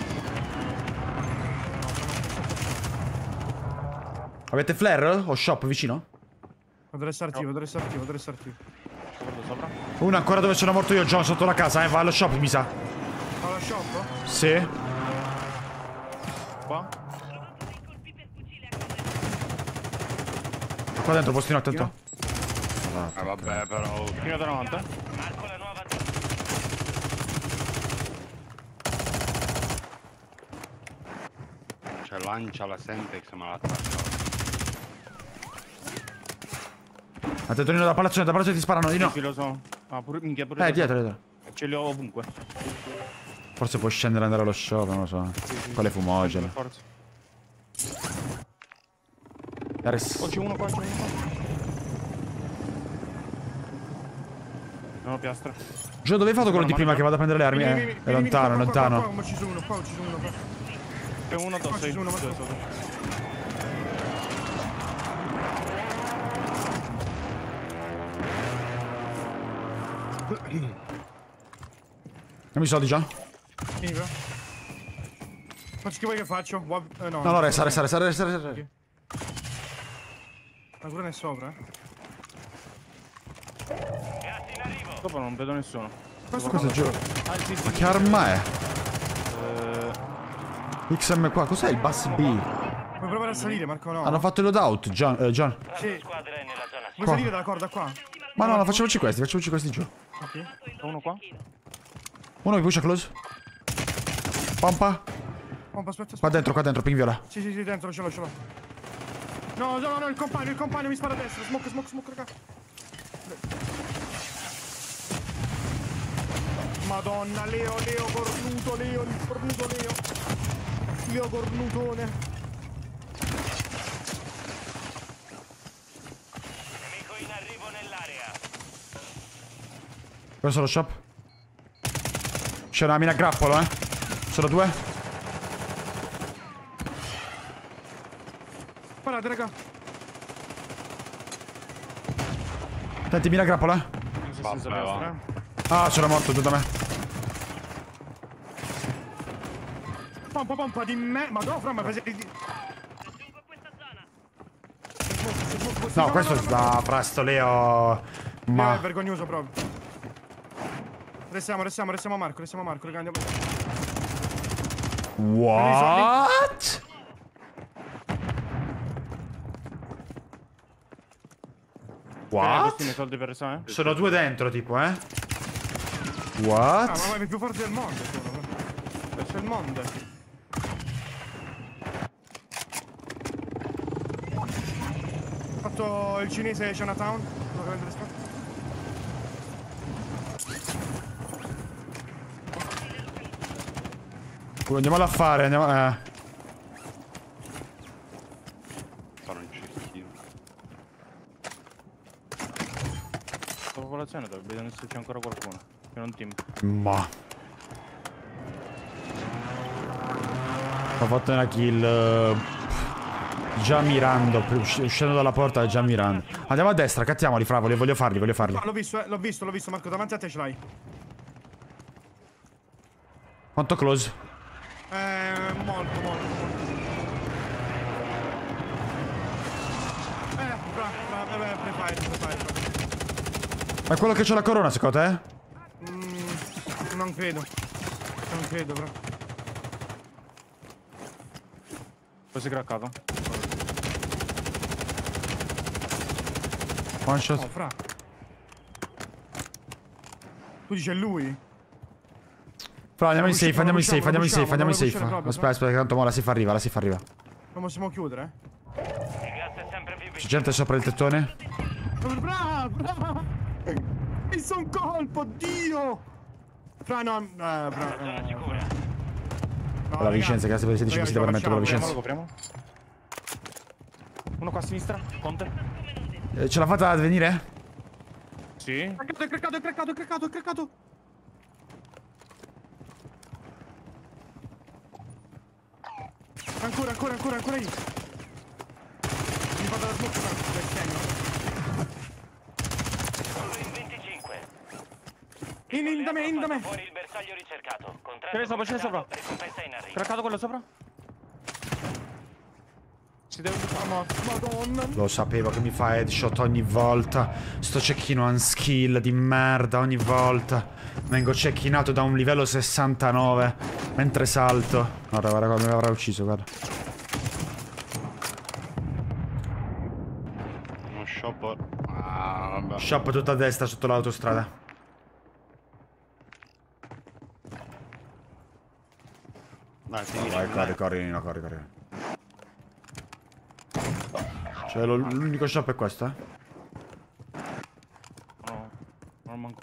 Avete flare o shop vicino? Potrei stare attivo, potrei stare attivo, potrei stare attivo. Guarda sopra. Uno ancora dove sono morto io, John, sotto la casa, eh. Va allo shop, mi sa. Alla shop? Sì. Qua. Qua dentro, postino attento. Ah vabbè però. Fino da novanta. Marco la nuova Cioè lancia la Semtex ma la traccia. Attento, da palazzone, da palazzone ti sparano, di no. Sì, lo so. Ah, pure, minchia, pure Eh, da dietro, sopra. dietro. Ce li ho ovunque. Forse puoi scendere e andare allo shop, non lo so. Con le fumogene. Per forza. Ares. Oh, c'è uno qua, c'è uno qua. Non ho piastra. Gio, dove hai fatto quello di prima che vado a prendere le armi? Vieni, Eh? vieni, È vieni, lontano, vieni, qua, qua, lontano. qua, qua, ma ci sono uno, qua ci sono uno, qua. C'è uno addosso. Qua ci sono, Sì, Marco. sotto. Non mi soldi già? Vieni qua. Faccio che vuoi che faccio? Wa- eh, no, No, no, resta, resta, resta, resta, resta. Ok. Ancora ne è sopra? gas in arrivo. Dopo non vedo nessuno. Questo Questo è giù. Ah, sì, sì. Ma che arma è? Eh, X M qua, cos'è il bus B? Puoi provare a salire, Marco? No. Hanno fatto il loadout, John. eh, John. La Sì. tua squadra è nella zona Vuoi sicura. salire dalla corda qua? Ma no, no, facciamoci questi, facciamoci questi giù. Ok. uno qua. Uno mi pusha close. Pompa. Oh, aspetta, aspetta. Qua dentro, qua dentro, ping viola. Sì, sì, sì, dentro, ce l'ho, ce l'ho. No, no, no, il compagno, il compagno mi spara a destra. Smoke, smoke, smoke, raga. Madonna, Leo, Leo, cornuto, Leo, il cornuto Leo. Leo cornutone. Nemico in arrivo nell'area. Questo è lo shop. C'è una mina a grappolo, eh. Sono due. Guardate, raga. Senti, mina a grappolo, eh. Vabbè, va. Ah, sono morto giù da me. Pompa, pompa di me. Ma no, fra, ma prese... No, questo sta frasto Leo. Ma Ma è vergognoso proprio. Restiamo, restiamo, restiamo a Marco, restiamo a Marco, raga, andiamo. What? What? Questi soldi per restare? Sono due dentro, tipo, eh. Ah, What? ma è più forte del mondo, sono. C'è il mondo. Ho fatto il cinese Chinatown. Devo prendere spazio. Andiamolo a fare, andiamo. Eh. Sono un cecchino. La popolazione dovrebbe vedere se c'è ancora qualcuno. Che non team. Ma. Ho fatto una kill. eh, Già mirando. usc- Uscendo dalla porta, già mirando. Andiamo a destra, cattiamoli, fra. Voglio, voglio farli, voglio farli. No, l'ho visto, eh, l'ho visto, l'ho visto, Marco, davanti a te ce l'hai. Quanto close? Eh, molto, molto, molto. Eh, bra, bra, eh, prepare, prepare, prepare. Ma è quello che c'ha la corona, secondo te? Mm, non credo. Non credo, bro. Poi si è craccato. One shot. Oh, fra. Tu dici è lui? Fra, andiamo in Usci- safe, andiamo in usciamo, safe, andiamo in safe, usciamo, andiamo in safe. usciamo proprio, Aspetta, aspetta, che tanto mo la si fa arriva, la si fa arriva. Non possiamo chiudere, eh? Il gas è sempre più C'è vicino. gente sopra il tettone? Bravo, bravo! Mi son colpo, Dio! Fra, no, eh, bravo. Zona sicura. No, Brava Vicenza, grazie per i sedici questi veramente, brava Copriamo, Vicenza. lo copriamo. Uno qua a sinistra, Conte. Eh, Ce l'ha fatta ad venire? Sì. È craccato, è craccato, è craccato, è craccato, è craccato. Ancora, ancora, ancora, ancora io. Mi vado da smoke, del segno. Solo in venticinque. In, in da me, in da me. Fuori il bersaglio ricercato. Contratto Ce n'è sopra, ce n'è completato, sopra. ricompensa in arrivo. Craccato quello sopra? Si deve Madonna. Lo sapevo che mi fa headshot ogni volta. Sto cecchino unskill di merda ogni volta. Vengo cecchinato da un livello sessantanove mentre salto. Guarda, guarda come mi avrà ucciso, guarda. Uno shopper. Ah, vabbè. Shop tutta a destra sotto l'autostrada. Dai, finisci. Vai, corri, corri, Nino, corri, corri. Cioè, lo- l'unico shop è questo, eh? No, non manco.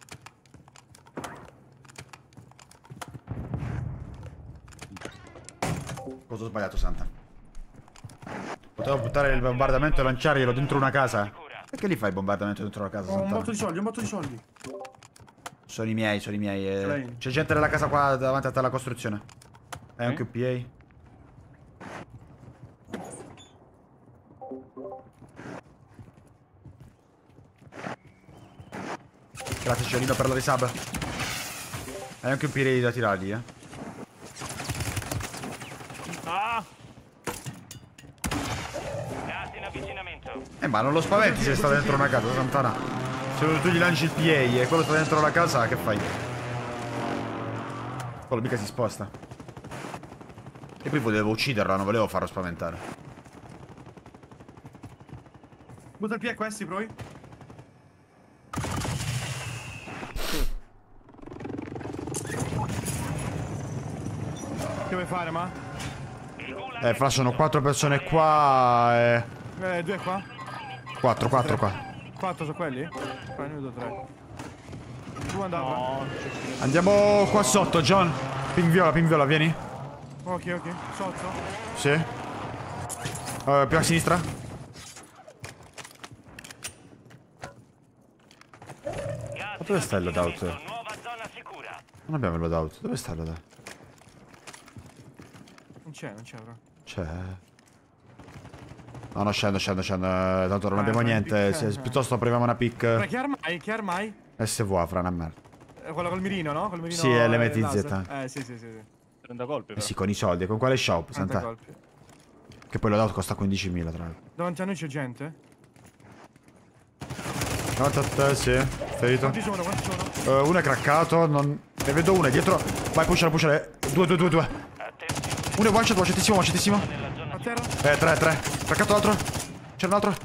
Cosa ho sbagliato, Santa? Potevo buttare il bombardamento e lanciarglielo dentro una casa. Perché li fai il bombardamento dentro una casa, Ho un Santana? botto di soldi, un botto di soldi. Sono i miei, sono i miei. eh. Lei. C'è gente nella casa qua davanti a te alla costruzione. Hai anche un P A? Grazie Ciolino per la risub. Hai anche un P A da tirargli, eh. Ah! Gas in avvicinamento. Eh ma non lo spaventi se sta dentro una casa, Santana. Se tu gli lanci il P A e quello sta dentro la casa, che fai? Quello mica si sposta. E poi volevo ucciderla, non volevo farlo spaventare. Butta il piede a questi, poi. Che vuoi fare, ma? Eh, fra sono quattro persone qua e... Eh, due qua? Quattro, quattro qua. Quattro sono quelli? Qua ne vedo tre. Tu andava? No, Andiamo qua sotto, John. Ping viola, ping viola, vieni. Ok, ok. Sotto? Sì. Eh, più a sinistra. Ma dove sta il loadout? Nuova zona sicura. Non abbiamo il loadout. Dove sta il loadout? Non c'è, non c'è, bro. C'è. No, no, scendo, scendo, scendo. eh, Tanto non Ah, abbiamo fai niente. pick, Se- eh. piuttosto proviamo una pick. Ma che armai? Che armai? S V A, fra una merda. Eh, Quello col mirino, no? Col mirino. Sì, è eh, l'M T Z. laser. Eh, sì, sì, sì. sì. trenta colpi Eh però. sì, con i soldi. Con quale shop? trenta Santa. colpi. Che poi loadout costa quindicimila, tra l'altro. Davanti a noi c'è gente? Davanti a te, sì. Ferito. Quanti sono? Quanti sono? Uh, uno è craccato. Non... Ne vedo uno, è dietro. Vai, pushala, pushala. Due, due, due, due. Uno è one shot, one shotissimo, one shotissimo. A terra? Eh, tre, tre. Craccato l'altro. C'era un altro.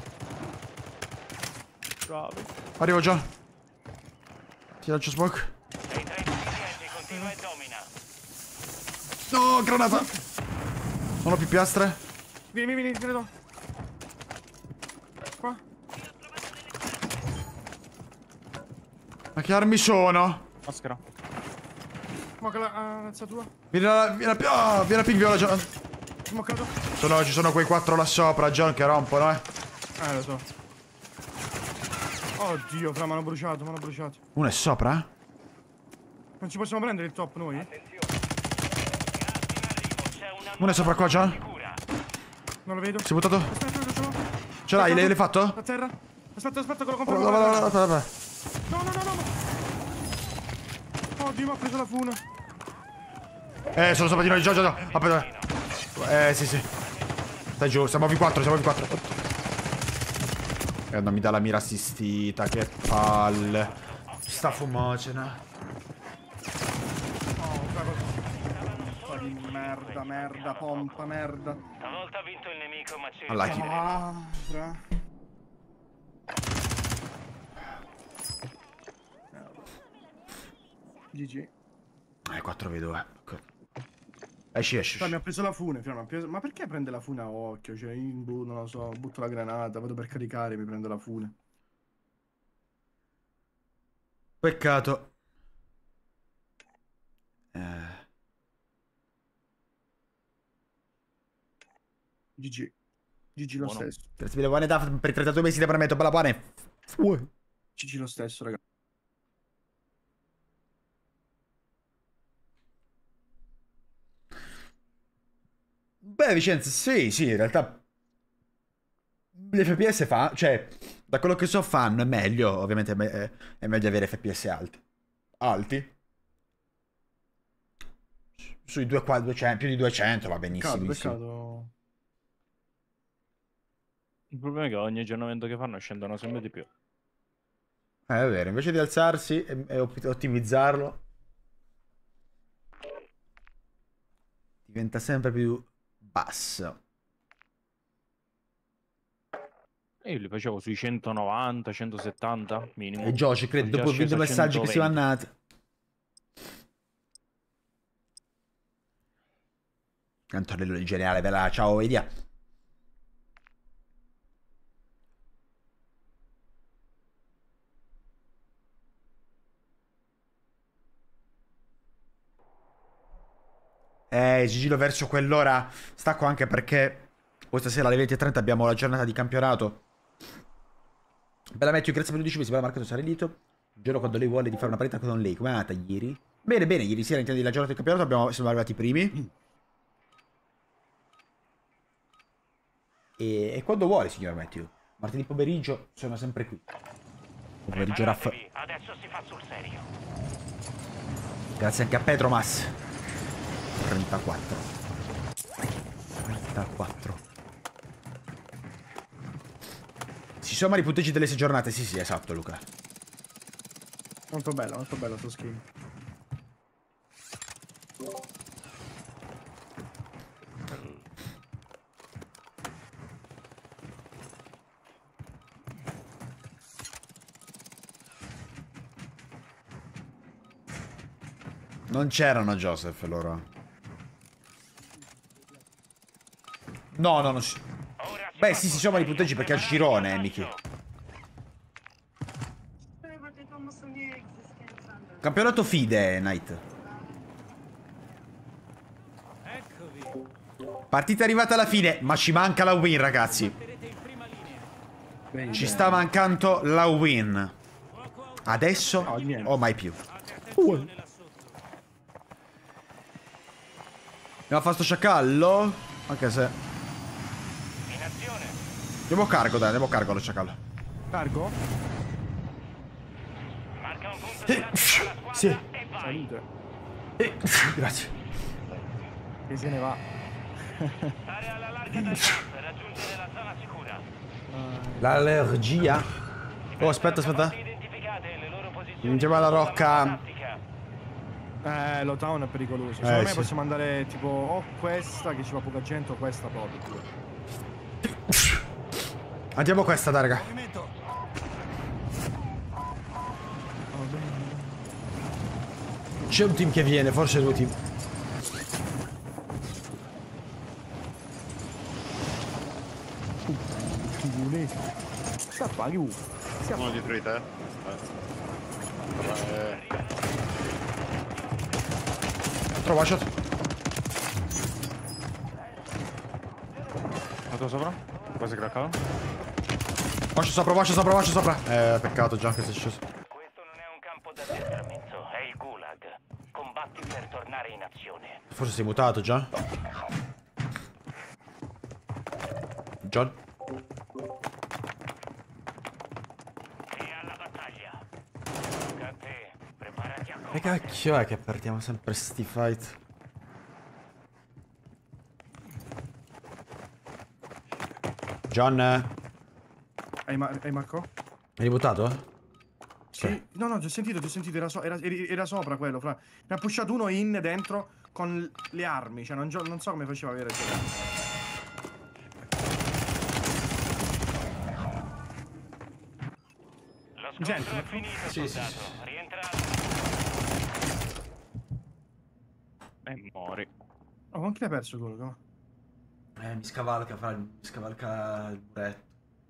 Bravo. Arrivo già. Ti lancio smoke. Dei tre clienti continua e domina. No, granata. Non ho più piastre. Vieni, vieni, vieni, te ne do. Qua. Ma che armi sono? Maschera. Ma che la ah, razza tua? Vieni la, vieni la, oh, vieni la ping viola, John. Smoccato? Sono, ci sono quei quattro là sopra, John, che rompono, eh. Eh, lo so. Oddio, fra, mi hanno bruciato, mi hanno bruciato. Uno è sopra? Non ci possiamo prendere il top noi? Uno è sopra qua, John. Non lo vedo. Si è buttato? Aspetta, aspetta, ce l'ho. Ce l'hai? L'hai l'hai fatto? A terra? Aspetta, aspetta, che lo compro. Guarda, guarda, guarda, guarda, guarda. No, no, no, no. Oddio, mi ha preso la fune. Eh, sono sopra di noi, John, John, John. Aspetta. Eh, sì, sì. Stai giù, siamo V quattro, siamo V quattro. Eh, non mi dà la mira assistita, che palle. Sta fumogena. Oh, di merda, merda, pompa, merda. Stavolta ha vinto il nemico, ma ci Alla chi? Ah, fra. G G. Eh, quattro vedo, eh. Esci, esci. Fra, mi ha preso la fune, fra, mi ha preso- ma perché prende la fune a occhio? Cioè, in bu- non lo so, butto la granata, vado per caricare, mi prende la fune. Peccato. Eh. G G. G G lo Buono. stesso. Grazie mille, buone da per trentadue mesi di abbonamento, bella buone. Uh. G G lo stesso, raga. Beh, Vicenza, sì, sì, in realtà l'F P S fa, cioè, da quello che so fanno è meglio, ovviamente è, me- è- è meglio avere F P S alti. Alti? Sui due, qua, duecento, più di duecento va benissimo. Peccato, peccato. Il problema è che ogni aggiornamento che fanno scendono sempre di più. Eh, è vero, invece di alzarsi e, e op- ottimizzarlo, diventa sempre più basso. E io li facevo sui centonovanta, centosettanta minimo. E Gio, ci credo, Sono già dopo il video sceso a messaggi che si centoventi. mannate. Antonello il generale, bella, ciao, vediamo. Eh, sigillo verso quell'ora. Stacco anche perché questa sera alle venti e trenta abbiamo la giornata di campionato. Bella Matthew, grazie per dodici mesi, bella Marcato Sarellito. Il giorno quando lei vuole di fare una partita con lei. Come è andata ieri? Bene, bene, ieri sera intendi la giornata di campionato abbiamo, siamo arrivati primi. E, e quando vuole, signor Matthew. Martedì pomeriggio sono sempre qui. Pomeriggio raff. Preparatevi, adesso si fa sul serio. Grazie anche a Petromas. trentaquattro. trentaquattro. Si sommano i punteggi delle sei giornate. Sì, sì, esatto, Luca. Molto bello, molto bello sto skin. Non c'erano Joseph loro. No, no, non si... Beh, sì, si sommano i punteggi perché al girone, eh, Miki. Campionato Fide, Knight. Eccovi. Partita arrivata alla fine, ma ci manca la win, ragazzi. Ci sta mancando la win. Adesso No, niente. o mai più. Attenzione là sotto. Andiamo a fare sto sciacallo? Anche se... In azione. Andiamo a cargo, dai, andiamo a cargo allo sciacallo. Cargo? Marca un punto di Sì. lancio alla Sì. squadra e vai. Salute. Eh, Grazie. Che se ne va. Stare alla larga dal gas per raggiungere la zona sicura. L'allergia? Oh, aspetta, aspetta. Identificate le loro posizioni. Insieme alla rocca. Eh, lo town è pericoloso. Eh, Secondo me sì. possiamo andare tipo o questa che ci va poca gente o questa proprio. Andiamo a questa, dai, raga. C'è un team che viene, forse due team. Sta paghi uh. Uno dietro di te. Eh. Trova shot. Vado sopra? Quasi craccato. Wascio sopra, wascio sopra, wascio sopra. Eh, peccato già che sei sceso. Questo non è un campo d'addestramento, è il gulag. Combatti per tornare in azione. Forse sei mutato già. John? E alla battaglia. Tocca a te. Preparati a Che combattere. cacchio è che perdiamo sempre sti fight? John? Hai, ma hai Marco? Hai buttato? Sì. No, no, ti ho sentito, ti ho sentito, era, so era, era sopra quello, fra. Ne ha pushato uno in dentro con le armi, cioè non, non so come faceva a avere giocato. Lo scontro Gente, è finito, sì, soldato. sì, sì. Rientra. E mori. Oh, con chi l'hai perso quello? No? Eh, mi scavalca, fra, mi scavalca il muretto.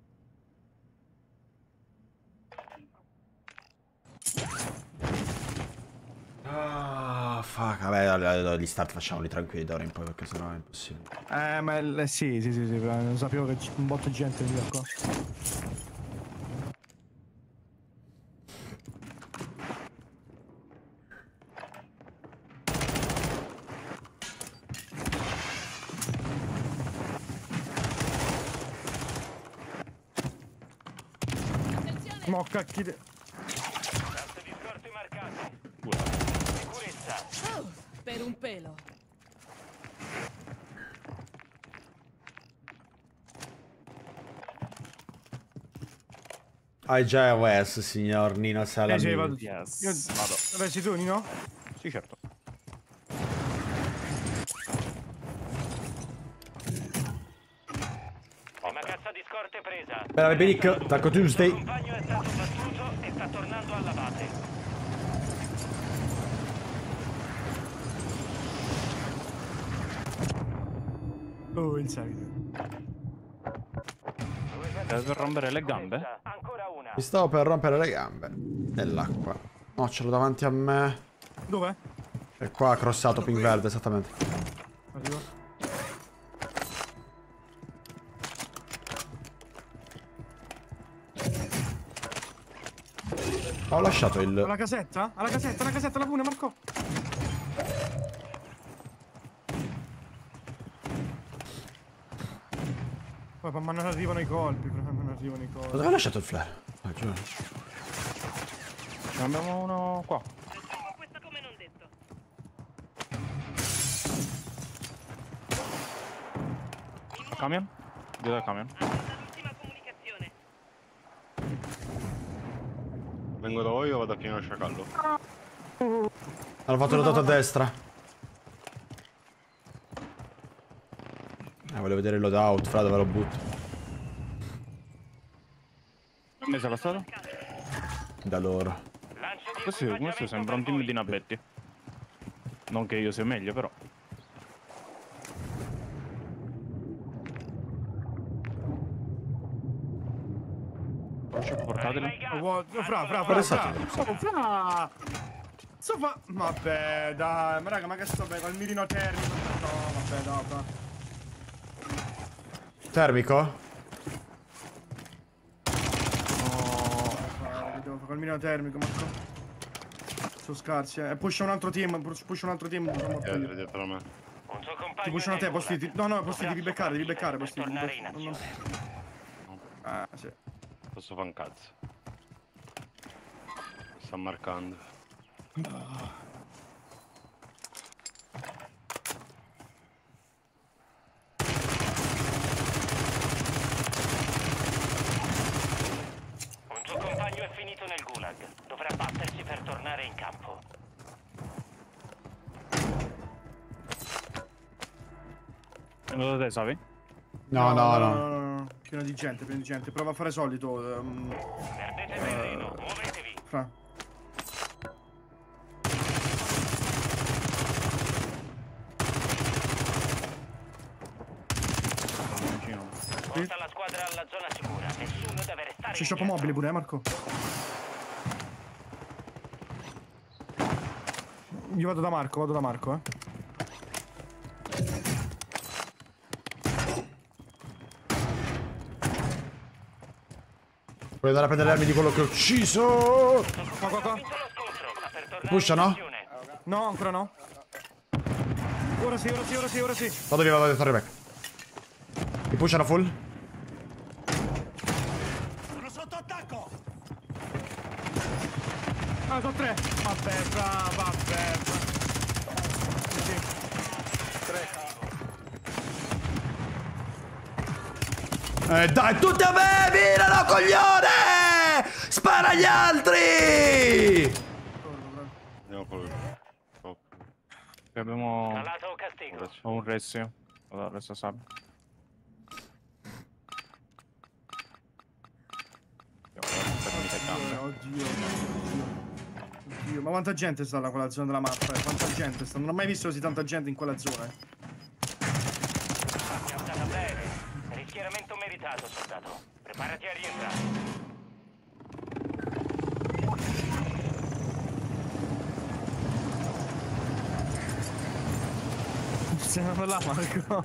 Ah, fuck, vabbè, gli start facciamoli tranquilli da ora in poi perché sennò è impossibile. Eh, ma eh, sì, sì, sì, sì, non sapevo che c'è un botto di gente veniva qua. Mo cacchi de... Tasto di scorte marcate. Sicurezza. Oh, per un pelo. Hai già West, signor Nino Salami. Eh sì, vado. Yes. Io... Vado. Vabbè, sei tu, Nino? Sì, certo. Prima cazza di scorte presa. Bella baby Nick, Taco Il Tuesday. compagno è stato battuto e sta tornando alla base. Oh, il seguito. Deve per rompere le gambe? Ancora una. Mi stavo per rompere le gambe. Nell'acqua. No, ce l'ho davanti a me. Dov'è? E qua, crossato, ping verde, esattamente. Arrivo. Ho lasciato il... Alla casetta? Alla casetta, alla casetta, la pune, Marco! Poi, ma non arrivano i colpi, però non arrivano i colpi. Dove ho lasciato il flare? Ah, giuro. Ce ne abbiamo uno qua. Questa come non detto. Camion? Dietro al camion. L'ultima comunicazione. Vengo da voi o vado a pieno sciacallo? Hanno fatto il rotato a destra. Eh, voglio vedere il loadout, fra dove lo butto. Come sei passato? Da loro. Questo, questo sembra un team di nabetti. Non che io sia meglio, però. Portatelo. Oh, fra, fra, fra, Qual è fra, stato? fra, oh, fra. Sto fa... Vabbè, dai, ma raga, ma che sto bene, col mirino termico. No, vabbè, dai, fra. Termico? No, fra, devo fare col mirino termico, Marco. Sono scarsi, eh. Pusha un altro team, pusha un altro team. Dietro, dietro a me. Un tuo compagno Ti pushano a te, nel posti di... gulag. No, no, posti Dovrà devi beccare, devi beccare, per posti di... tornare in non- non- azione. Ah, sì. Posso fare un cazzo. Sta marcando. Un tuo compagno è finito nel gulag. Dovrà battersi per tornare in campo. Vengo da te, Savi? No, no, no. no, no. Pieno di gente, pieno di gente. Prova a fare solito. Um, Perdete terreno, muovetevi. fra. Vicino. Porta la squadra alla zona sicura. Nessuno deve restare C'è shop indietro. mobile pure, eh, Marco? Io vado da Marco, vado da Marco, eh. Puoi andare a prendere le armi di quello che ho ucciso. Qua, qua, qua. Vinto lo scontro. Sta per tornare Pusha, in no? azione. No, ancora no. Ora sì, ora sì, ora sì, ora sì. Vado via, vado a tornare back. Mi pushano full. Sono sotto attacco! Ah, sono tre. Vabbè, va, vabbè. Sì, sì. Eh dai, tutti a me, virano, coglione! Spara agli altri! Andiamo con lui. Oh. Che abbiamo Calato o castigo. ho un ressio. Vado a resto Savi. Oddio, oddio, oddio. Ma quanta gente sta in quella zona della mappa? Eh? Quanta gente sta? Non ho mai visto così tanta gente in quella zona. Eh. È andata bene. Rischiaramento meritato, soldato. Preparati a rientrare. Stiamo là, Marco.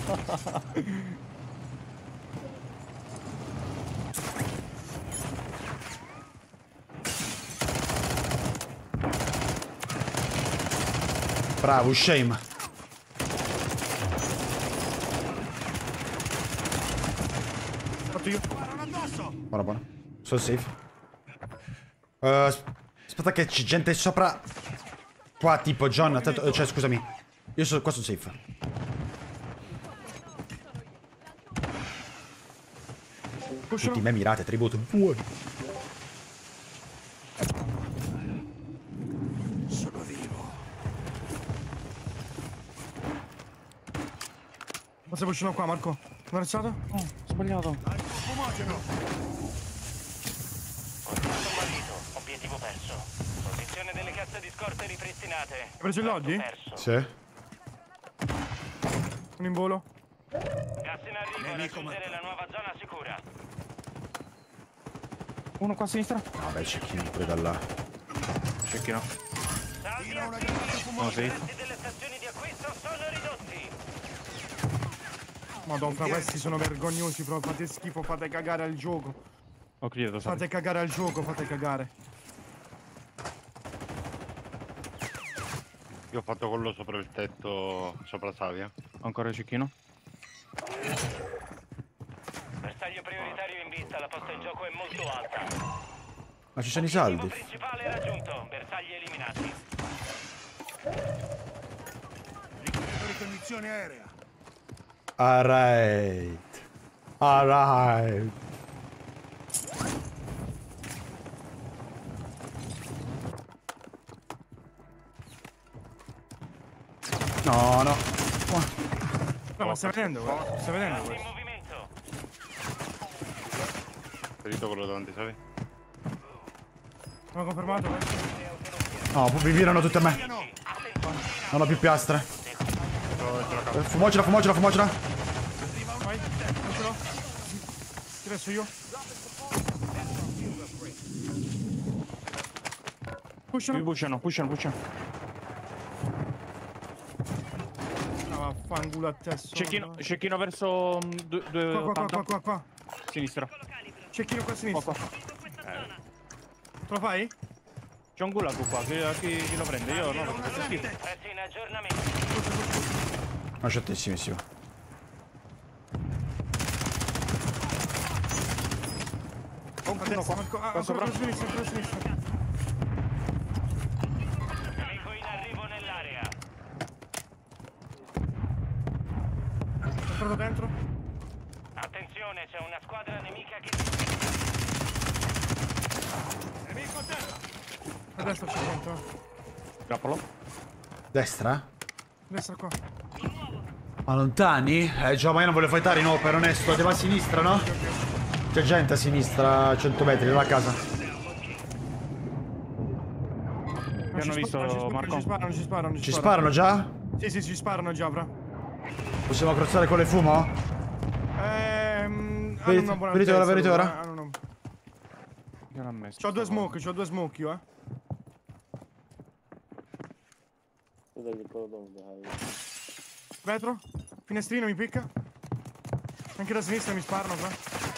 Bravo, shame. Fatto io. Buona, buona. Sono safe. Uh, aspetta che c'è gente sopra. Qua tipo John, attento, cioè scusami. Io sono qua, sono safe. Tutti me mirate, tributo. Buoni. Sono vivo. Ma sei vicino qua, Marco? Non è stato? Oh, ho sbagliato. Fumogeno. Contatto fallito. Obiettivo perso. Posizione delle casse di scorte ripristinate. Hai preso il loggi? Perso. Sì. Sono in volo. Gas in arrivo. Raggiungere la nuova zona sicura. Uno qua a sinistra. Vabbè, c'è chi pure da là. Cecchino. Saldi Tira una attivi. granata I fumosa. sì. prezzi delle stazioni di acquisto sono ridotti. Madonna, questi sono vergognosi, proprio. Fate schifo, fate cagare al gioco. Ho clearato, Savi. Fate cagare al gioco, fate cagare. Io ho fatto quello sopra il tetto, sopra Savia. Ancora cecchino. Bersaglio prioritario in vista. La posta in gioco è molto alta. Ma ci sono i Obiettivo saldi. principale raggiunto. Bersagli eliminati. Richiedere ricognizione aerea. Alright. Alright. No, no. No, ma stai vedendo, guarda. Stai vedendo Gas in questo? movimento. Ferito quello davanti, Savi? Non ho confermato questo? No, vi virano tutte a me. Non ho più piastre. Eh, Fumogena, fumogena, fumogena. Vai, non ce l'ho. Ti resto io. Mi Pushano. pushano, pushano, pushano. No, vaffanculo a te. Cecchino, cecchino verso mm, due, due Qua, qua, qua, ottanta. qua, qua, qua. Sinistra. Cecchino qua a Qua, sinistra. qua. Te lo fai? C'è un gulag qua, chi, chi, chi lo prende? Io no, perché faccio schifo. Prezzi in aggiornamento. Ma scettissimissimo. Oh, a destra, Marco. Ah, ancora a sinistra, ancora a sinistra. Nemico in arrivo nell'area. È entrato dentro. Attenzione, c'è una squadra nemica che... Nemico a terra. A destra c'è dentro. Grappolo. Destra? A destra qua. Ma lontani? Eh già, ma io non voglio fightare in open, onesto. Andiamo a sinistra, no? C'è gente a sinistra, a cento metri dalla casa. Non hanno ci visto, sparano, ci Marco? sparano, ci sparano, ci Ci sparano. sparano già? Sì, sì, ci sparano già, bro. Possiamo crossare con le fumo? Ehm... Vedete- vedete ora, vedete ora? Che l'ha messo? C'ho due smoke, c'ho due smoke io, eh. Vetro. Finestrino mi picca. Anche da sinistra mi sparano, qua.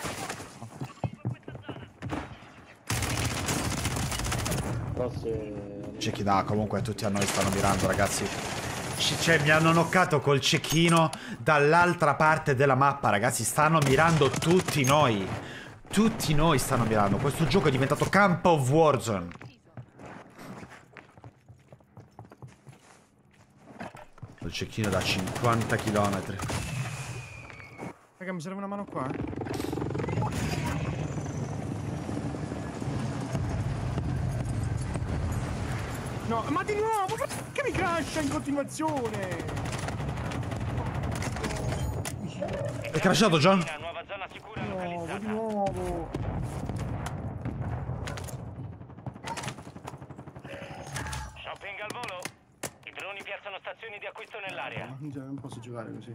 C'è chi dà, comunque tutti a noi stanno mirando, ragazzi. C- Cioè, mi hanno knoccato col cecchino dall'altra parte della mappa, ragazzi. Stanno mirando tutti noi. Tutti noi stanno mirando. Questo gioco è diventato Camp of Warzone. Il cecchino da cinquanta chilometri. Raga, mi serve una mano qua, eh. No, ma di nuovo! Che mi crasha in continuazione! È crashato, John? Una nuova zona sicura No, localizzata. di nuovo! Shopping al volo. I droni piazzano stazioni di acquisto nell'area. No, cioè, non posso giocare così.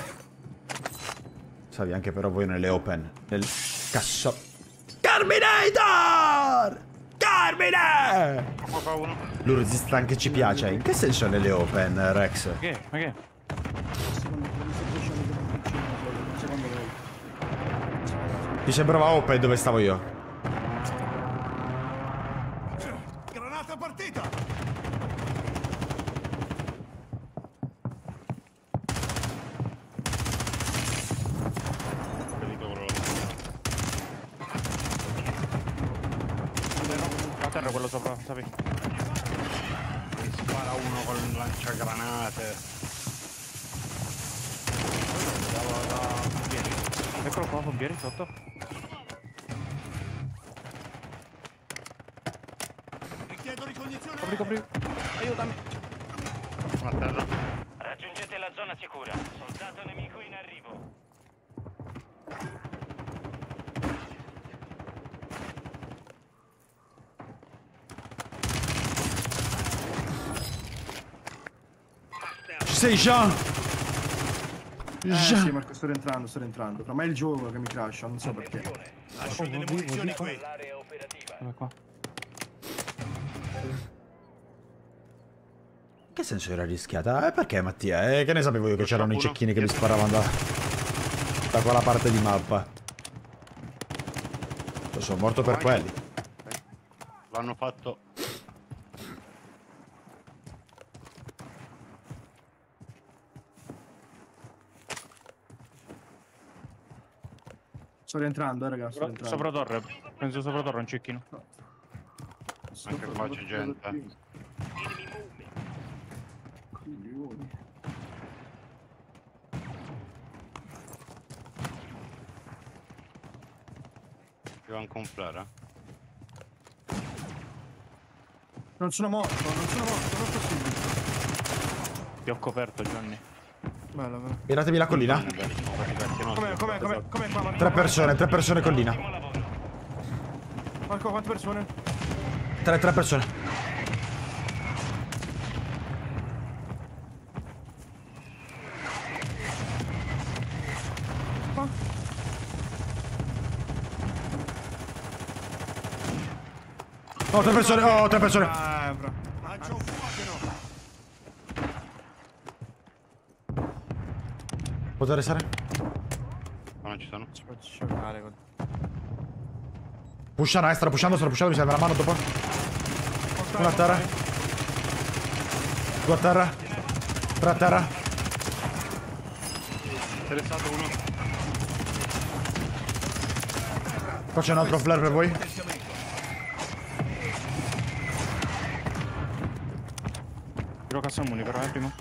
Savi anche però voi nelle open. Nel casso. Carminator! Carmine! Qua fa uno. L'Urzist anche ci piace. In che senso nelle open, Rex? Ma che? Ma che? Secondo me sto crescendo secondo me. Mi sembrava open dove stavo io. Granata partita. Ferito quello là. A terra quello sopra, sapi? Mi spara uno con il lanciagranate. Eccolo qua, pompieri sotto. Richiedo ricognizione. Copri, copri. Aiutami. Una a terra. Raggiungete la zona sicura. Soldato nemico in arrivo. Ci sei, Jean? Eh Jean. sì, Marco, sto rientrando, sto rientrando. Però ma è il gioco che mi crasha, non so perché. Lascio delle munizioni qui. L'area operativa. Guarda qua. Che senso era rischiata? Eh, perché Mattia? Eh, che ne sapevo io che c'erano i cecchini che mi sparavano da... da quella parte di mappa. Io sono morto per quelli. L'hanno fatto. Sto rientrando, eh, ragazzi, sto Sopra, rientrando. sopra torre. Penso sopra torre un cecchino. Anche qua c'è gente. Coglioni. Io anche un flare. Non sono morto, non sono morto, non è possibile. Ti ho coperto, Gianni. Bello, bello. Miratevi la collina. Com'è, com'è, com'è, com'è qua, Marco? Tre persone, tre persone collina. Marco, quante persone? Tre, tre persone. Qua? Oh, tre persone, oh, tre persone. Ah, bro. Lancio un fuoco. Potete restare? Ma non ci sono. Ci faccio giocare con... Pushano, eh, stanno pushando, stanno pushando, mi serve la mano dopo. Uno a terra. Due a terra. Tre a terra. Interessato uno. Qua c'è un altro flare per voi. Tiro Cassamuni però, eh, prima.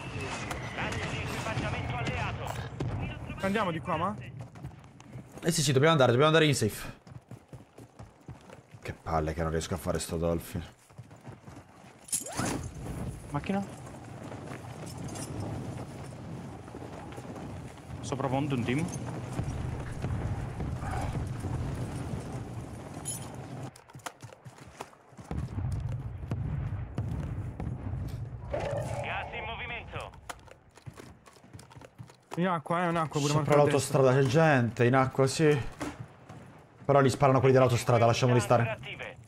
Andiamo di qua, ma? Eh sì, sì, dobbiamo andare, dobbiamo andare in safe. Che palle che non riesco a fare sto dolphin. Macchina? Sopravvento un team. Gas in movimento. In acqua, eh, in acqua pure. Sopra l'autostrada c'è gente, in acqua sì. Però li sparano quelli dell'autostrada, lasciamoli stare.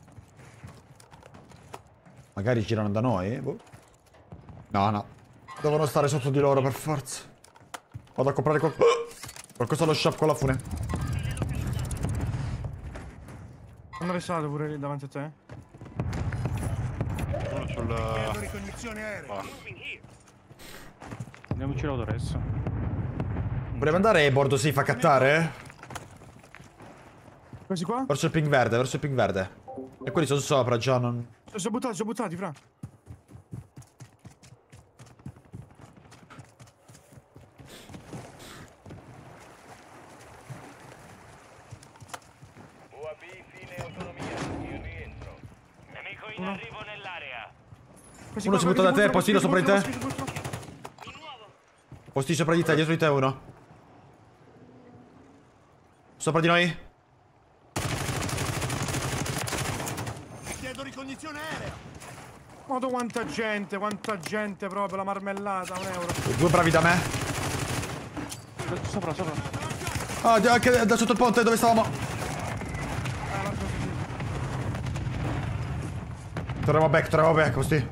Magari girano da noi? Boh. No, no. Devono stare sotto di loro per forza. Vado a comprare qual qualcosa allo shop con la fune. Hanno restato pure lì davanti a te. Uno sul... Ricognizione aerea. Andiamoci l'autoresso. Volevo andare a bordo safe a cattare? Questi qua? Verso il ping verde, verso il ping verde. E quelli sono sopra, già non... Sono buttati, sono buttati, fra. U A B fine autonomia, in rientro. Nemico in arrivo nell'area. Uno si butta da te, postino sopra di te. Postino sopra di te, dietro di te uno. Sopra di noi. Richiedo ricognizione aerea. Modo quanta gente, quanta gente proprio, la marmellata, un euro. Due bravi da me. Sopra, sopra. Ah, anche da sotto il ponte dove stavamo. Torniamo back, torniamo back, così.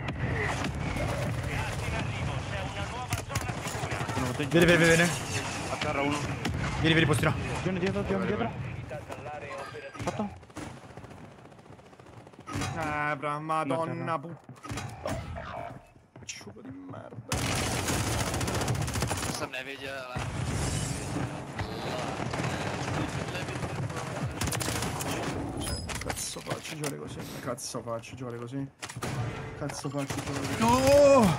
Vieni, vieni, vieni. A terra uno. Vieni, vieni, postino. Vieni dietro, vieni dietro. Fatto? Eh, bra, madonna puttana. Ciuco di merda. Sam ne vede Cazzo faccio giocare così? Cazzo faccio giocare così? Cazzo faccio giocare così? No!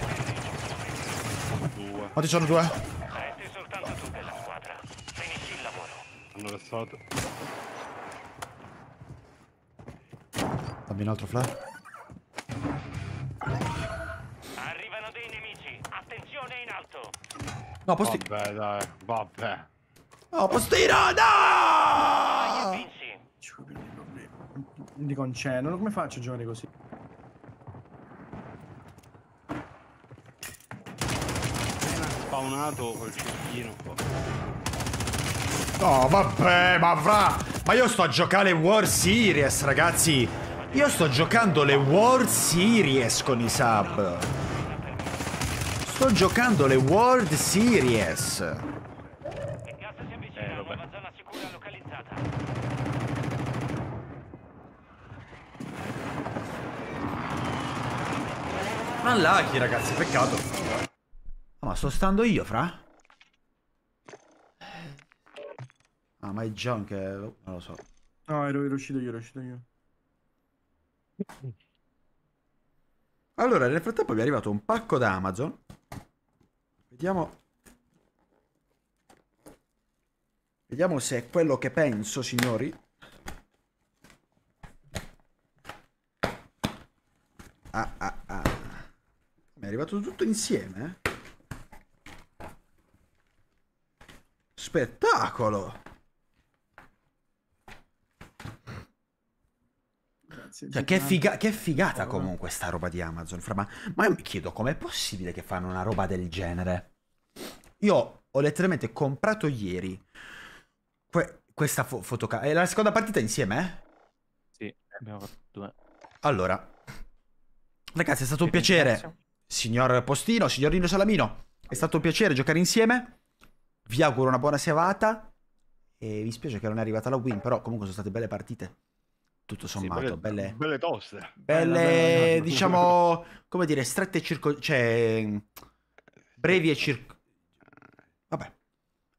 Due. Quanti sono due? Resti soltanto tu della squadra. Finisci il lavoro. Hanno restato. Dammi un altro flare. Arrivano dei nemici. Attenzione in alto. No, postino. Vabbè, dai. Vabbè. No, postino, no! Vinci. Di concenno, come faccio a giocare così? Spawnato col cecchino qua. No, vabbè, ma fra... Ma io sto a giocare le World Series, ragazzi. Io sto giocando le World Series con i sub. Sto giocando le World Series. Il gas si avvicina a una nuova zona sicura localizzata. Unlucky, ragazzi, peccato. Oh, ma sto stando io, fra? Ah, ma è John che... Non lo so. No, ero, ero uscito io, ero uscito io. Allora, nel frattempo mi è arrivato un pacco da Amazon. Vediamo... Vediamo se è quello che penso, signori. Ah, ah, ah. Mi è arrivato tutto insieme, eh? Spettacolo! Grazie. Cioè, che, figa che figata comunque sta roba di Amazon. Fra, ma, ma io mi chiedo com'è possibile che fanno una roba del genere. Io ho letteralmente comprato ieri que questa fo fotocamera. È la seconda partita insieme, eh? Sì, abbiamo fatto due. Allora, ragazzi, è stato un piacere. Signor Postino, signor Nino Salamino, è stato un piacere giocare insieme. Vi auguro una buona serata. E mi spiace che non è arrivata la win, però comunque sono state belle partite. Tutto sommato, sì, belle, belle, belle toste. Belle, bella, bella, bella. diciamo, come dire, strette circo... cioè, brevi e circo... Vabbè.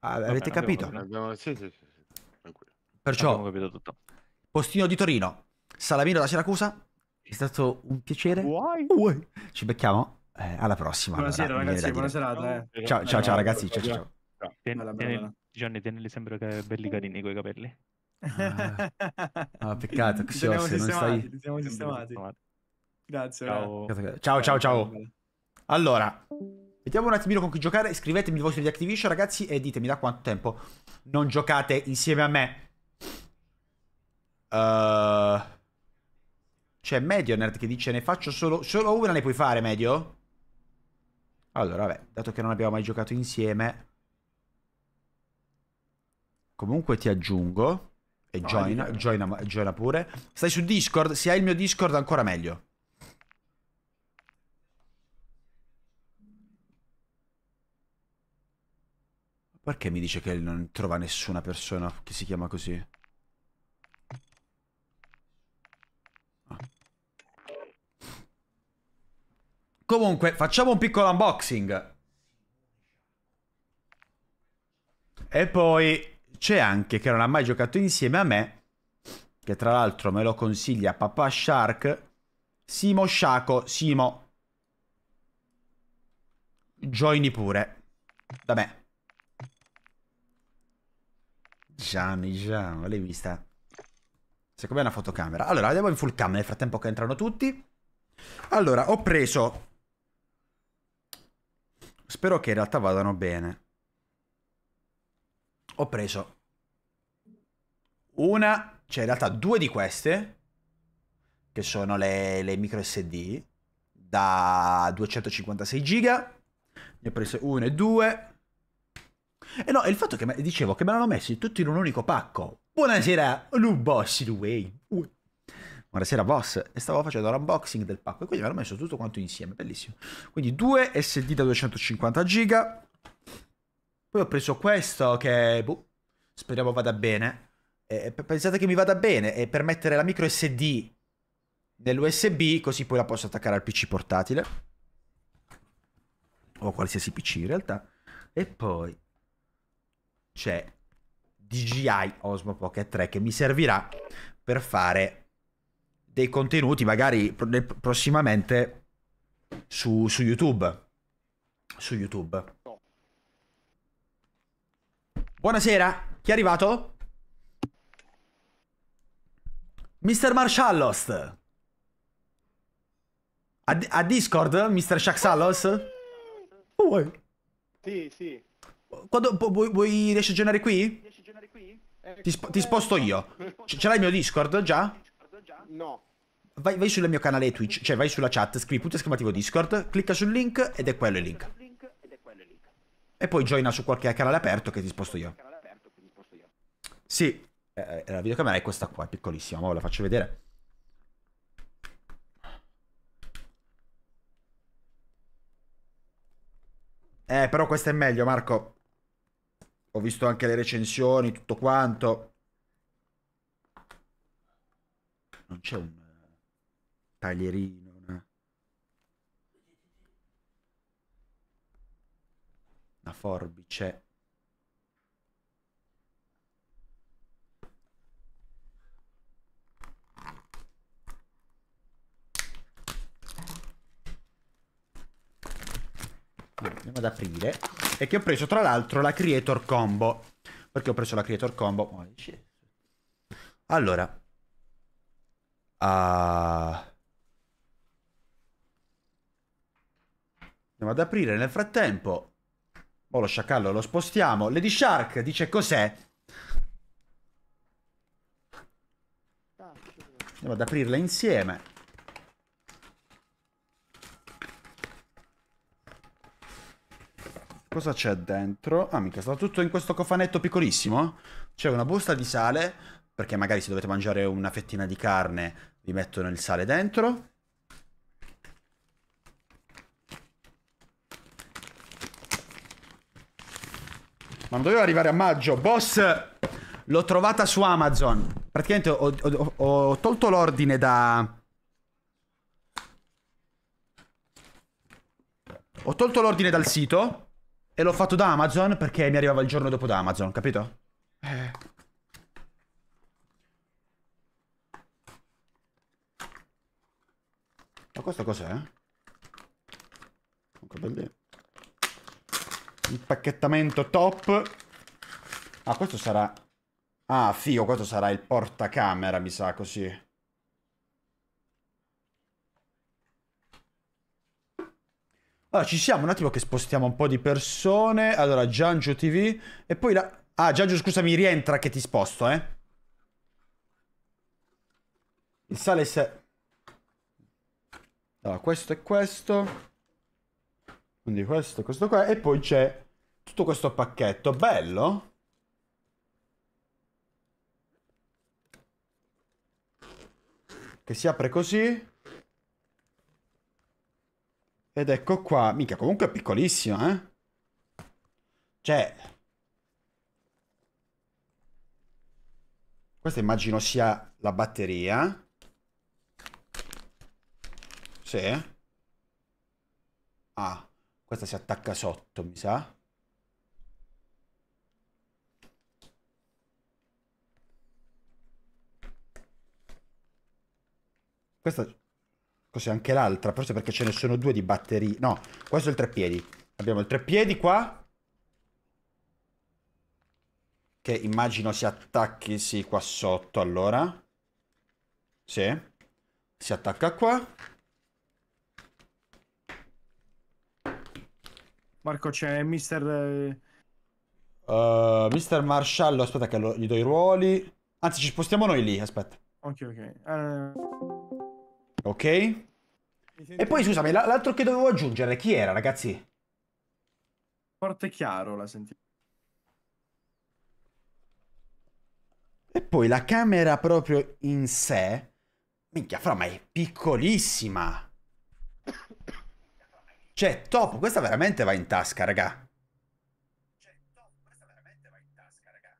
Ah, Va avete bene, abbiamo capito? capito. Abbiamo... Sì, sì, sì, sì. Tranquillo. Perciò, Abbiamo capito tutto. postino di Torino, Salamino da Siracusa, è stato un piacere. Vuoi? Uè. Ci becchiamo. Eh, alla prossima. Buonasera allora, mi viene ragazzi, da buona dire. serata. Eh. Ciao, ciao, ciao ragazzi. Ciao, ciao. Ciao. Tien- Bella, bella, tieni- bella. Gianni, tienili sempre che belli carini quei capelli. Ah, ah, peccato, Ci teniamo Xios, non sistemati, stai... ci siamo sistemati. Grazie. Ciao. raga. Ciao, ciao, ciao. Bella. Allora, vediamo un attimino con chi giocare. Iscrivetemi ai vostri di Activision, ragazzi, e ditemi da quanto tempo non giocate insieme a me. Uh, C'è Medio Nerd che dice ne faccio solo... Solo una ne puoi fare, Medio? Allora, vabbè, dato che non abbiamo mai giocato insieme... Comunque ti aggiungo. E No, joina, dica. joina, joina pure. Stai su Discord? Se hai il mio Discord ancora meglio. Perché mi dice che non trova nessuna persona che si chiama così? Ah. Comunque, facciamo un piccolo unboxing. E poi c'è anche che non ha mai giocato insieme a me, che tra l'altro me lo consiglia Papà Shark, Simo Sciaco. Simo, joini pure da me. Gianni, Gianni, l'hai vista? Secondo me è una fotocamera. Allora, andiamo in full cam nel frattempo che entrano tutti. Allora, ho preso... Spero che in realtà vadano bene. Ho preso una, cioè in realtà due di queste, che sono le, le micro S D da duecentocinquantasei giga. Ne ho prese una e due. E no, il fatto che me, dicevo che me l'hanno messi tutti in un unico pacco. Buonasera, Lu Boss, Way. Buonasera, boss. E stavo facendo l'unboxing del pacco e quindi me l'hanno messo tutto quanto insieme, bellissimo. Quindi due S D da duecentocinquanta giga. Poi ho preso questo che, boh, speriamo vada bene. E pensate che mi vada bene e per mettere la micro S D nell'U S B, così poi la posso attaccare al P C portatile. O a qualsiasi P C in realtà. E poi c'è D J I Osmo Pocket tre che mi servirà per fare dei contenuti magari prossimamente su, su YouTube. Su YouTube. Buonasera, chi è arrivato? mister Marshallost. A, a Discord, mister Shaxalos? Oh, Sì, sì. Quando vuoi, vuoi riesci a generare qui? Riesci a generare qui? Eh, Ti, sp ti sposto io. C ce l'hai il mio Discord già? No. Vai, vai sul mio canale Twitch, cioè vai sulla chat, scrivi punto esclamativo Discord, clicca sul link ed è quello il link. E poi joina su qualche canale aperto che ti sposto io. Sì, eh, la videocamera è questa qua, è piccolissima, ma ve la faccio vedere. Eh, però questa è meglio, Marco. Ho visto anche le recensioni, tutto quanto. Non c'è un taglierino, una... una forbice. Andiamo ad aprire. E che ho preso tra l'altro la Creator Combo. Perché ho preso la Creator Combo? Oh, allora uh... andiamo ad aprire nel frattempo. Oh, lo sciacallo lo spostiamo. Lady Shark dice cos'è. Andiamo ad aprirla insieme. Cosa c'è dentro? Ah, mica, sta tutto in questo cofanetto piccolissimo. C'è una busta di sale, perché magari se dovete mangiare una fettina di carne vi mettono il sale dentro. Ma non doveva arrivare a maggio. Boss, l'ho trovata su Amazon. Praticamente ho, ho, ho tolto l'ordine da... Ho tolto l'ordine dal sito. E l'ho fatto da Amazon perché mi arrivava il giorno dopo da Amazon, capito? Eh. Ma questo cos'è? Comunque belli. Impacchettamento top. Ah, questo sarà... Ah, figo, questo sarà il portacamera, mi sa, così. Allora, ci siamo, un attimo che spostiamo un po' di persone. Allora, Giangio T V. E poi la... Ah, Giangio, scusami, rientra che ti sposto, eh. Il sale se... Allora, questo e questo. Quindi questo e questo qua. E poi c'è tutto questo pacchetto. Bello. Che si apre così. Ed ecco qua. Mica, comunque è piccolissimo, eh. Cioè... Questa immagino sia la batteria. Sì. Ah, questa si attacca sotto, mi sa. Questa... Cos'è anche l'altra? Forse perché ce ne sono due di batterie. No, questo è il treppiedi. Abbiamo il treppiedi qua. Che immagino si attacchi, sì, qua sotto, allora. Sì. Si attacca qua. Marco, c'è mister... Uh, mister Marshallo, aspetta che lo- gli do i ruoli. Anzi, ci spostiamo noi lì, aspetta. Ok, ok. Uh... Ok. E poi, scusami, la- l'altro che dovevo aggiungere, chi era, ragazzi? Forte chiaro la senti. E poi la camera proprio in sé. Minchia, fra, ma è piccolissima. Cioè, top, questa veramente va in tasca, raga. Cioè, top, questa veramente va in tasca, raga.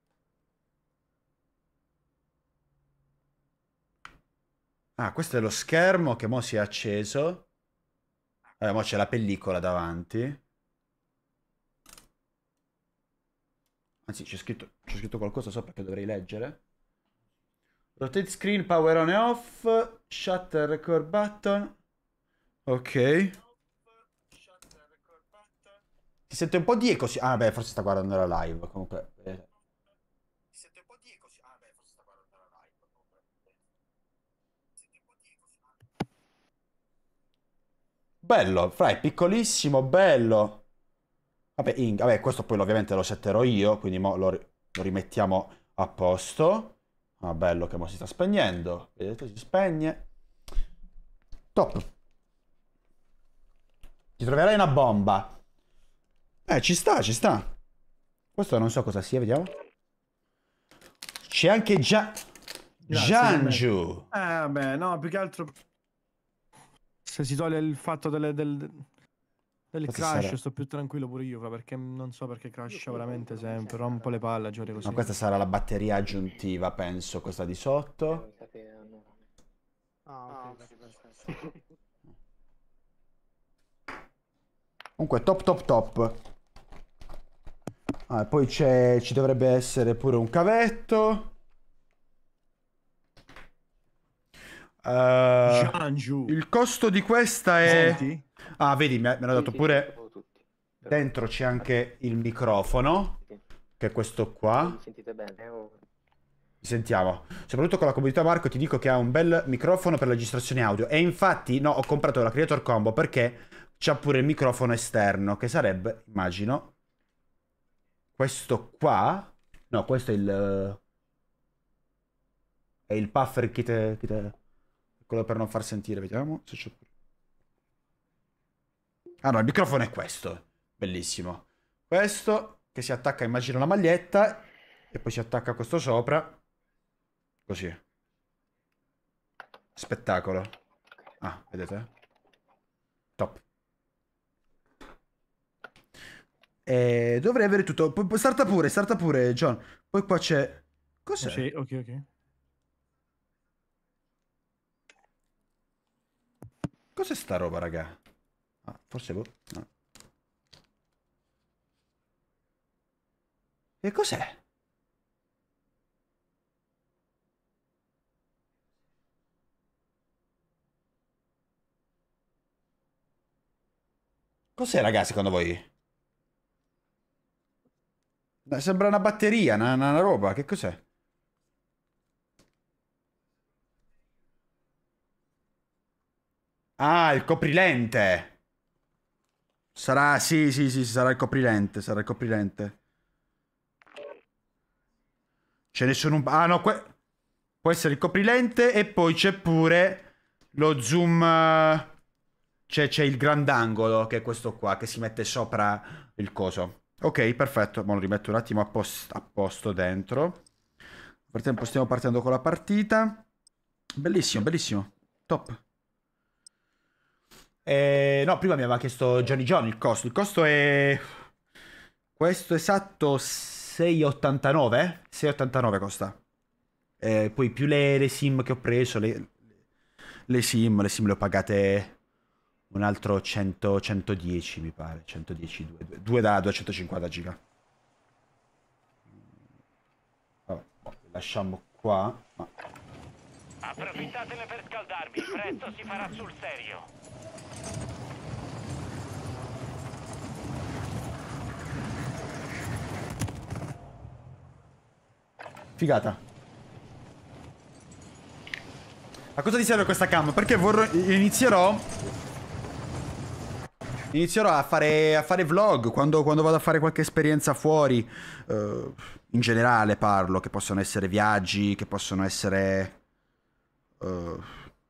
Ah, questo è lo schermo che mo si è acceso. Vabbè, mo c'è la pellicola davanti. Anzi, c'è scritto, c'è scritto qualcosa sopra che dovrei leggere. Rotate screen, power on e off. Shutter record button. Ok. Si sente un po' di eco. Ah, beh, forse sta guardando la live. Comunque. Eh. Si sente un po' di eco. Ah, beh, forse sta guardando la live. Comunque. Si sente un po' di eco. Bello, fra, è piccolissimo, bello. Vabbè, in- vabbè, questo poi ovviamente lo setterò io, quindi mo lo, ri- lo rimettiamo a posto. Ah, bello che mo si sta spegnendo. Vedete, si spegne. Top. Ti troverai una bomba. Eh, ci sta, ci sta. Questo non so cosa sia, vediamo. C'è anche Gia... Giangiu. Eh, vabbè, no, più che altro... Se si toglie il fatto delle, del, del Questo crash, sarà- sto più tranquillo pure io, fra, perché non so perché crasha veramente sempre. Rompo le palle a giocare così. No, questa sarà la batteria aggiuntiva, penso, questa di sotto. Ah, ok, perfetto. Comunque, top, top, top. Ah, e poi c'è, ci dovrebbe essere pure un cavetto. Uh, Giangiu. il costo di questa è... Senti? Ah, vedi, mi ha- mi hanno dato pure... Dentro c'è anche il microfono, che è questo qua. Mi sentite bene? O... Sentiamo. Soprattutto con la comodità, Marco, ti dico che ha un bel microfono per la registrazione audio. E infatti, no, ho comprato la Creator Combo perché c'ha pure il microfono esterno, che sarebbe, immagino, questo qua. No, questo è il... È il puffer che te... che te- quello per non far sentire, vediamo se c'è... Ah no, il microfono è questo. Bellissimo. Questo che si attacca, immagino, alla maglietta. E poi si attacca questo sopra. Così. Spettacolo. Ah, vedete? Top. E dovrei avere tutto. Pu- pu- Starta pure, starta pure, John. Poi qua c'è... Cos'è? Sì, ok, ok. Cos'è sta roba, raga? Ah, forse... boh, no. Che cos'è? Cos'è, ragazzi, secondo voi? Sembra una batteria, una, una roba. Che cos'è? Ah, il coprilente. Sarà, sì, sì, sì, sarà il coprilente, sarà il coprilente. Ce ne sono un... Ah, no, que... può essere il coprilente e poi c'è pure lo zoom... C'è il grandangolo, che è questo qua, che si mette sopra il coso. Ok, perfetto. Mo lo rimetto un attimo a, post a posto dentro. Nel frattempo stiamo partendo con la partita. Bellissimo, bellissimo. Top. Eh, no, prima mi aveva chiesto Johnny John il costo. Il costo è... Questo esatto sei e ottantanove? sei e ottantanove costa. Eh, poi più le, le sim che ho preso, le, le sim, le sim le ho pagate... Un altro cento, centodieci mi pare, centodieci, due, due da duecentocinquanta giga. Vabbè, lasciamo qua. Ma... Approfittatene per scaldarvi, presto si farà sul serio. Figata. A cosa ti serve questa cam? Perché vorrò, inizierò... Inizierò a fare, a fare vlog quando, quando vado a fare qualche esperienza fuori. Uh, in generale parlo, che possono essere viaggi, che possono essere... Uh,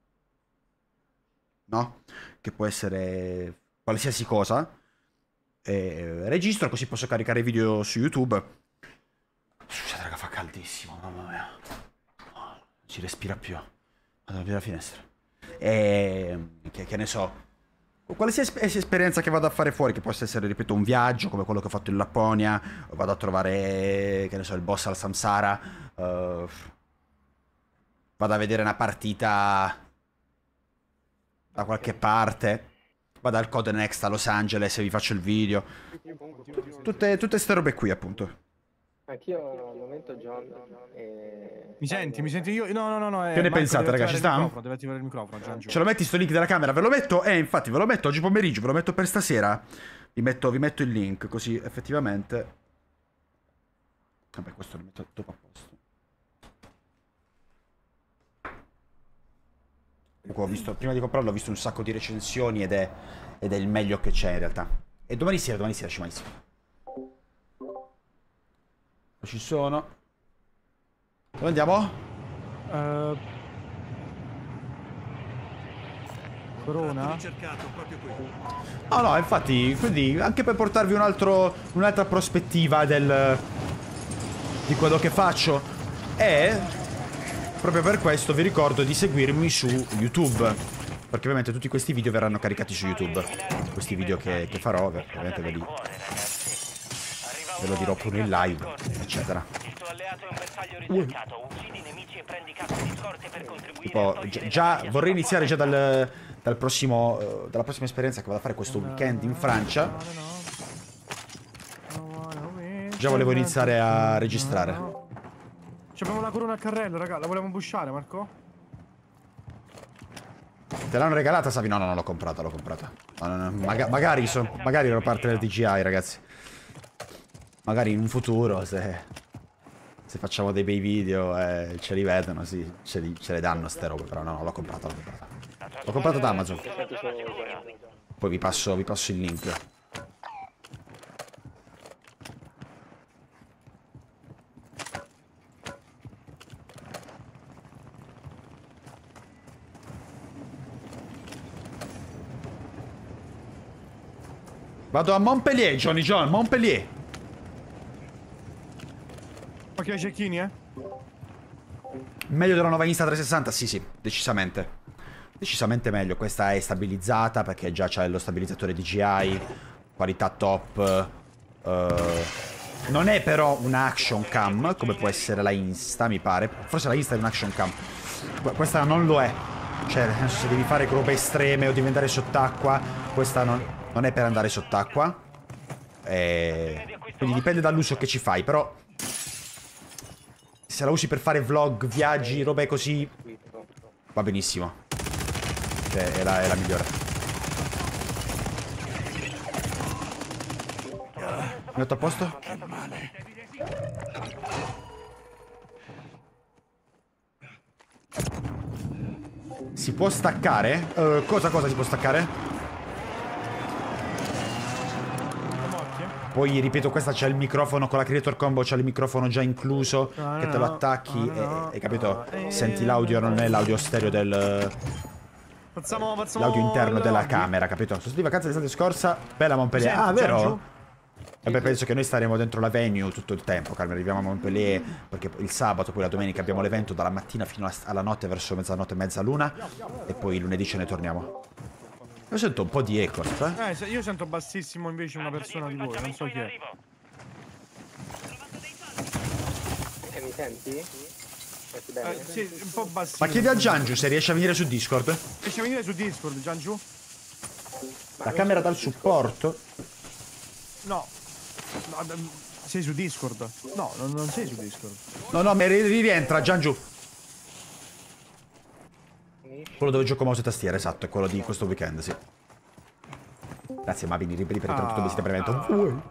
no? Che può essere qualsiasi cosa. E registro così posso caricare video su YouTube. Scusate raga, fa caldissimo, mamma mia. Non si respira più. Vado a aprire la finestra. E... Che, che ne so... Qualsiasi esperienza che vado a fare fuori, che possa essere, ripeto, un viaggio come quello che ho fatto in Lapponia, o vado a trovare, che ne so, il boss al Samsara, uh, vado a vedere una partita da qualche parte, vado al Codenext a Los Angeles e vi faccio il video. Tutte queste robe qui, appunto. Anch'io al momento John e... Mi senti? Mi senti io? No, no, no, no. Che ne pensate, ragazzi? Ci sta? Deve attivare il microfono, John. Ce lo metti sto link della camera? Ve lo metto? Eh, infatti, ve lo metto oggi pomeriggio, ve lo metto per stasera. Vi metto, vi metto il link, così effettivamente... Vabbè, questo lo metto dopo a posto. Comunque ho visto, prima di comprarlo ho visto un sacco di recensioni ed è, ed è il meglio che c'è in realtà. E domani sera, domani sera ci mai. Ci sono. Dove andiamo? Uh, Corona? No, no, infatti, quindi anche per portarvi un altro, un'altra prospettiva del di quello che faccio. E proprio per questo vi ricordo di seguirmi su YouTube, perché ovviamente tutti questi video verranno caricati su YouTube. Questi video che, che farò, ovviamente ve li ve lo dirò pure in live, eccetera. Tipo, già, già vorrei iniziare già dal, dal prossimo, uh, dalla prossima esperienza che vado a fare questo weekend in Francia. Già volevo iniziare a registrare. Ci abbiamo la corona a carrello, raga, la volevamo bushare, Marco? Te l'hanno regalata, Savi? No, no, no, l'ho comprata, l'ho comprata. No, no, no. Maga magari, so, magari ero parte del D J I, ragazzi. Magari in un futuro, se, se facciamo dei bei video e ce li vedono, sì, ce, li, ce le danno ste robe, però no, no, l'ho comprata, l'ho comprata. L'ho comprata da Amazon. Poi vi passo, vi passo il link. Vado a Montpellier, Johnny John, Montpellier. Ok, cecchini, eh? Meglio della nuova Insta trecentosessanta? Sì, sì, decisamente. Decisamente meglio. Questa è stabilizzata perché già c'è lo stabilizzatore D J I, qualità top. Uh, non è però una action cam, come può essere la Insta, mi pare. Forse la Insta è un action cam. Questa non lo è. Cioè, nel senso, se devi fare robe estreme o devi andare sott'acqua, questa non, non è per andare sott'acqua. E... Quindi dipende dall'uso che ci fai, però... Se la usi per fare vlog, viaggi, robe così... Va benissimo. Cioè, è la, è la migliore. Mi metto a posto? Si può staccare? Uh, cosa cosa si può staccare? Poi, ripeto, questa c'è il microfono, con la Creator Combo c'è il microfono già incluso, No, che te no, lo attacchi no, no, e, e, capito? no. Senti l'audio, non è l'audio stereo del... Facciamo, facciamo L'audio interno il della lobby. camera, capito? Sono stati in vacanza l'estate scorsa, bella Montpellier. Senti, Ah, vero? Giangiù? E beh, penso che noi staremo dentro la venue tutto il tempo, Carmen. Arriviamo a Montpellier perché il sabato, poi la domenica abbiamo l'evento dalla mattina fino a- alla notte, verso mezzanotte e mezzaluna. E poi lunedì ce ne torniamo. Io sento un po' di eco, aspetta. Eh, se- io sento bassissimo invece una persona di voi, non so chi è. E mi senti? Senti bene? Eh, sì, un po' bassissimo. Ma chiedi a Giangiù se riesce a venire su Discord. Riesci a venire su Discord, Giangiù? La camera dal supporto. No. No, d- sei su Discord? No, non, non sei su Discord. No, no, ma ri- rientra Giangiù. Quello dove gioco mouse e tastiera, esatto, è quello di questo weekend, sì. Grazie Mavini, ripeti per tutto il visita per evento.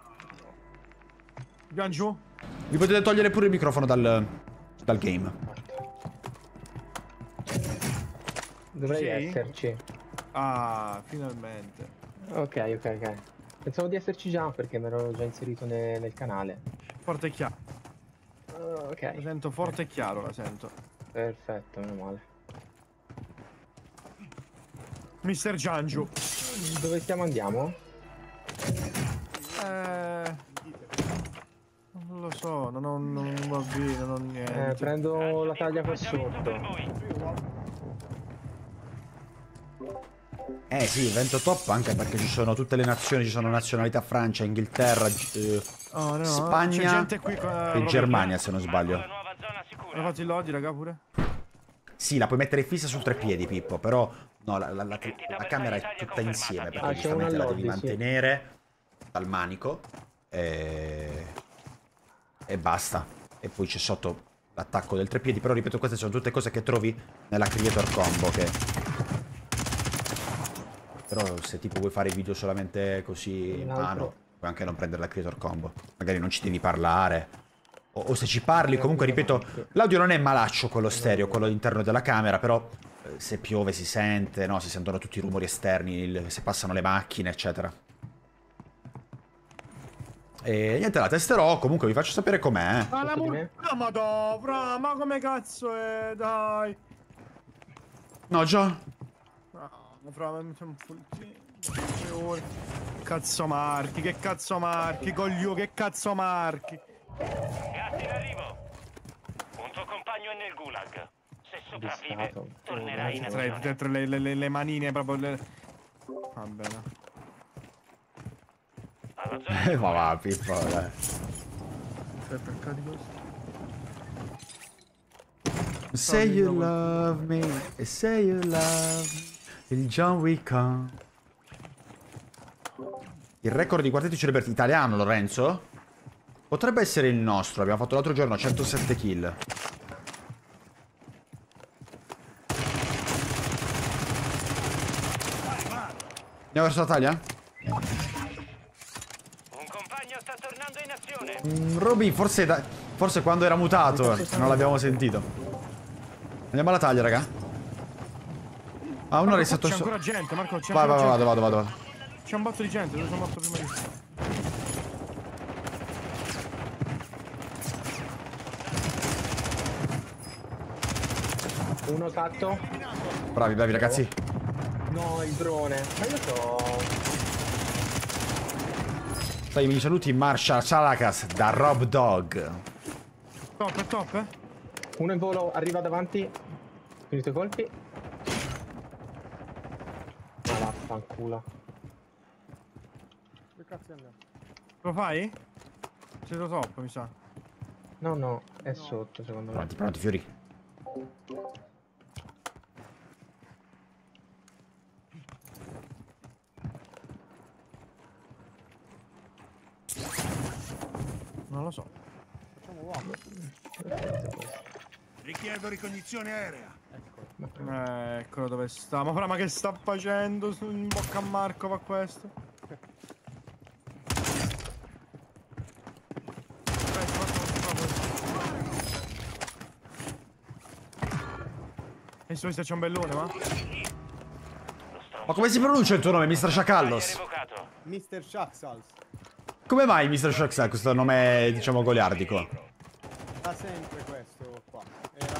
Giangiù? Vi potete togliere pure il microfono dal, dal game. Dovrei Sì? esserci. Ah, finalmente. Ok, ok, ok. Pensavo di esserci già perché mi ero già inserito ne- nel canale. Forte e chiaro. Oh, ok. La sento forte e chiaro, la sento. Perfetto, meno male. mister Giangiù. Dove stiamo andiamo? Eh... Non lo so, non ho non ho un bambino, non ho niente. Eh, prendo la taglia qua sotto. Eh sì, evento top anche perché ci sono tutte le nazioni, ci sono nazionalità Francia, Inghilterra, eh, Oh, no, c'è Spagna gente qui con- e Robert, Germania se non sbaglio. Hai fatto il lodi, raga, pure? Sì, la puoi mettere fissa su tre piedi, Pippo, però no, la, la- la- la camera è tutta insieme perché Ah, c'è giustamente una la devi lobby, sì. mantenere dal manico e... e basta. E poi c'è sotto l'attacco del tre piedi, però ripeto, queste sono tutte cose che trovi nella Creator Combo che... Però se tipo vuoi fare i video solamente così in Un altro. mano, puoi anche non prendere la Creator Combo. Magari non ci devi parlare. O, o se ci parli, comunque ripeto, l'audio non è malaccio quello stereo, quello interno della camera, però eh, se piove si sente, no? Si sentono tutti i rumori esterni, il- se passano le macchine, eccetera. E niente, la testerò, comunque vi faccio sapere com'è. eh. Ma la Sotto di mu- me? No, ma do, fra, ma come cazzo è, dai. No, Gio? No, fra, mi c'è un fultino. Che ore. Cazzo marchi, che cazzo marchi, coglio, che cazzo marchi. Gas in arrivo. Un tuo compagno è nel gulag. Se sopravvive, Disfato. tornerà in Tra, azione. tra- tra le, le- le- le manine proprio le... Va bene. Alla zona Eh, ma va, Pippo, dai. Aspetta, carico. Say you love me, e say you love me, il John Wick on. Il record di quartetti celeberti italiano, Lorenzo? Potrebbe essere il nostro, abbiamo fatto l'altro giorno centosette kill. Andiamo verso la taglia? un compagno sta tornando in azione. Mm, Roby, forse, da- forse quando era mutato, non l'abbiamo sentito. Andiamo alla taglia, raga. Ah, uno ha resetto C'è so- ancora gente, Marco, c'è Vai, ancora vai, gente. vado, vado, vado. C'è un botto di gente, dove sono morto prima di... Uno fatto. Bravi, bravi, ragazzi. No, il drone. Ma io so. Dai, mi saluti Marshall Salakas da Rob Dog. Top, è top, eh? Uno in volo arriva davanti. Finito i colpi. Ma vaffanculo. Lo fai? Siete top, mi sa. No, no, è sotto secondo me. Pronti, pronti, fiori. Non lo so. Facciamo uomo. Richiedo ricognizione aerea. Eh, eccolo dove sta. Ma fra, ma che sta facendo su- in bocca a Marco va questo? E su c'è un bellone, ma? Ma come si pronuncia il tuo nome, mister Sciacallos? mister Shaxals. Come mai mister Sciacallos questo nome, diciamo, goliardico? Fa sempre questo qua. Era...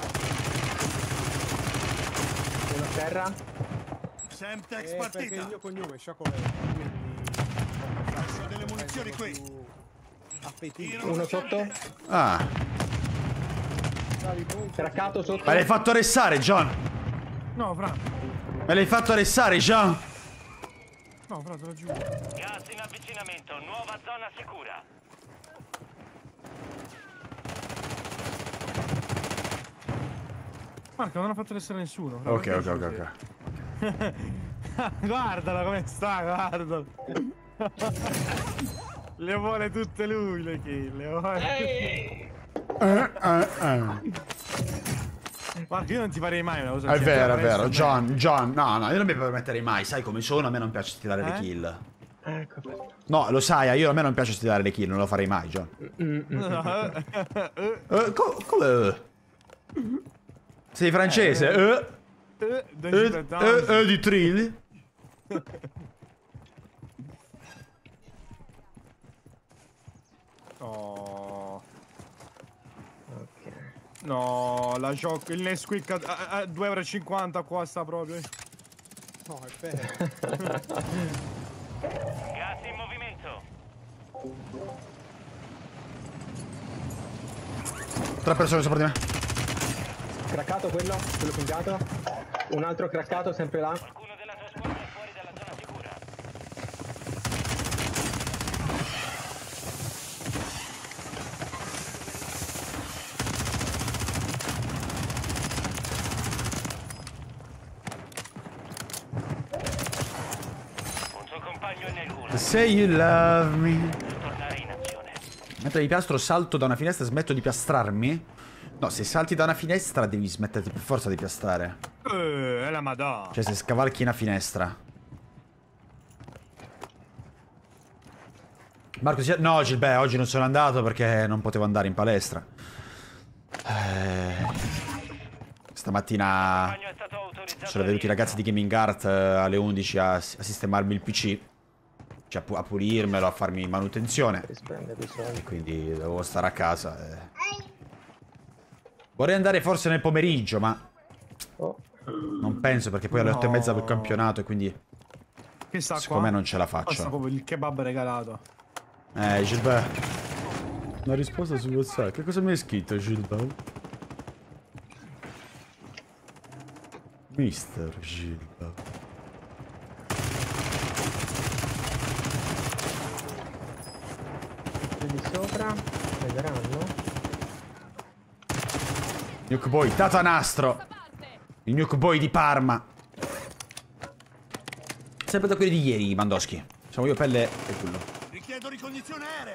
Uno a terra. Semtex Eh, partita. perché il mio cognome è Sciacolè, quindi... Lascio delle munizioni qui. Appetito. Uno sotto. Ah. Craccato sotto. Me l'hai fatto restare, John. No, fra. Me l'hai fatto restare, John. No, fra, te lo giuro. Gas in avvicinamento, nuova zona sicura. Marco, non ha fatto restare nessuno. Fra, Ok, perché ok, scusi? ok, ok. Guardala come sta, guardala. Le vuole tutte lui, le kill. Le vuole. Eh, eh, eh. Marco, io non ti farei mai una cosa È cioè, vero, è adesso vero. me- John, John, no, no, io non mi permetterei mai. Sai come sono, a me non piace stilare le Eh? kill. Ecco fatto. No, lo sai, io a me non piace stilare le kill, non lo farei mai, John. Eh, co- come? Sei francese? Eh? Eh, Eh, eh, eh, di Trill? Oh. Ok. No, la gioco. Il Nesquik a, a, a due euro e cinquanta qua sta proprio. No, è vero. Gas in movimento. Tre persone sopra di me. Craccato quello, quello puntato. Un altro craccato sempre là. Qualcuno della tua squadra è fuori dalla zona sicura. Un suo compagno è nel gulag. Say you love me. Tornare in azione. Mentre di piastro salto da una finestra e smetto di piastrarmi? No, se salti da una finestra devi smettere per forza di piastrare. Eh, è la madonna. Cioè se scavalchi una finestra. Marco, si... no, Gilbert, oggi non sono andato perché non potevo andare in palestra. Eh... Stamattina sono venuti i ragazzi di Gaming Art alle undici a, a sistemarmi il P C. Cioè a, pu a pulirmelo, a farmi manutenzione. Quindi dovevo stare a casa. Eh. Vorrei andare forse nel pomeriggio, ma non penso perché poi alle otto e mezza del campionato e quindi Che sta secondo qua? me non ce la Qua sta faccio. proprio il kebab regalato. Eh, Gilbert. Una risposta su WhatsApp. Che cosa mi hai scritto, Gilbert? mister Gilbert. Quelli sopra. Vedranno. Nuke Boy, Tatanastro. Il Nuke Boy di Parma. Sempre da quelli di ieri, Mandoschi. Siamo io, pelle e quello. Richiedo ricognizione aerea.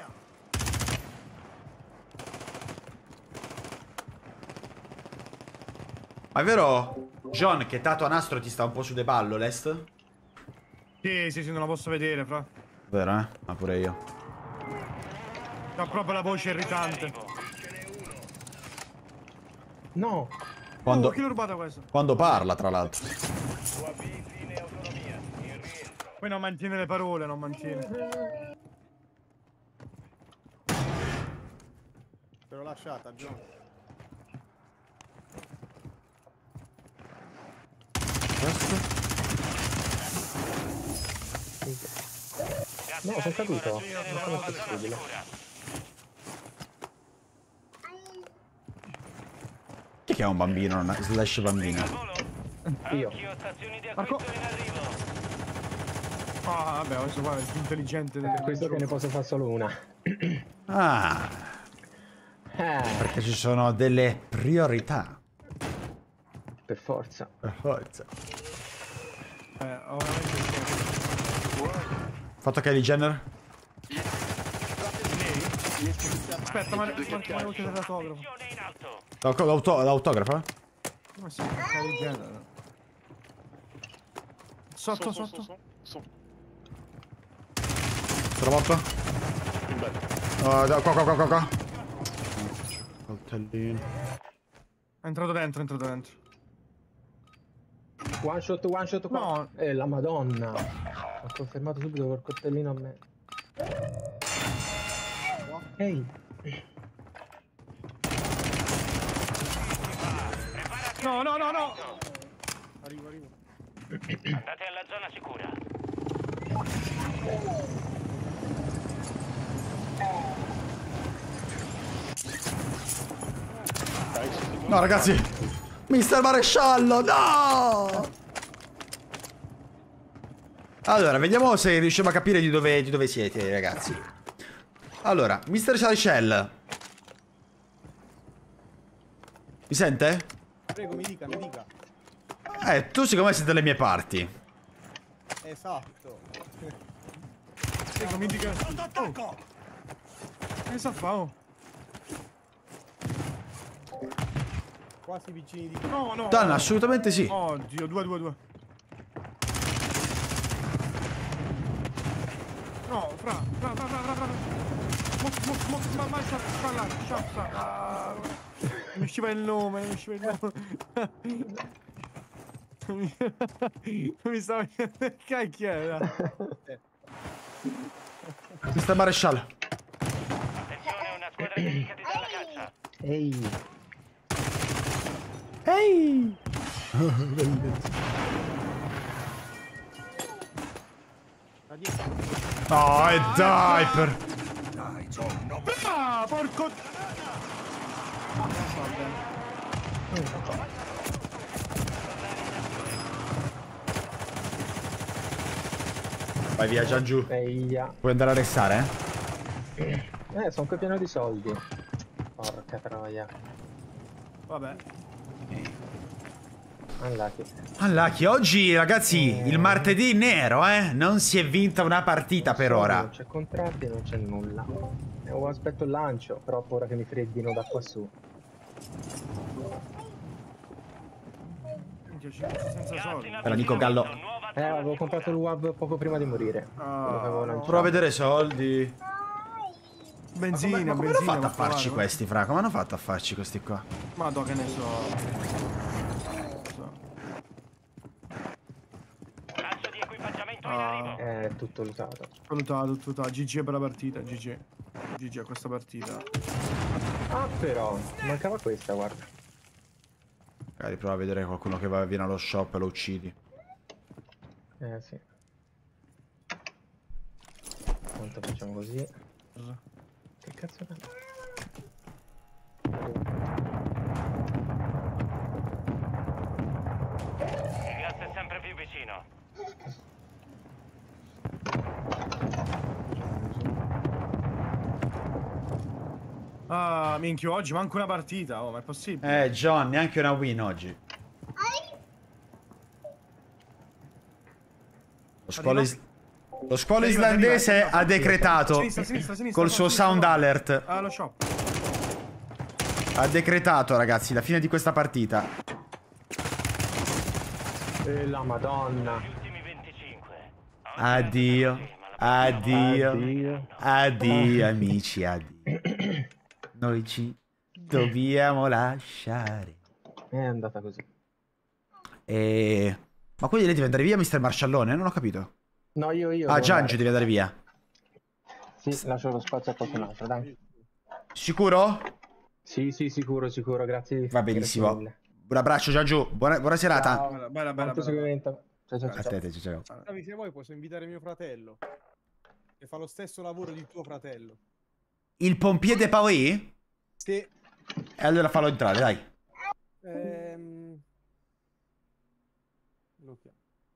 Ma è vero, John, che Tato a nastro ti sta un po' su de ballo, l'est? Sì, sì, sì, non la posso vedere, fra. Vero, eh? Ma pure io. Ha proprio la voce irritante. No. Quando, Oh, chi l'ha rubata questa? quando parla, tra l'altro. Poi non mantiene le parole, non mantiene. Te l'ho lasciata, John. No, sono caduto. Non è possibile. Chi è che ha un bambino? Una slash bambina? Io. Marco. Ah, vabbè, questo qua è il più intelligente del Per questo che ne posso fare solo una. Ah. Eh, Perché ci sono delle priorità. per forza. Per forza. Eh, ho veramente... Fatto Kylie Jenner? Lei? Aspetta, ma ma non c'è l'autografo. L'auto- l'auto- L'autografa? Ma sì, che del genere. Sotto, sotto. Sono morto? Uh, da- qua, qua, qua, qua, qua. Coltellino. È entrato dentro, è entrato dentro. One shot, one shot qua. No. Eh, la madonna. Ho confermato subito col coltellino a me. Ehi. No, no, no, no. Arrivo, arrivo. Andate alla zona sicura. No, ragazzi. mister Maresciallo, no! Allora, vediamo se riusciamo a capire di dove, di dove siete, ragazzi. Allora, mister Maresciallo. Mi sente? Prego, mi dica, mi dica. Eh, tu secondo me sei dalle mie parti. Esatto. Prego, mi dica. Oh. Che sta fa? Oh. Quasi vicini di... No, no. Dan, assolutamente sì. Oddio, due, due, due. No, fra, fra, fra, fra, fra, fra. Mo, mo, mo, ma, ma, sta, sta là, sta, sta. Ah, mi usciva il nome, mi usciva il nome. Mi stava... Cacchio era. mister Maresciallo. Attenzione, una squadra nemica ti dà la caccia. Ehi. Ehi! No, è Diaper. Ah, porco... Vai via, Giangiù. Eia. Puoi andare a restare, eh? Eh, sono qui pieno di soldi. Porca troia. Vabbè. Unlucky. Unlucky, oggi ragazzi, il martedì nero, eh? Non si è vinta una partita per ora. Non c'è contratti, non c'è nulla. E ho aspetto il lancio, però ho paura che mi freddino da qua su. Senza soldi. Allora, Nico Gallo. Eh, avevo comprato il W A V poco prima di morire. Quello che avevo lanciato. Prova a vedere soldi. Benzina, Ma come benzina. hanno fatto a per farci provare, questi, fra? Come hanno fatto a farci questi qua? Ma do che ne so. Lancio di equipaggiamento in Ah, arrivo. È tutto lutato. Salutato, tutto. G G per la partita, G G. G G a questa partita. Ah, però, mancava questa, guarda. Magari prova a vedere qualcuno che va, viene allo shop e lo uccidi. Eh, sì. Quanto facciamo così? Che cazzo è? Il gas è sempre più vicino. Ah, minchia, oggi manca una partita. Oh, ma è possibile? Eh, John, neanche una win oggi. Lo squalo, is- lo squalo Arriva, islandese arriva, arriva. ha decretato Sinistra, sinistra, sinistra, col no, suo sinistra, sound no. alert. Ah, lo shop. Ha decretato, ragazzi, la fine di questa partita. Eh, la madonna. Addio. Addio. Addio. Addio, amici, addio. Noi ci dobbiamo lasciare. È andata così. E... Ma quindi lei deve andare via, mister Marsciallone? Non ho capito. No, io, io. Ah, devo Giangi deve andare via. Sì, lascio lo spazio a qualcun altro, dai. Sicuro? Sì, sì, sicuro, sicuro, grazie. Va benissimo. Grazie mille. Un abbraccio, Giangiù. Buona, buona serata. Ciao. Bella, bella, bella. Quanto seguimento. Ciao, ciao, ciao. A te, te, ciao, ciao. Scusami, se vuoi posso invitare mio fratello. Che fa lo stesso lavoro di tuo fratello. Il pompiere Paoli? Sì. E allora fallo entrare, dai. Ehm... Lo chiamo.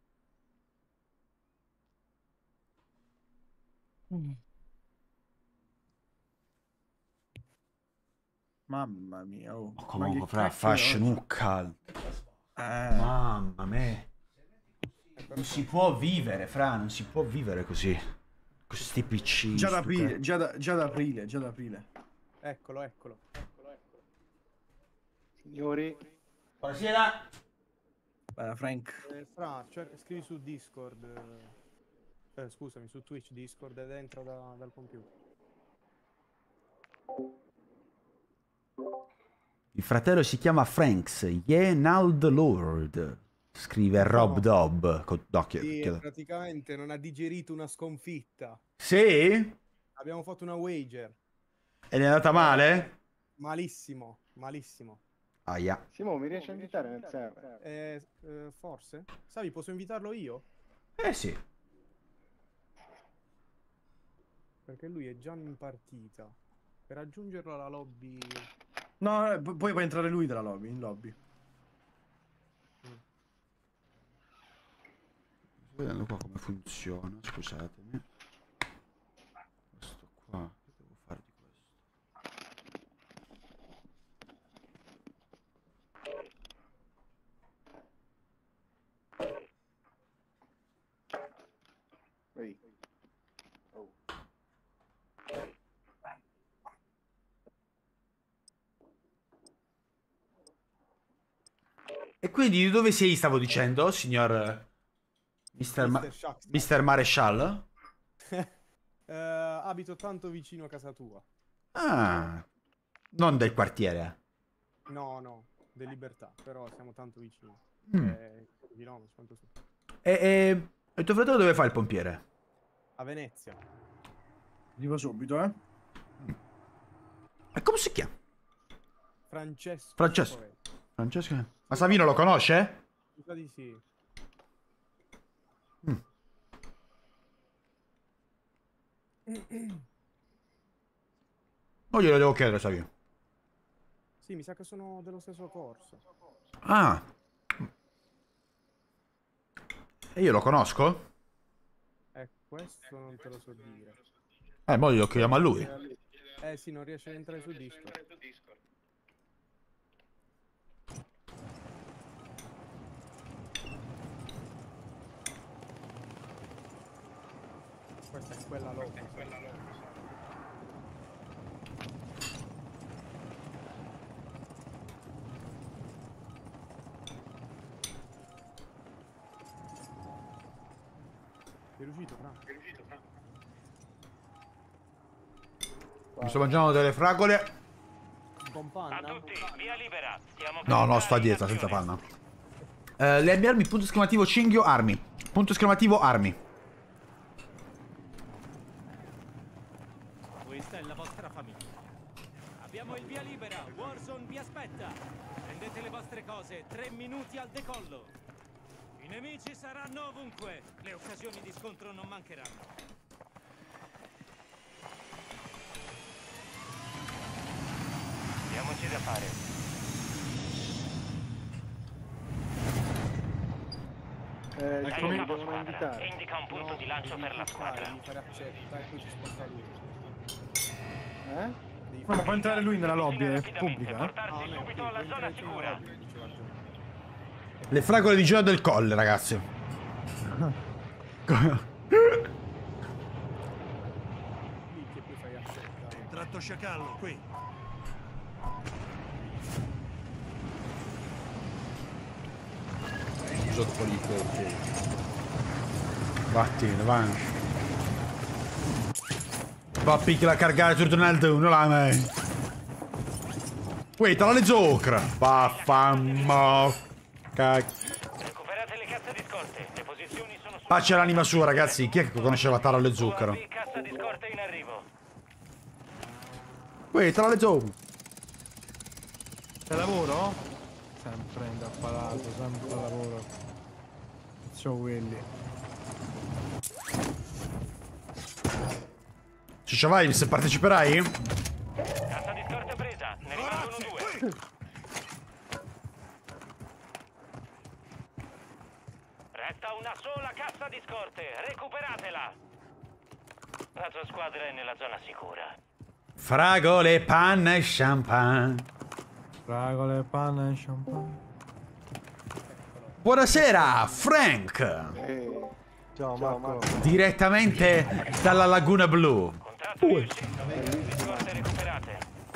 Mamma mia, oh. Ma comunque, che fra, cacchio fa è snucca. Eh. Mamma mia. Non si può vivere, fra, non si può vivere così. Questi P C. Già da aprile, già da, già da aprile, già da aprile. Eccolo, eccolo. Eccolo, eccolo. Signori. Buonasera. Beh, Frank. Eh, Fra, cioè, scrivi su Discord. Eh, scusami, su Twitch Discord ed entra da, dal computer. Il fratello si chiama Franks. Yeah, now the Lord. Scrive Rob No. Dobb. Con... No, chiedo, Sì, chiedo. praticamente non ha digerito una sconfitta. Sì? Abbiamo fatto una wager. E ne è andata male? Malissimo, malissimo. Aia. Simo, mi riesci a invitare nel server? Eh, eh, forse? Savi, posso invitarlo io? Eh sì. Perché lui è già in partita. Per aggiungerlo alla lobby... No, eh, pu- poi può entrare lui dalla lobby, in lobby. Sto vedendo qua come funziona, scusatemi. Questo qua, che devo fare di questo? Ehi. Oh. E quindi di dove sei, stavo dicendo, signor Mister, Ma- Mister Shaxter. Mister Maresciallo? Eh, abito tanto vicino a casa tua. Ah, non del quartiere. No, no, di Libertà, però siamo tanto vicini. Mm. Eh, chilometri, quanto so. E, e, e tuo fratello dove fa il pompiere? A Venezia. Dico subito, eh. E come si chiama? Francesco. Francesco. Scovelli. Francesco? Ma Savino lo conosce? Mi sa di sì. Mm. Non glielo devo chiedere, Savino. Sì, mi sa che sono dello stesso corso. Ah. E io lo conosco? Eh, questo non te lo so dire. Eh, mo glielo chiediamo a lui. Eh sì, non riesce ad entrare su Discord. Questa è quella lobby. Quella lobby. Sei riuscito, Fra? Sei riuscito, Fra? Mi sto mangiando delle fragole. Con panna? A tutti, via libera. Stiamo per No, no, entrare sto a in dieta, senza azione. panna. Eh, le mie armi, punto esclamativo cinghio, armi. Punto esclamativo, armi. Questa è la vostra famiglia. Abbiamo il via libera. Warzone vi aspetta. Prendete le vostre cose. Tre minuti al decollo. I nemici saranno ovunque. Le occasioni di scontro non mancheranno. Diamoci da fare. Eh, Dai, come mi capo devono squadra. invitare? Indica un punto di lancio per la squadra. Devi fare accetta e poi si sposta lui. Eh? Devi Ma può entrare lui nella lobby, è Rapidamente, pubblica, eh? portarsi Ah, no, subito ok, alla puoi zona entrare tu nella sicura. lobby, diceva il gioco. Le fragole di Gino del Colle, ragazzi. Lì che poi fai accetta. Tratto sciacallo, qui. Uso pulito, ok. Vattene, vai. Va a picchiare a caricare tutto nel uno là, me. Wait, alla le zucchero. Vaffammo. Cacchio. Recuperate le casse di scorte. Le posizioni sono su. Pace l'anima sua, ragazzi. Chi è che conosceva Taro alle zucchero? Cassa di scorte in arrivo. Wait, alla le zucchero. C'è lavoro? Sempre indappalato, sempre lavoro. Ciao quelli. Ciccia vai, se parteciperai? Cassa di scorte presa. Ne rimangono due. Resta una sola cassa di scorte. Recuperatela. La tua squadra è nella zona sicura. Fragole, panna e champagne. Fragole, panna e champagne. Buonasera, Frank. Eh, Ciao Marco. Direttamente dalla Laguna Blu. Contratto riuscito. Scorte recuperate.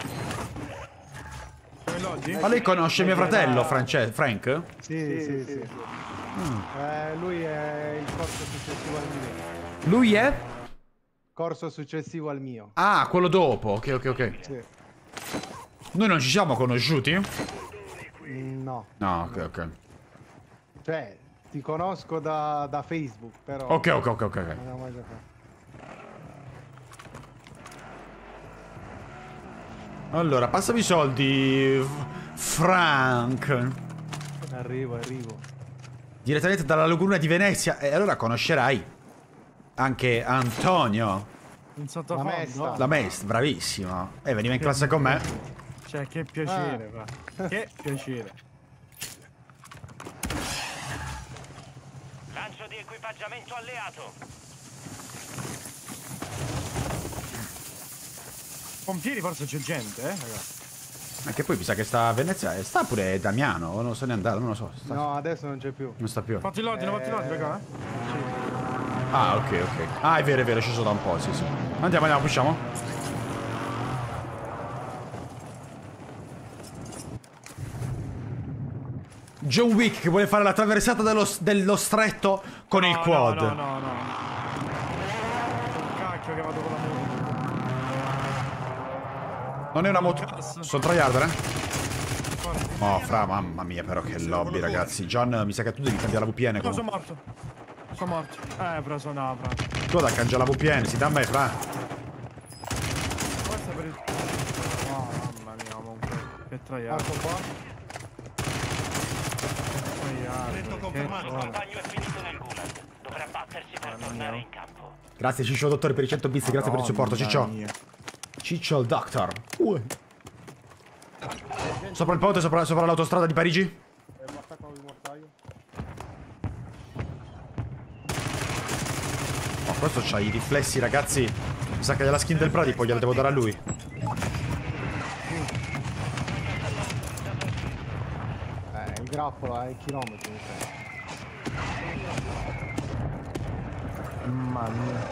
Ma lei conosce mio fratello, France- Frank? Sì, sì, sì. Eh, lui è il corso successivo al mio. Lui è? Corso successivo al mio. Ah, quello dopo. Ok, ok, ok. Sì. Noi non ci siamo conosciuti? Mm, No. No, ok, ok. Cioè, ti conosco da, da Facebook, però... Ok, ok, ok, ok. Non abbiamo mai giocato. Allora, passami i soldi, F- Frank. Arrivo, arrivo. Direttamente dalla Laguna di Venezia. E allora conoscerai anche Antonio. In sottofondo. La Mesta. La Maestra, bravissimo. E veniva in classe con me. Cioè, che piacere, va. Che piacere. Lancio di equipaggiamento alleato. Pompieri forse c'è gente, eh, ragazzi. Anche poi mi sa che sta a Venezia. E sta pure Damiano. O non se n'è andato, non lo so. Sta- No, adesso non c'è più. Non sta più. Fatti l'ordine, fatti l'ordine, raga. Ah, ok, ok. Ah, è vero, è vero, è sceso da un po', sì, sì. Andiamo, andiamo, pusciamo. John Wick che vuole fare la traversata dello, dello stretto con No, il quad. No, no, no, no. Cacchio che vado con la moto. Non è una moto. Sono tryharder, eh? Oh, fra, mamma mia, però che lobby, ragazzi. John, mi sa che tu devi cambiare la V P N. No, Come... sono morto. Sono morto. Eh, però sono no, fra. Tu da cangia la V P N, si dà a me, fra. Questo è per il... Oh, mamma mia, comunque. Che traiato. Marco qua. Il compagno è finito nel gulag. Dovrà battersi per tornare in campo. Grazie Ciccio Dottore per i cento bits, grazie per il supporto, Ciccio. Ciccio il Doctor. Uh. Sopra il ponte, sopra, sopra l'autostrada di Parigi? Oh, questo c'ha i riflessi, ragazzi. Mi sa che è la skin del Pradi, poi gliela devo dare a lui. Eh, il grappolo è chilometri. Mamma mia.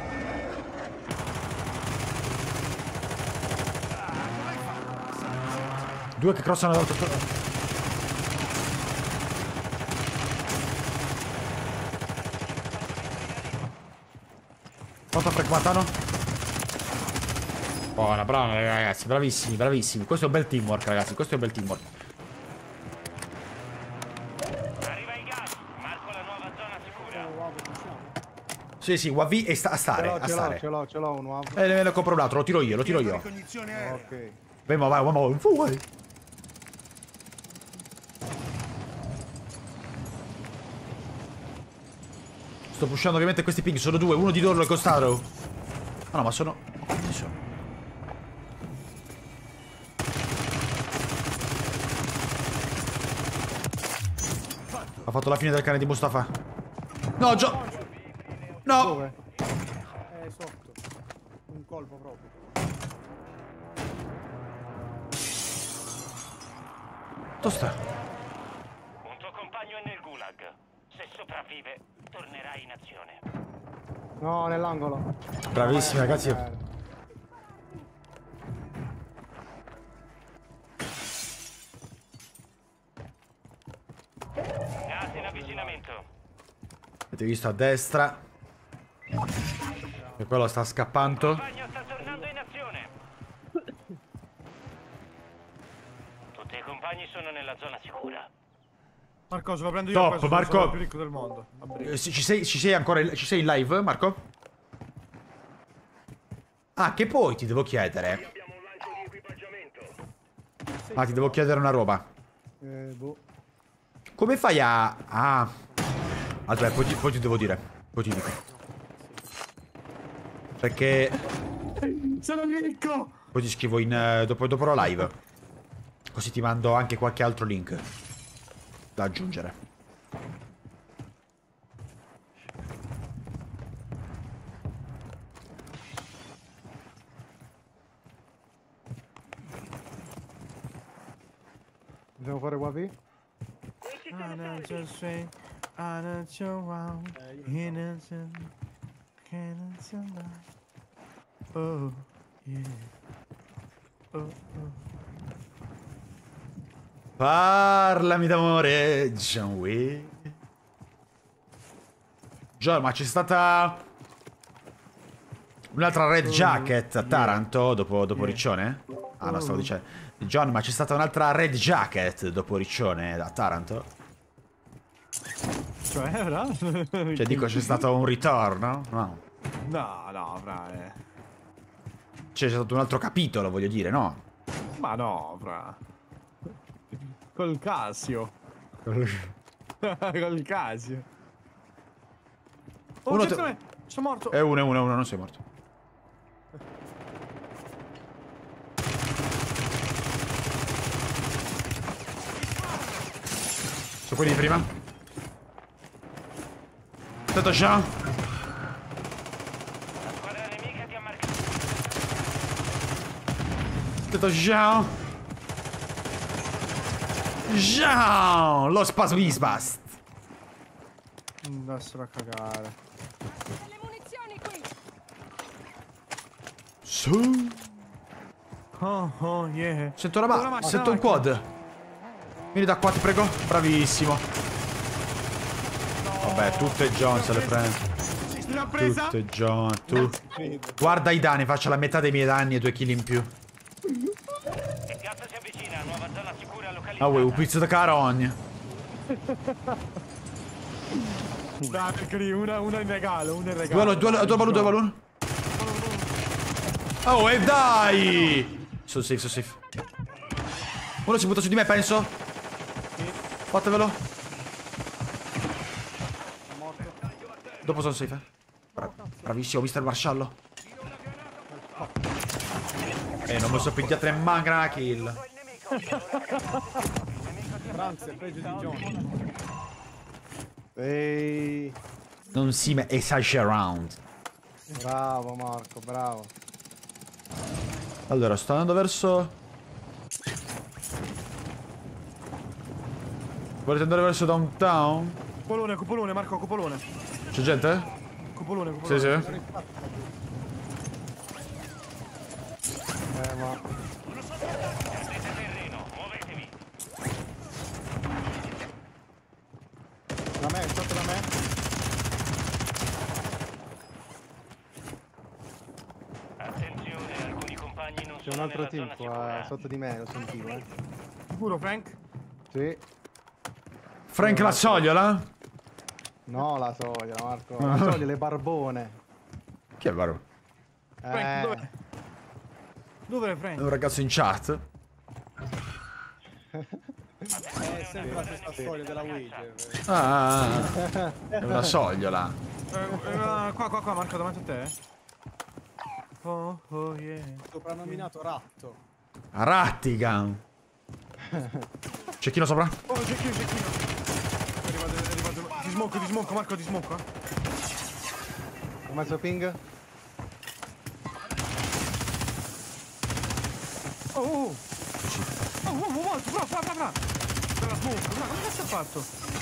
Due che crossano l'autostrada. Quanto pragmatano? Buona, bravo ragazzi, bravissimi, bravissimi. Questo è un bel teamwork, ragazzi, questo è un bel teamwork. Arriva il gas. Marco la nuova zona sicura. Sì, sì, U A V e sta a stare, Ce l'ho, a ce l'ho, stare. ce l'ho, ce l'ho un uovo. E ne compro un altro, lo tiro io, lo tiro io. Ok. Vemo, vai, uomo, vai. Sto pushando ovviamente questi ping, sono due, uno di loro è Costaro. Ah no, ma sono... Chi sono? Ha fatto la fine del cane di Mustafa. No, Gio... No! Dove? Eh, sotto. Un colpo proprio. Dove sta? Un tuo compagno è nel gulag. Se sopravvive, tornerai in azione. No, nell'angolo. Bravissimi ragazzi. Gas in avvicinamento. Avete visto a destra? E quello sta scappando. Il compagno sta tornando in azione. Tutti i compagni sono nella zona sicura. Marco, se lo prendo io. Top, questo, Marco. sono il più ricco del mondo. Eh, Ci sei, ci sei ancora in- ci sei in live, Marco? Ah, che poi ti devo chiedere. Ah, ti devo chiedere una roba. Eh, boh. Come fai a... Ah. Aspetta, poi ti, poi ti devo dire. Poi ti dico. Perché... Sono ricco! Poi ti scrivo in... eh, dopo, dopo la live. Così ti mando anche qualche altro link da aggiungere. Dobbiamo fare U A V? Ah, no, c'è sì. I don't show around. Innocent. Innocent. Oh, yeah. Oh, oh. Parlami d'amore, John Wick. John, ma c'è stata un'altra Red Jacket a Taranto dopo, dopo Riccione? Ah no, stavo dicendo. John, ma c'è stata un'altra Red Jacket dopo Riccione a Taranto? Cioè, no? Cioè dico, c'è stato un ritorno? No. No, no, fra. Eh. C'è stato un altro capitolo, voglio dire, no? Ma no, fra. Col Casio. Col Casio. Oh, Uno te... te... sono morto. È uno, è uno, è uno, non sei morto. Sono quelli di prima. Aspetta, Jean. Aspetta, Jean. Jean. Lo spasmisbast. Andassero a cagare. Delle munizioni qui. Su. Oh, oh, yeah. Sento una ma... Sento un quad. Vieni da qua, ti prego. Bravissimo. Vabbè, tutte John se le prende. L'ha presa? Tutte John, tu. Guarda i danni, faccio la metà dei miei danni e due kill in più. Il gatto si avvicina, nuova zona sicura localizzata. Ah, uè, un pizzo da carogna. Dai, una, una in regalo, una in regalo. Due, due, due balloon, due balloon. Oh, e dai! Sono safe, sono safe. Uno si butta su di me, penso. Fatevelo. Dopo sono safe, eh. Bra bravissimo, mister Marsciallo. Eh, non mi sono pigliato in manca una kill. Franz è peggio di John. Ehi. Non si me esagerando. Bravo Marco, bravo. Allora, sto andando verso... Volete andare verso downtown? Cupolone, cupolone, Marco, cupolone. C'è gente? Cupolone, cupolone. Sì, sì. Eh, ma... Da me, sotto da me. Attenzione, alcuni compagni non C'è un sono altro nella team zona qua sicura. sotto di me, lo sentivo, eh. Sicuro, Frank? Sì. Frank la sogliola? No, la soglia, Marco. La soglia, le barbone. Chi è il varo? Eh. Frank, dov'è? Dov'è Frank? È un ragazzo in chat. È sempre la stessa storia della Wager. Ah, è una sogliola. Eh, eh, qua, qua, qua, Marco, davanti a te. Oh, oh, yeah. Soprannominato Ratto. Rattigan. Cecchino sopra? Oh, cecchino, cecchino. È arrivato, è arrivato. Ti smocco, ti smocco, Marco, ti smocco. Ho messo ping. Oh, oh. Oh, oh, oh, molto, bravo, bravo, bravo. Bella smoke, bravo, come cazzo ha fatto?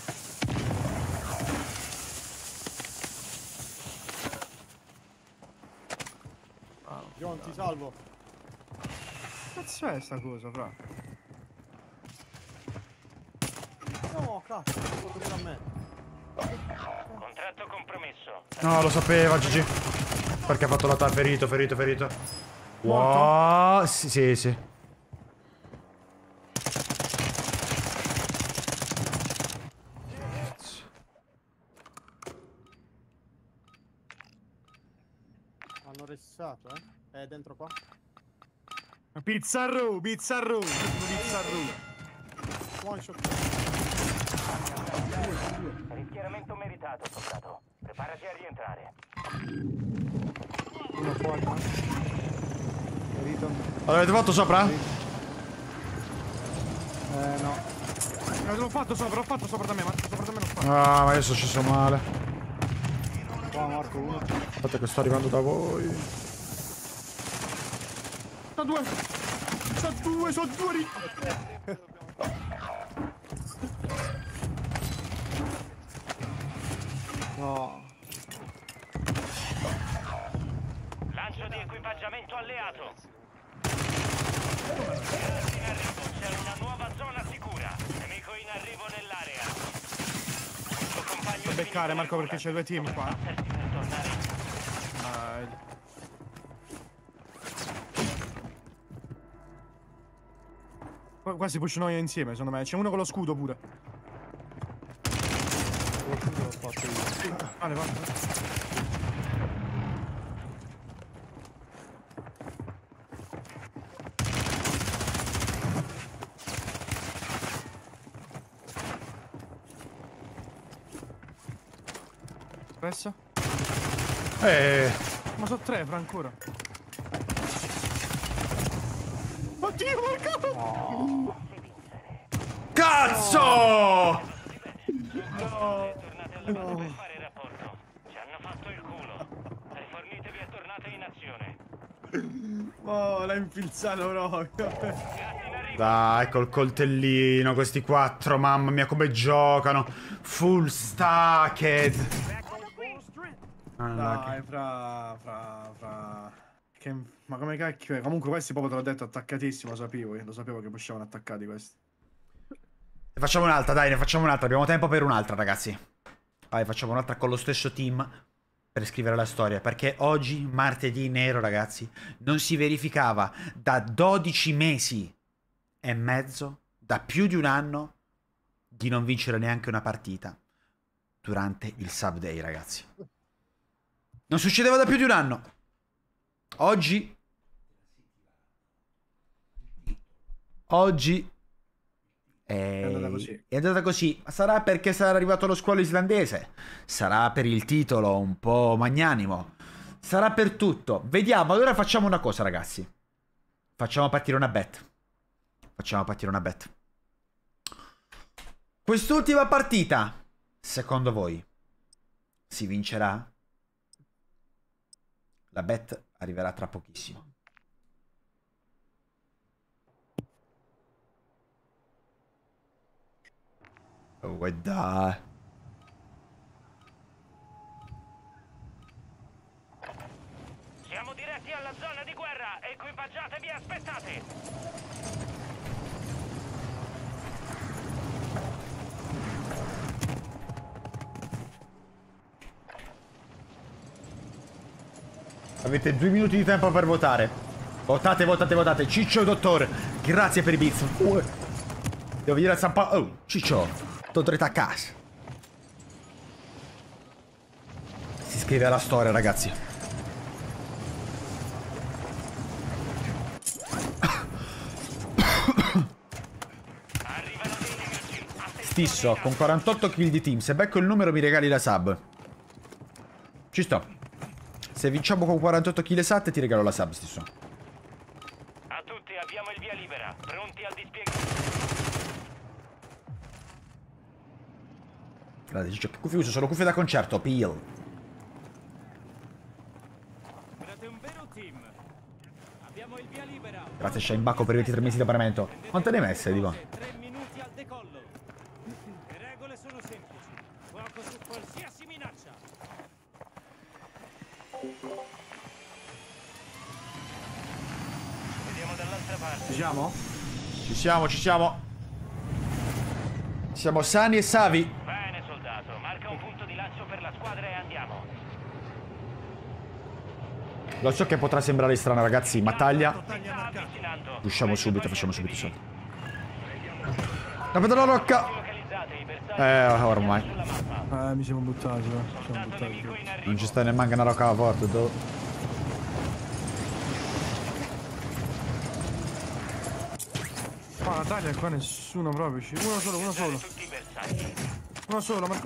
John, ti salvo. Cazzo è sta cosa, fra? No, cazzo, è stato pure a me. Contratto compromesso. No, lo sapeva, G G. Perché ha fatto la tab, ferito, ferito, ferito. Wow, sì, sì, sì. Hanno ressato, eh? È dentro qua. Pizzarro, pizzarro, pizzarro. One shot. Rischieramento meritato, soldato. Preparati a rientrare. Uno fuori, ma. Ferito. L'avete fatto sopra? Sì. Eh, no. Eh, l'ho fatto sopra, l'ho fatto sopra da me, Marco, sopra da me l'ho fatto. Ah, ma io sono sceso male. Qua, Marco, uno. Aspetta che sto arrivando da voi. Sono due. Sono due, sono due. No. Lancio di equipaggiamento alleato. Gas in arrivo, c'è una nuova zona sicura. Nemico in arrivo nell'area. Il tuo compagno Non beccare Marco perché c'è due team qua. per tornare in Ah, Qua, qua si pushano insieme, secondo me. C'è uno con lo scudo pure. Lo scudo l'ho fatto io. Vale, vale. Adesso? Eh. Ma sono tre, fra ancora. Oddio, Marco! No. Cazzo! No. Tornate alla base per fare il rapporto. Ci hanno fatto il culo. Rifornitevi e tornate in azione. Oh, l'ha infilzato proprio. Dai, col coltellino, questi quattro, mamma mia, come giocano. Full stacked. Dai, fra, fra, fra... Che... Ma come cacchio è? Comunque questi proprio te l'ho detto, attaccatissimo, lo sapevo, io lo sapevo che uscivano attaccati questi. Ne facciamo un'altra, dai, ne facciamo un'altra, abbiamo tempo per un'altra, ragazzi. Vai, facciamo un'altra con lo stesso team per scrivere la storia, perché oggi, martedì nero, ragazzi, non si verificava da dodici mesi e mezzo, da più di un anno, di non vincere neanche una partita durante il sub day, ragazzi. Non succedeva da più di un anno. Oggi Oggi è... è andata così. È andata così. Sarà perché sarà arrivato lo squalo islandese. Sarà per il titolo un po' magnanimo. Sarà per tutto. Vediamo. Allora facciamo una cosa, ragazzi. Facciamo partire una bet. Facciamo partire una bet. Quest'ultima partita, secondo voi, si vincerà? La bet arriverà tra pochissimo. Oh, guarda. Siamo diretti alla zona di guerra. Equipaggiatevi e aspettate. Avete due minuti di tempo per votare. Votate, votate, votate. Ciccio Dottor, grazie per i bits. Uh, devo venire a San Paolo. Oh, Ciccio, tornerete a casa. Si scrive alla storia, ragazzi. Stisso, con quarantotto kill di team. Se becco il numero mi regali la sub. Ci sto. Se vinciamo con quarantotto kill esatte ti regalo la sub, Stisso. A tutti abbiamo il via libera. Pronti al dispiegamento. Guardate, Ciccio, che cuffie uso? Sono cuffie da concerto, Peel. Siete un vero team. Abbiamo il via libera. Grazie Shane Bacco per i ventitré mesi di abbonamento. Quante ne hai messe, Diva? tre minuti al decollo. Le regole sono semplici. Fuoco su qualsiasi minaccia. Vediamo dall'altra parte. Ci siamo? Ci siamo, ci siamo. Siamo sani e savi. Bene, soldato. Marca un punto di lancio per la squadra e andiamo. Lo so che potrà sembrare strano, ragazzi, ma taglia. Usciamo subito, facciamo subito i soldi. Capito la rocca. Eh, ormai. Eh, mi siamo buttati, eh. Siamo buttati. Non ci sta nemmeno una rocca forte, do. Ma la taglia qua nessuno proprio. Uno solo, uno solo. Uno solo, Marco.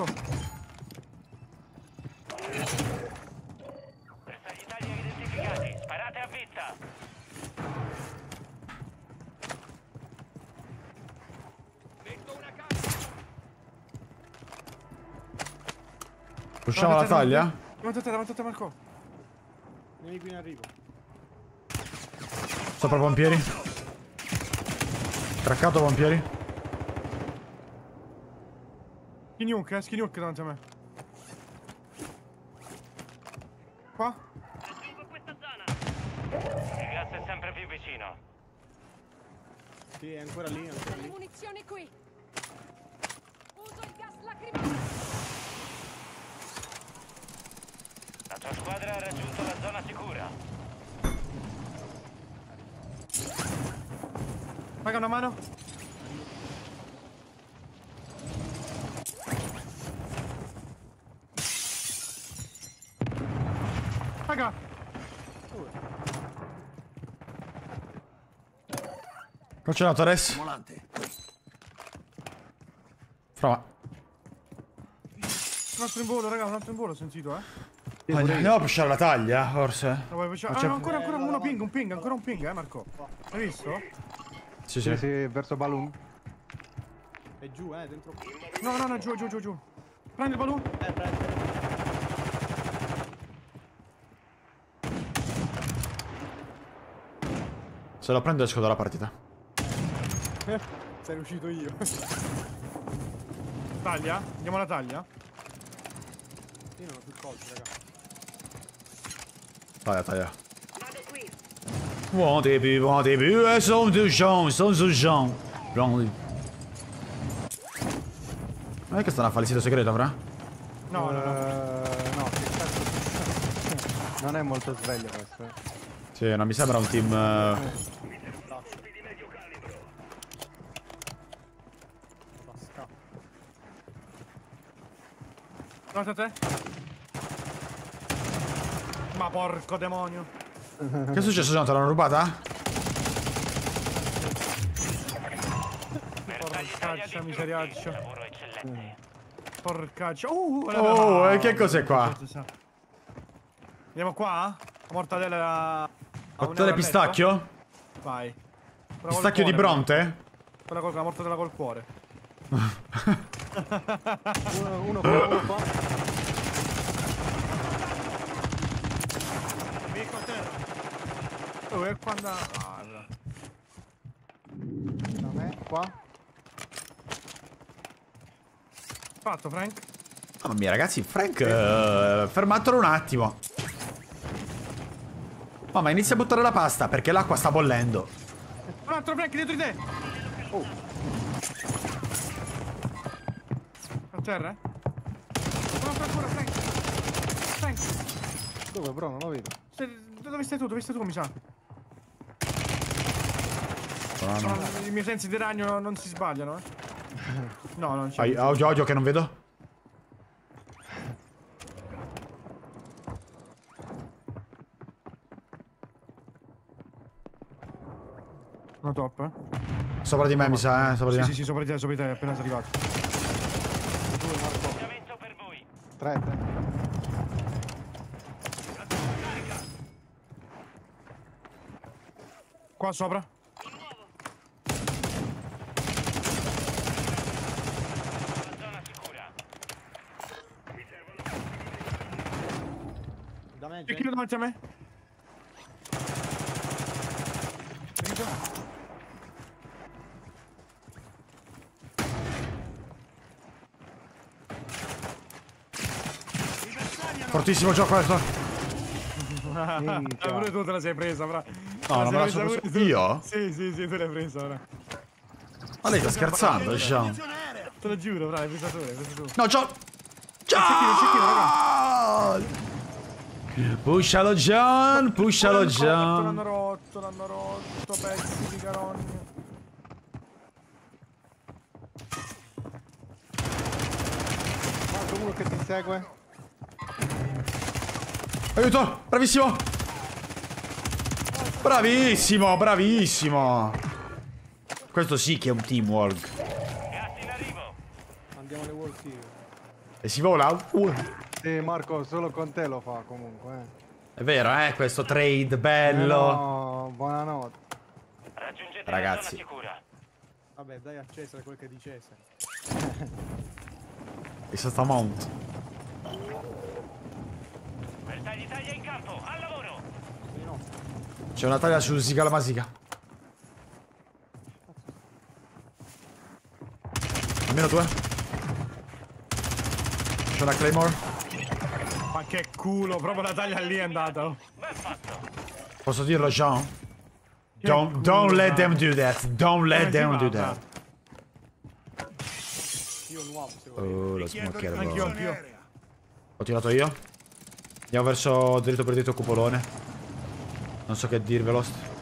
Bersagli taglia identificati. Sparate a vista. Usciamo la taglia? Davanti a te, davanti a te, Marco. Nemico in arrivo. Sopra pompieri. Traccato pompieri. Skinny hook, eh, skinny hook davanti a me. Qua? Il gas è sempre più vicino. Sì, è ancora lì, è ancora Le lì. munizioni qui. Uso il gas lacrimale. La tua squadra ha raggiunto la zona sicura. Raga, una mano. Raga. Qua c'è la Torres. Volante. Prova. Un altro in volo, raga, un altro in volo ho sentito, eh. Ah, andiamo a pushare la taglia, forse. La vuoi pushare? Ah, Facciamo- no, ancora, ancora uno ping, un ping, ancora un ping, eh, Marco. Hai visto? Sì, Sì, sì. sì, verso balloon. È giù, eh, dentro. No, no, no, giù, giù, giù, giù. Prendi il balloon. Eh, prendi. Se lo prendo esco dalla partita. Eh, sei riuscito io. Taglia? Andiamo alla taglia? Io non ho più colpi, raga. Taglia, taglia. Want it be, want it be, è son du Jean, son du Jean. Prendi. Non è che sta una fare il sito segreto, fra? No, no, no. Eh, no, che cazzo. Non è molto sveglio questo. eh. Sì, non mi sembra un team... eh, Guarda te. Ma porco demonio. Che è successo, John? Te l'hanno rubata? Porcaccia, miseriaccia. Porcaccia. Uh, la- Oh, e che cos'è qua? Andiamo qua? La mortadella... a un Cocktail euro a pistacchio? letto? Vai. Quella col Pistacchio di cuore, Bronte? Quella con la mortadella col cuore. Uno, uno qua, uno qua. Amico a terra. Oh, e quando... Ah, Da me, qua. fatto, Frank? Mamma mia, ragazzi, Frank... eh, fermatelo un attimo. Mamma, inizia a buttare la pasta, perché l'acqua sta bollendo. Un altro Frank dietro di te! Oh. A terra? Un altro ancora, Frank! Frank! Dove, bro? Non lo vedo. Stai- Dove stai tu? Dove stai tu, mi sa? No, no. No, I miei sensi di ragno non si sbagliano, eh? No, non c'è. Ai- Odio, odio che non vedo. No, top, eh? Sopra di me, mi sa, eh. Sopra di Sì, me. sì, sì, sopra di te, sopra di te, appena sei arrivato. Tre, tre. Qua sopra? Da me, E gente. chi lo davanti a me? Finito? Fortissimo gioco questo. Ah, pure tu te la sei presa, fra. No, non me la sono presa. Io? Sì, sì, sì, tu l'hai presa, fra. Ma lei sta scherzando, diciamo. Te lo giuro, fra, l'hai presa tu, l'hai presa tu. No, ciao. Ciao! Pushalo John, pushalo L'hanno John. rotto, l'hanno rotto, pezzi di carogna. Guarda uno che ti segue. Aiuto, bravissimo. Bravissimo, bravissimo. Questo sì che è un teamwork. Andiamo alle wall team. E si vola? Uh. Sì, Marco, solo con te lo fa comunque. Eh. È vero, eh, questo trade bello. Eh no, buonanotte. Ragazzi. Vabbè, dai a Cesare quel che è di Cesare. E sta mount. Bertagli taglia in campo, al lavoro! C'è una taglia su Siga la Masica. Almeno due. C'è una Claymore. Ma che culo, proprio la taglia lì è andata. Posso dirlo, Jean? Don't, don't let them do that. Don't let them do that. Io nuovo, se Oh, lo smocchiere. Anch'io, anch'io. Ho tirato io. Andiamo verso dritto per dritto cupolone. Non so che dirvelo.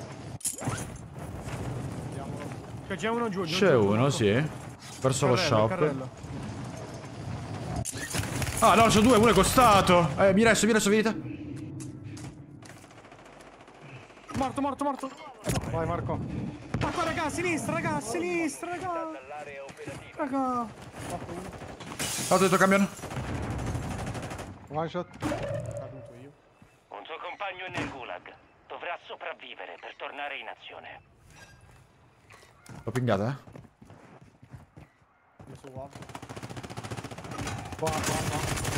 C'è uno giù, giù. C'è uno, sì. Verso lo Carrello, shop. carrello. Ah, no, c'è due, uno è costato. Eh, mi resto, mi resto, venite. Morto, morto, morto. Vai Marco. Ma qua, raga, a sinistra, raga, a sinistra, raga. Raga. Ho detto camion. One shot. Un suo compagno è nel gulag. Dovrà sopravvivere per tornare in azione. L'ho pingata, eh. Messo qua. Qua, qua, qua.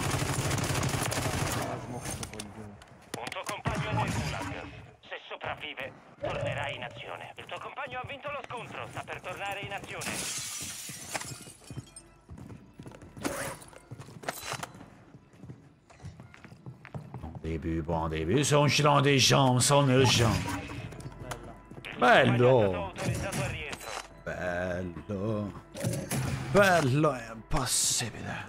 Un tuo compagno è nel gulag. Se sopravvive, tornerà in azione. Il tuo compagno ha vinto lo scontro. Sta per tornare in azione. Début, bon début, sono dans des gens, sono des gens. Bello. Bello. Bello, è impossibile.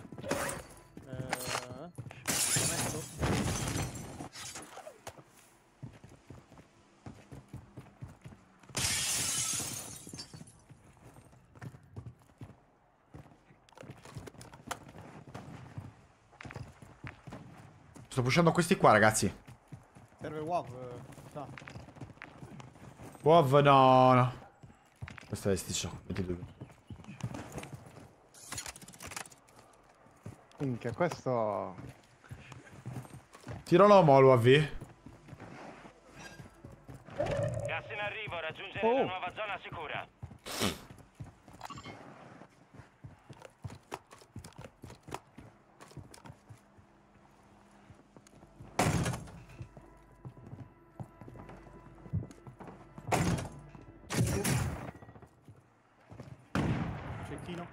Sto pushando questi qua, ragazzi. Serve W A V. No. Wow, no, no. Questo è sticcio. ventidue. Minchia, questo... Tiro l'uomo all'U A V. Gas in arrivo, raggiungere Oh. la nuova zona sicura. Cecchino.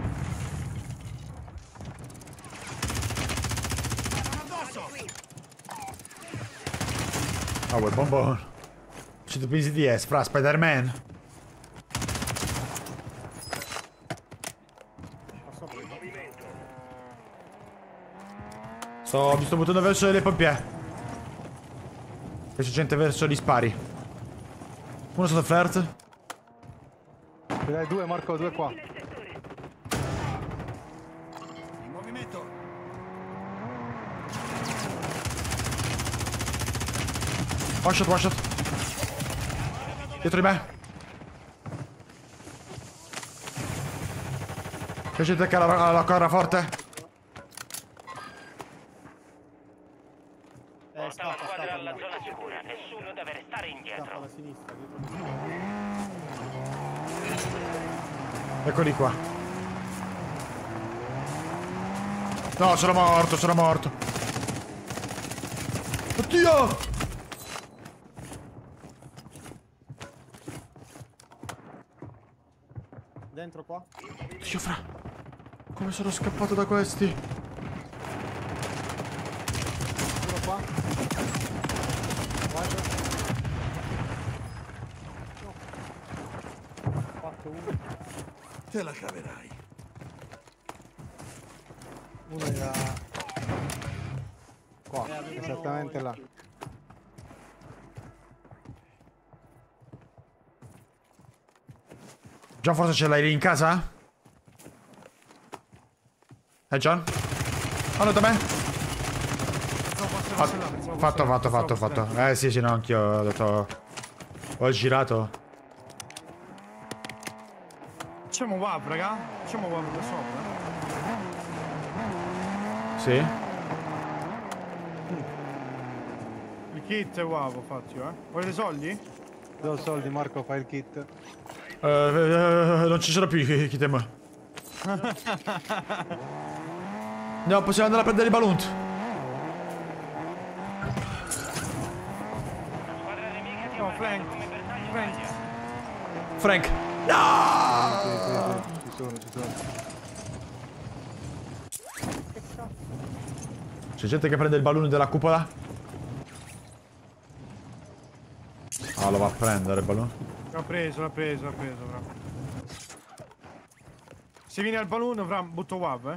Ah, quel bombone. cento pesi di S, fra Spider-Man. Sto, mi sto buttando verso le pompiere. E c'è gente verso gli spari. Uno sotto flirt. Dai, due Marco, due qua. In movimento. One shot, one shot. Dietro di me. C'è gente che ha la, la corra forte. Porta la squadra alla zona sicura. Nessuno deve restare indietro. Alla sinistra, dietro. Eccoli qua. No, sono morto, sono morto. Oddio! Dentro qua. Dio, fra. Come sono scappato da questi? Uno qua. Guarda. No. Fatto uno. Te la caverai. Uno era... Qua, esattamente là. John, forse ce l'hai lì in casa? Eh, John? Hanno da me? Fatto, fatto, fatto, fatto, fatto. Eh, sì, sì, no, anch'io ho detto... Ho girato. Facciamo W A V, raga. Facciamo W A V da sopra. Sì? Il kit è W A V ho fatto io, eh. Volete soldi? Do soldi Marco, fai il kit. Uh, uh, non ci sono più i kit M. No, possiamo andare a prendere i balloon. No, Frank. Frank. Frank. No! Sì, sì, sì, ci sono, ci sono. C'è gente che prende il balloon della cupola? Ah, lo va a prendere il balloon. L'ho preso, l'ho preso, l'ho preso, fra. Se vieni al balloon, fra, butto W A V, eh.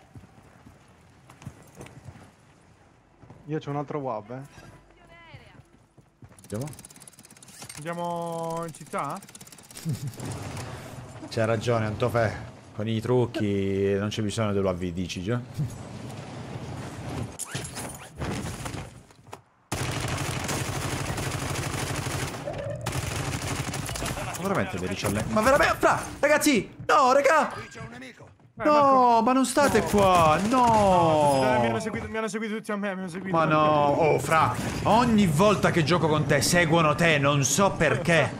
Io c'ho un altro W A V, eh. Andiamo? Andiamo in città? C'hai ragione, Antofè. Con i trucchi non c'è bisogno dell'U A V, dici già? Ma veramente devi ricciare? Ma veramente? Fra! Ragazzi! No, raga! No, ma non state qua! No! Mi hanno seguito, mi hanno seguito tutti a me, mi hanno seguito. Ma no! Oh, Fra! Ogni volta che gioco con te seguono te, non so perché!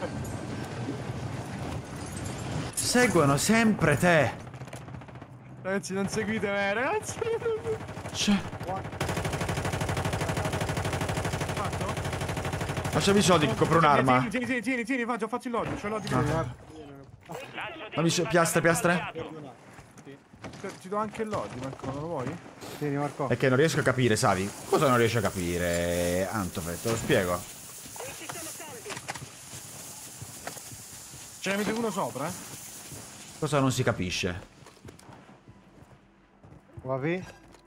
Seguono sempre te! Ragazzi, non seguite me, ragazzi! Cioè... Facciami i soldi che compro un'arma. Tieni, tieni, tieni, tieni, tieni, faccio, faccio il lodio, c'ho il lodio. Ah. Fammi so- piastre, piastre. Ti do anche il lodio, Marco, non lo vuoi? Tieni, Marco. È che non riesco a capire, Savi. Cosa non riesci a capire, Antofè? Te lo spiego. Ce ne avete uno sopra, eh? Cosa non si capisce? U A V?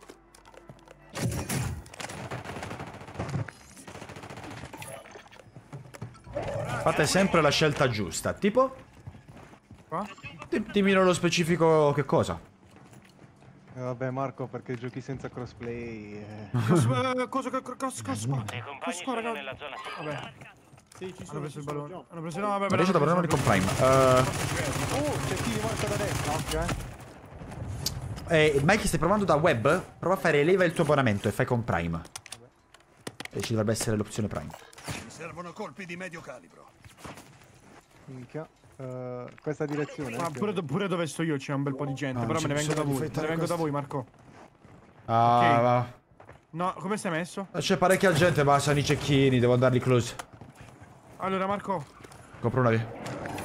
Fate sempre la scelta giusta. Tipo? Qua? Di- dimmi nello specifico che cosa. Eh, vabbè, Marco, perché giochi senza crossplay. Eh. Cosa, eh, cosa, cosa, cosa, cosa, I compagni sono nella zona sicura. Vabbè. Sì, ci Hanno preso il ballone. Hanno preso, no, vabbè, Non riesco ad abbonarmi con Prime. Uh, Oh, c'è chi Marco da destra, occhio, eh. eh, Mikey, stai provando da web? Prova a fare leva il tuo abbonamento e fai con Prime. E ci dovrebbe essere l'opzione Prime. Mi servono colpi di medio calibro. Minchia. Uh, questa direzione. Ma pure, do- pure dove sto io c'è un bel po' di gente, No, però c'è me ne vengo da bisogno di voi. Me ne fare vengo da questo. voi, Marco. Ah, Ok. va. No, come stai messo? C'è parecchia gente, ma sono i cecchini, devo andarli close. Allora, Marco. Compro una lì.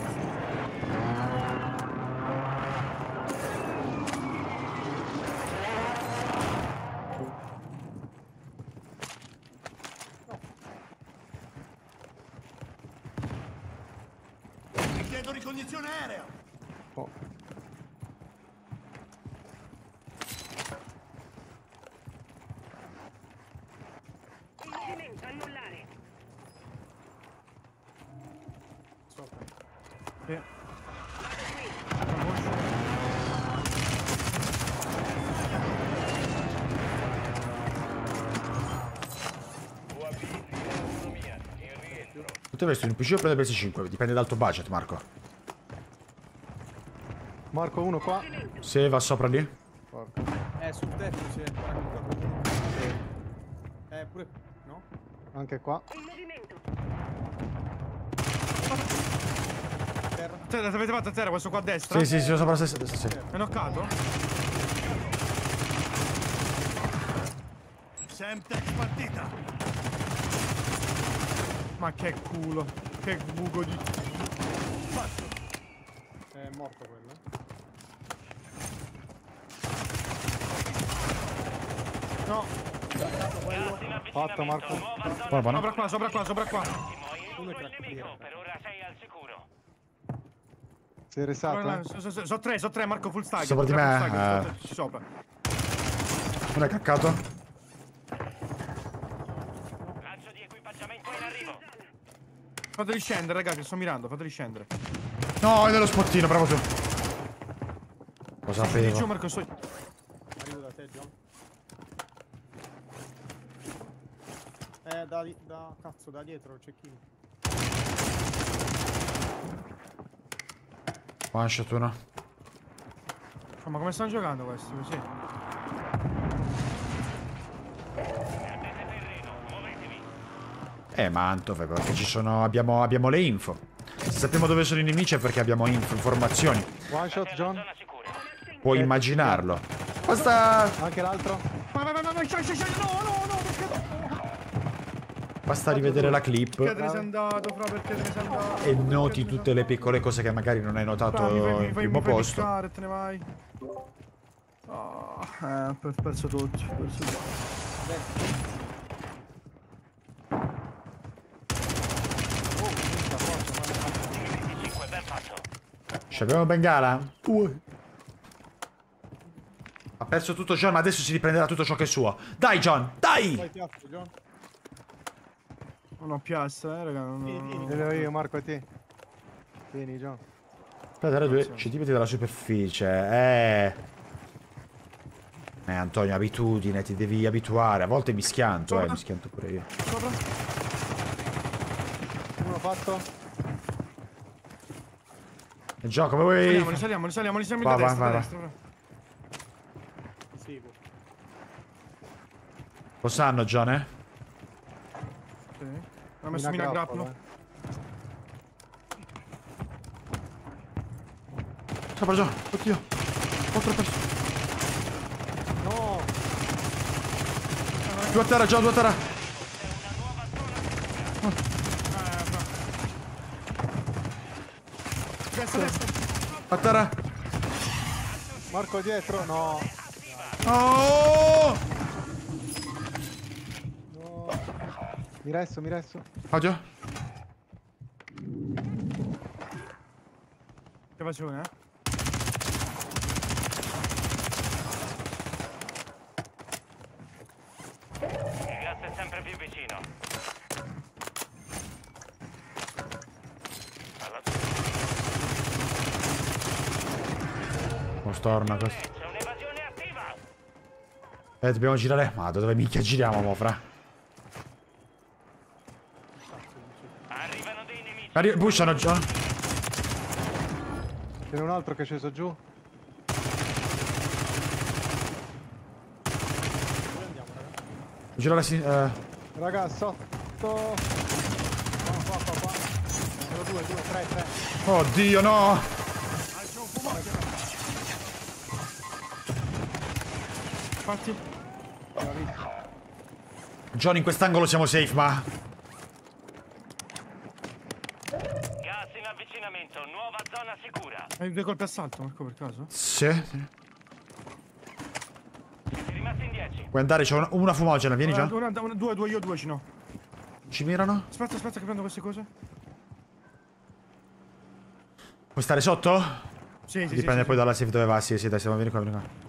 Chiedo ricognizione aerea. Oh. Il movimento, annullare. Sopra. Sì. Tu avresti un P C o prendere P S cinque? Dipende dal tuo budget, Marco. Marco, uno qua. Se va sopra lì. Porca. Eh, sul tetto c'è. Eh, pure. No? Anche qua. In movimento. Terra. Te l'avete fatto a terra, questo qua a destra? Sì, sì, sì, sopra la stessa. Sì. È knoccato? Semtex partita. Ma che culo. Che buco di... È morto quello. No. Fatto, Marco. Buono, buono. Sopra qua, sopra qua, sopra qua. Uno è nemico, per ora sei al sicuro. Sei resato? Sono so, so, so tre, so tre, Marco full stack. Sopra di tre me, full stack, eh. sto- Sopra. Non è caccato? Lancio di equipaggiamento in arrivo. Fateli scendere, raga, che sto mirando, fateli scendere. No, è nello spottino, bravo tu. Lo Scendi giù, sapevo. Marco, sto... Arrivo da te, John. Eh, da, di- da cazzo, da dietro c'è chi. One shot uno. Oh, ma come stanno giocando questi? Così. Eh, ma Antofè, perché ci sono. Abbiamo, abbiamo le info. Se sappiamo dove sono i nemici è perché abbiamo info, informazioni. One shot, John. Puoi immaginarlo. Basta. Anche l'altro. Vai, vai, vai, vai, vai, scegli, scegli, no, no, no, perché no? Basta rivedere la clip. Perché te ne sei andato, fra, perché te ne sei andato? E noti tutte le piccole cose che magari non hai notato Fra, mi fai, mi al fai, primo mi fai posto. piccare, te ne vai. Oh, eh, ho perso tutti, ho perso tutti. Ci abbiamo Bengala? Uh. Ha perso tutto John, ma adesso si riprenderà tutto ciò che è suo. Dai John, dai! Vai piazza, John. Non ho piazza, eh, raga. Non ho... Vedo io, Marco, a te. Vieni, John. Aspetta, era due centimetri dalla superficie. Eh. Eh, Antonio, abitudine, ti devi abituare. A volte mi schianto, eh, mi schianto pure io. Uno fatto. E John, come vuoi? Saliamo, saliamo, saliamo, saliamo Va, da va, destra, va, da va. destra. Seguo. Lo sanno, John, eh? Sì. Ha messo mina grappolo. Sopra John, oddio. Oltre perso. No! Due a terra, John, due a terra. Destra, destra. A terra. Marco dietro, no. Oh! No. Mi resto, mi resto. Oggi? Che facevo, eh? Il gas è sempre più vicino. Non storna questo. C'è un'evasione attiva. Eh, dobbiamo girare. Ma da dove minchia giriamo, mo, fra? Arrivano dei nemici. Arri pushano, John. C'è un altro che è sceso giù. Gira alla sinistra. Eh. Raga, sotto. Qua, qua, qua, qua. Uno, due, due, tre, tre. Oddio, no! Fatti. John, in quest'angolo siamo safe, ma... Gas in avvicinamento, nuova zona sicura. Hai due colpi assalto, Marco, per caso? Sì. Siete rimasti in dieci. Puoi andare, c'è una, una fumogena, vieni Una, John. una, una, due, due, io due ci no. Ci mirano? Aspetta, aspetta che prendo queste cose. Puoi stare sotto? Sì, sì, Dipende sì, poi sì. dalla safe dove va. Sì, sì, dai, stiamo vieni qua, vieni qua.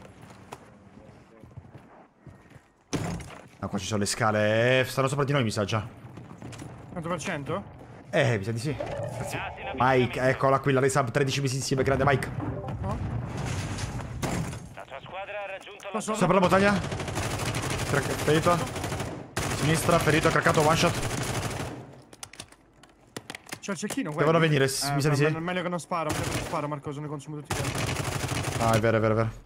Ah, qua ci sono le scale. Eh, stanno sopra di noi, mi sa già. cento per cento? Eh, mi sa di sì. Mike, eccola qui, la resub tredici mesi insieme, grande Mike. La tua squadra ha raggiunto la Posso- Sopra la montagna. Crac- ferito. Sinistra, ferito, craccato, one shot. C'è il cecchino, Devono venire, Eh, mi sa di sì. È meglio che non sparo, meglio che non sparo, Marco, se ne consumo tutti i tempi. Ah, è vero, è vero, è vero.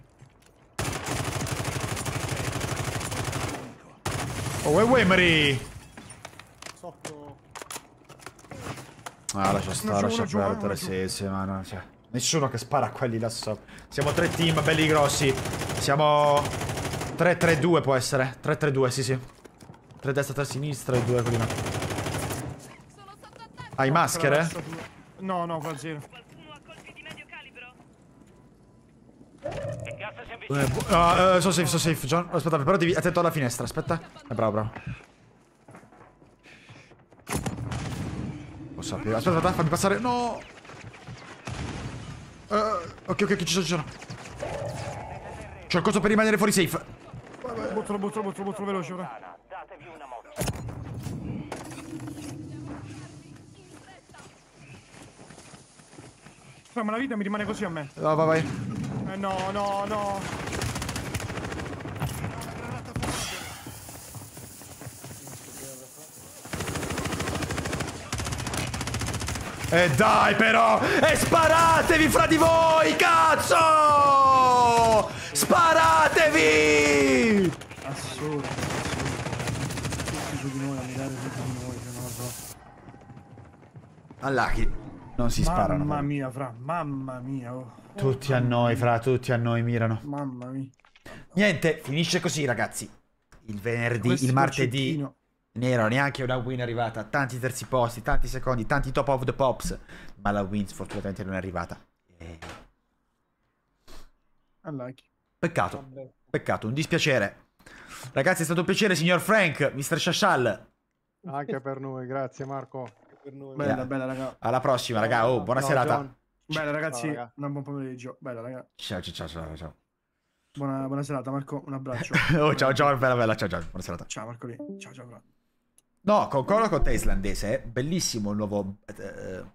Oh, e Wemery! Sotto. Ah, lascia stare, Uno giù, lascia uno giù, eh, perdere, uno giù. sì, sì, ma no, cioè, nessuno che spara a quelli là sopra. Siamo tre team belli grossi. Siamo tre tre due può essere. tre tre due, sì, sì. tre destra, tre sinistra e due quelli là. Hai maschere? No, no, qua zero. Il gas si Eh, avvicina. bu- ah, eh, so safe, so safe, John. Aspetta, però devi attento alla finestra, aspetta. Eh, bravo, bravo. Lo sapevo. Aspetta, aspetta, fammi passare. No! Eh, ok, ok, ok, ci sono, ci sono. C'ho il coso per rimanere fuori safe. Buttalo, buttalo, buttalo, buttalo veloce, ora. Datevi una mossa. Fra, ma la vita mi rimane così a me. No, vai, vai. Eh no, no, no. E dai però! E sparatevi fra di voi, cazzo! Sparatevi! Assurdo, assurdo. Tutti su di noi, a mirare su di noi, che non lo so. All'Aki. Non si sparano. Mamma proprio. mia, fra, mamma mia. Oh. Tutti a noi, fra, tutti a noi mirano. Mamma mia. Niente, finisce così, ragazzi. Il venerdì, Questo il è martedì. cecchino. Nero, neanche una win è arrivata. Tanti terzi posti, tanti secondi, tanti top of the pops. Ma la win sfortunatamente non è arrivata. E... Unlucky. Peccato. Peccato, un dispiacere. Ragazzi, è stato un piacere, signor Frank, mister Shashal. Anche per noi, grazie Marco. Per noi. Bella, Yeah. bella, raga. Alla prossima, raga. Oh, buona Ciao, serata. John. Bella, ragazzi. Ciao, raga. Un buon pomeriggio. Bella, raga. Ciao, ciao, ciao, ciao. Buona, buona serata, Marco. Un abbraccio. Oh, ciao, ciao, bella, bella, ciao, ciao. Buona serata. Ciao, Marco. Lì. Ciao, ciao, bro. No, concordo con te, islandese. È bellissimo il nuovo eh,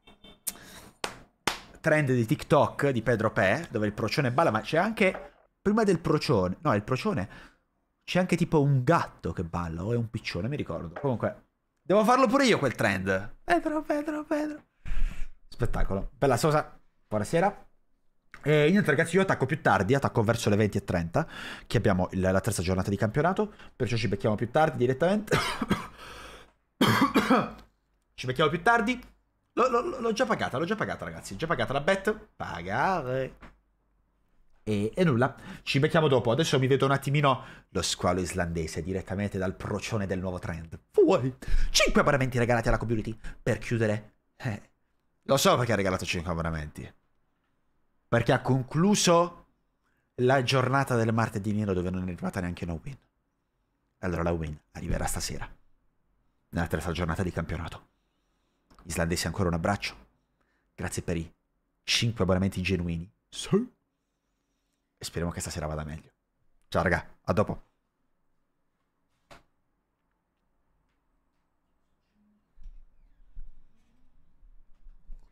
trend di TikTok di Pedro Pe, dove il procione balla, ma c'è anche, prima del procione, no, il procione, c'è anche tipo un gatto che balla, o è un piccione, mi ricordo. Comunque, devo farlo pure io quel trend. Pedro, Pedro, Pedro. Spettacolo. Bella Sosa, buonasera. E niente ragazzi, io attacco più tardi, attacco verso le venti e trenta, che abbiamo il- la terza giornata di campionato, perciò ci becchiamo più tardi direttamente. Ci becchiamo più tardi. L'ho, l'ho- l'ho già pagata, l'ho già pagata ragazzi, già pagata la bet. Pagare. E, e nulla, ci becchiamo dopo. Adesso mi vedo un attimino lo squalo islandese direttamente dal procione del nuovo trend. Fuori. cinque abbonamenti regalati alla community per chiudere. Eh, lo so perché ha regalato cinque abbonamenti. Perché ha concluso la giornata del martedì nero dove non è arrivata neanche una win. Allora la win arriverà stasera, nella terza giornata di campionato. Islandesi, ancora un abbraccio. Grazie per i cinque abbonamenti genuini. Sì. E speriamo che stasera vada meglio. Ciao raga, a dopo.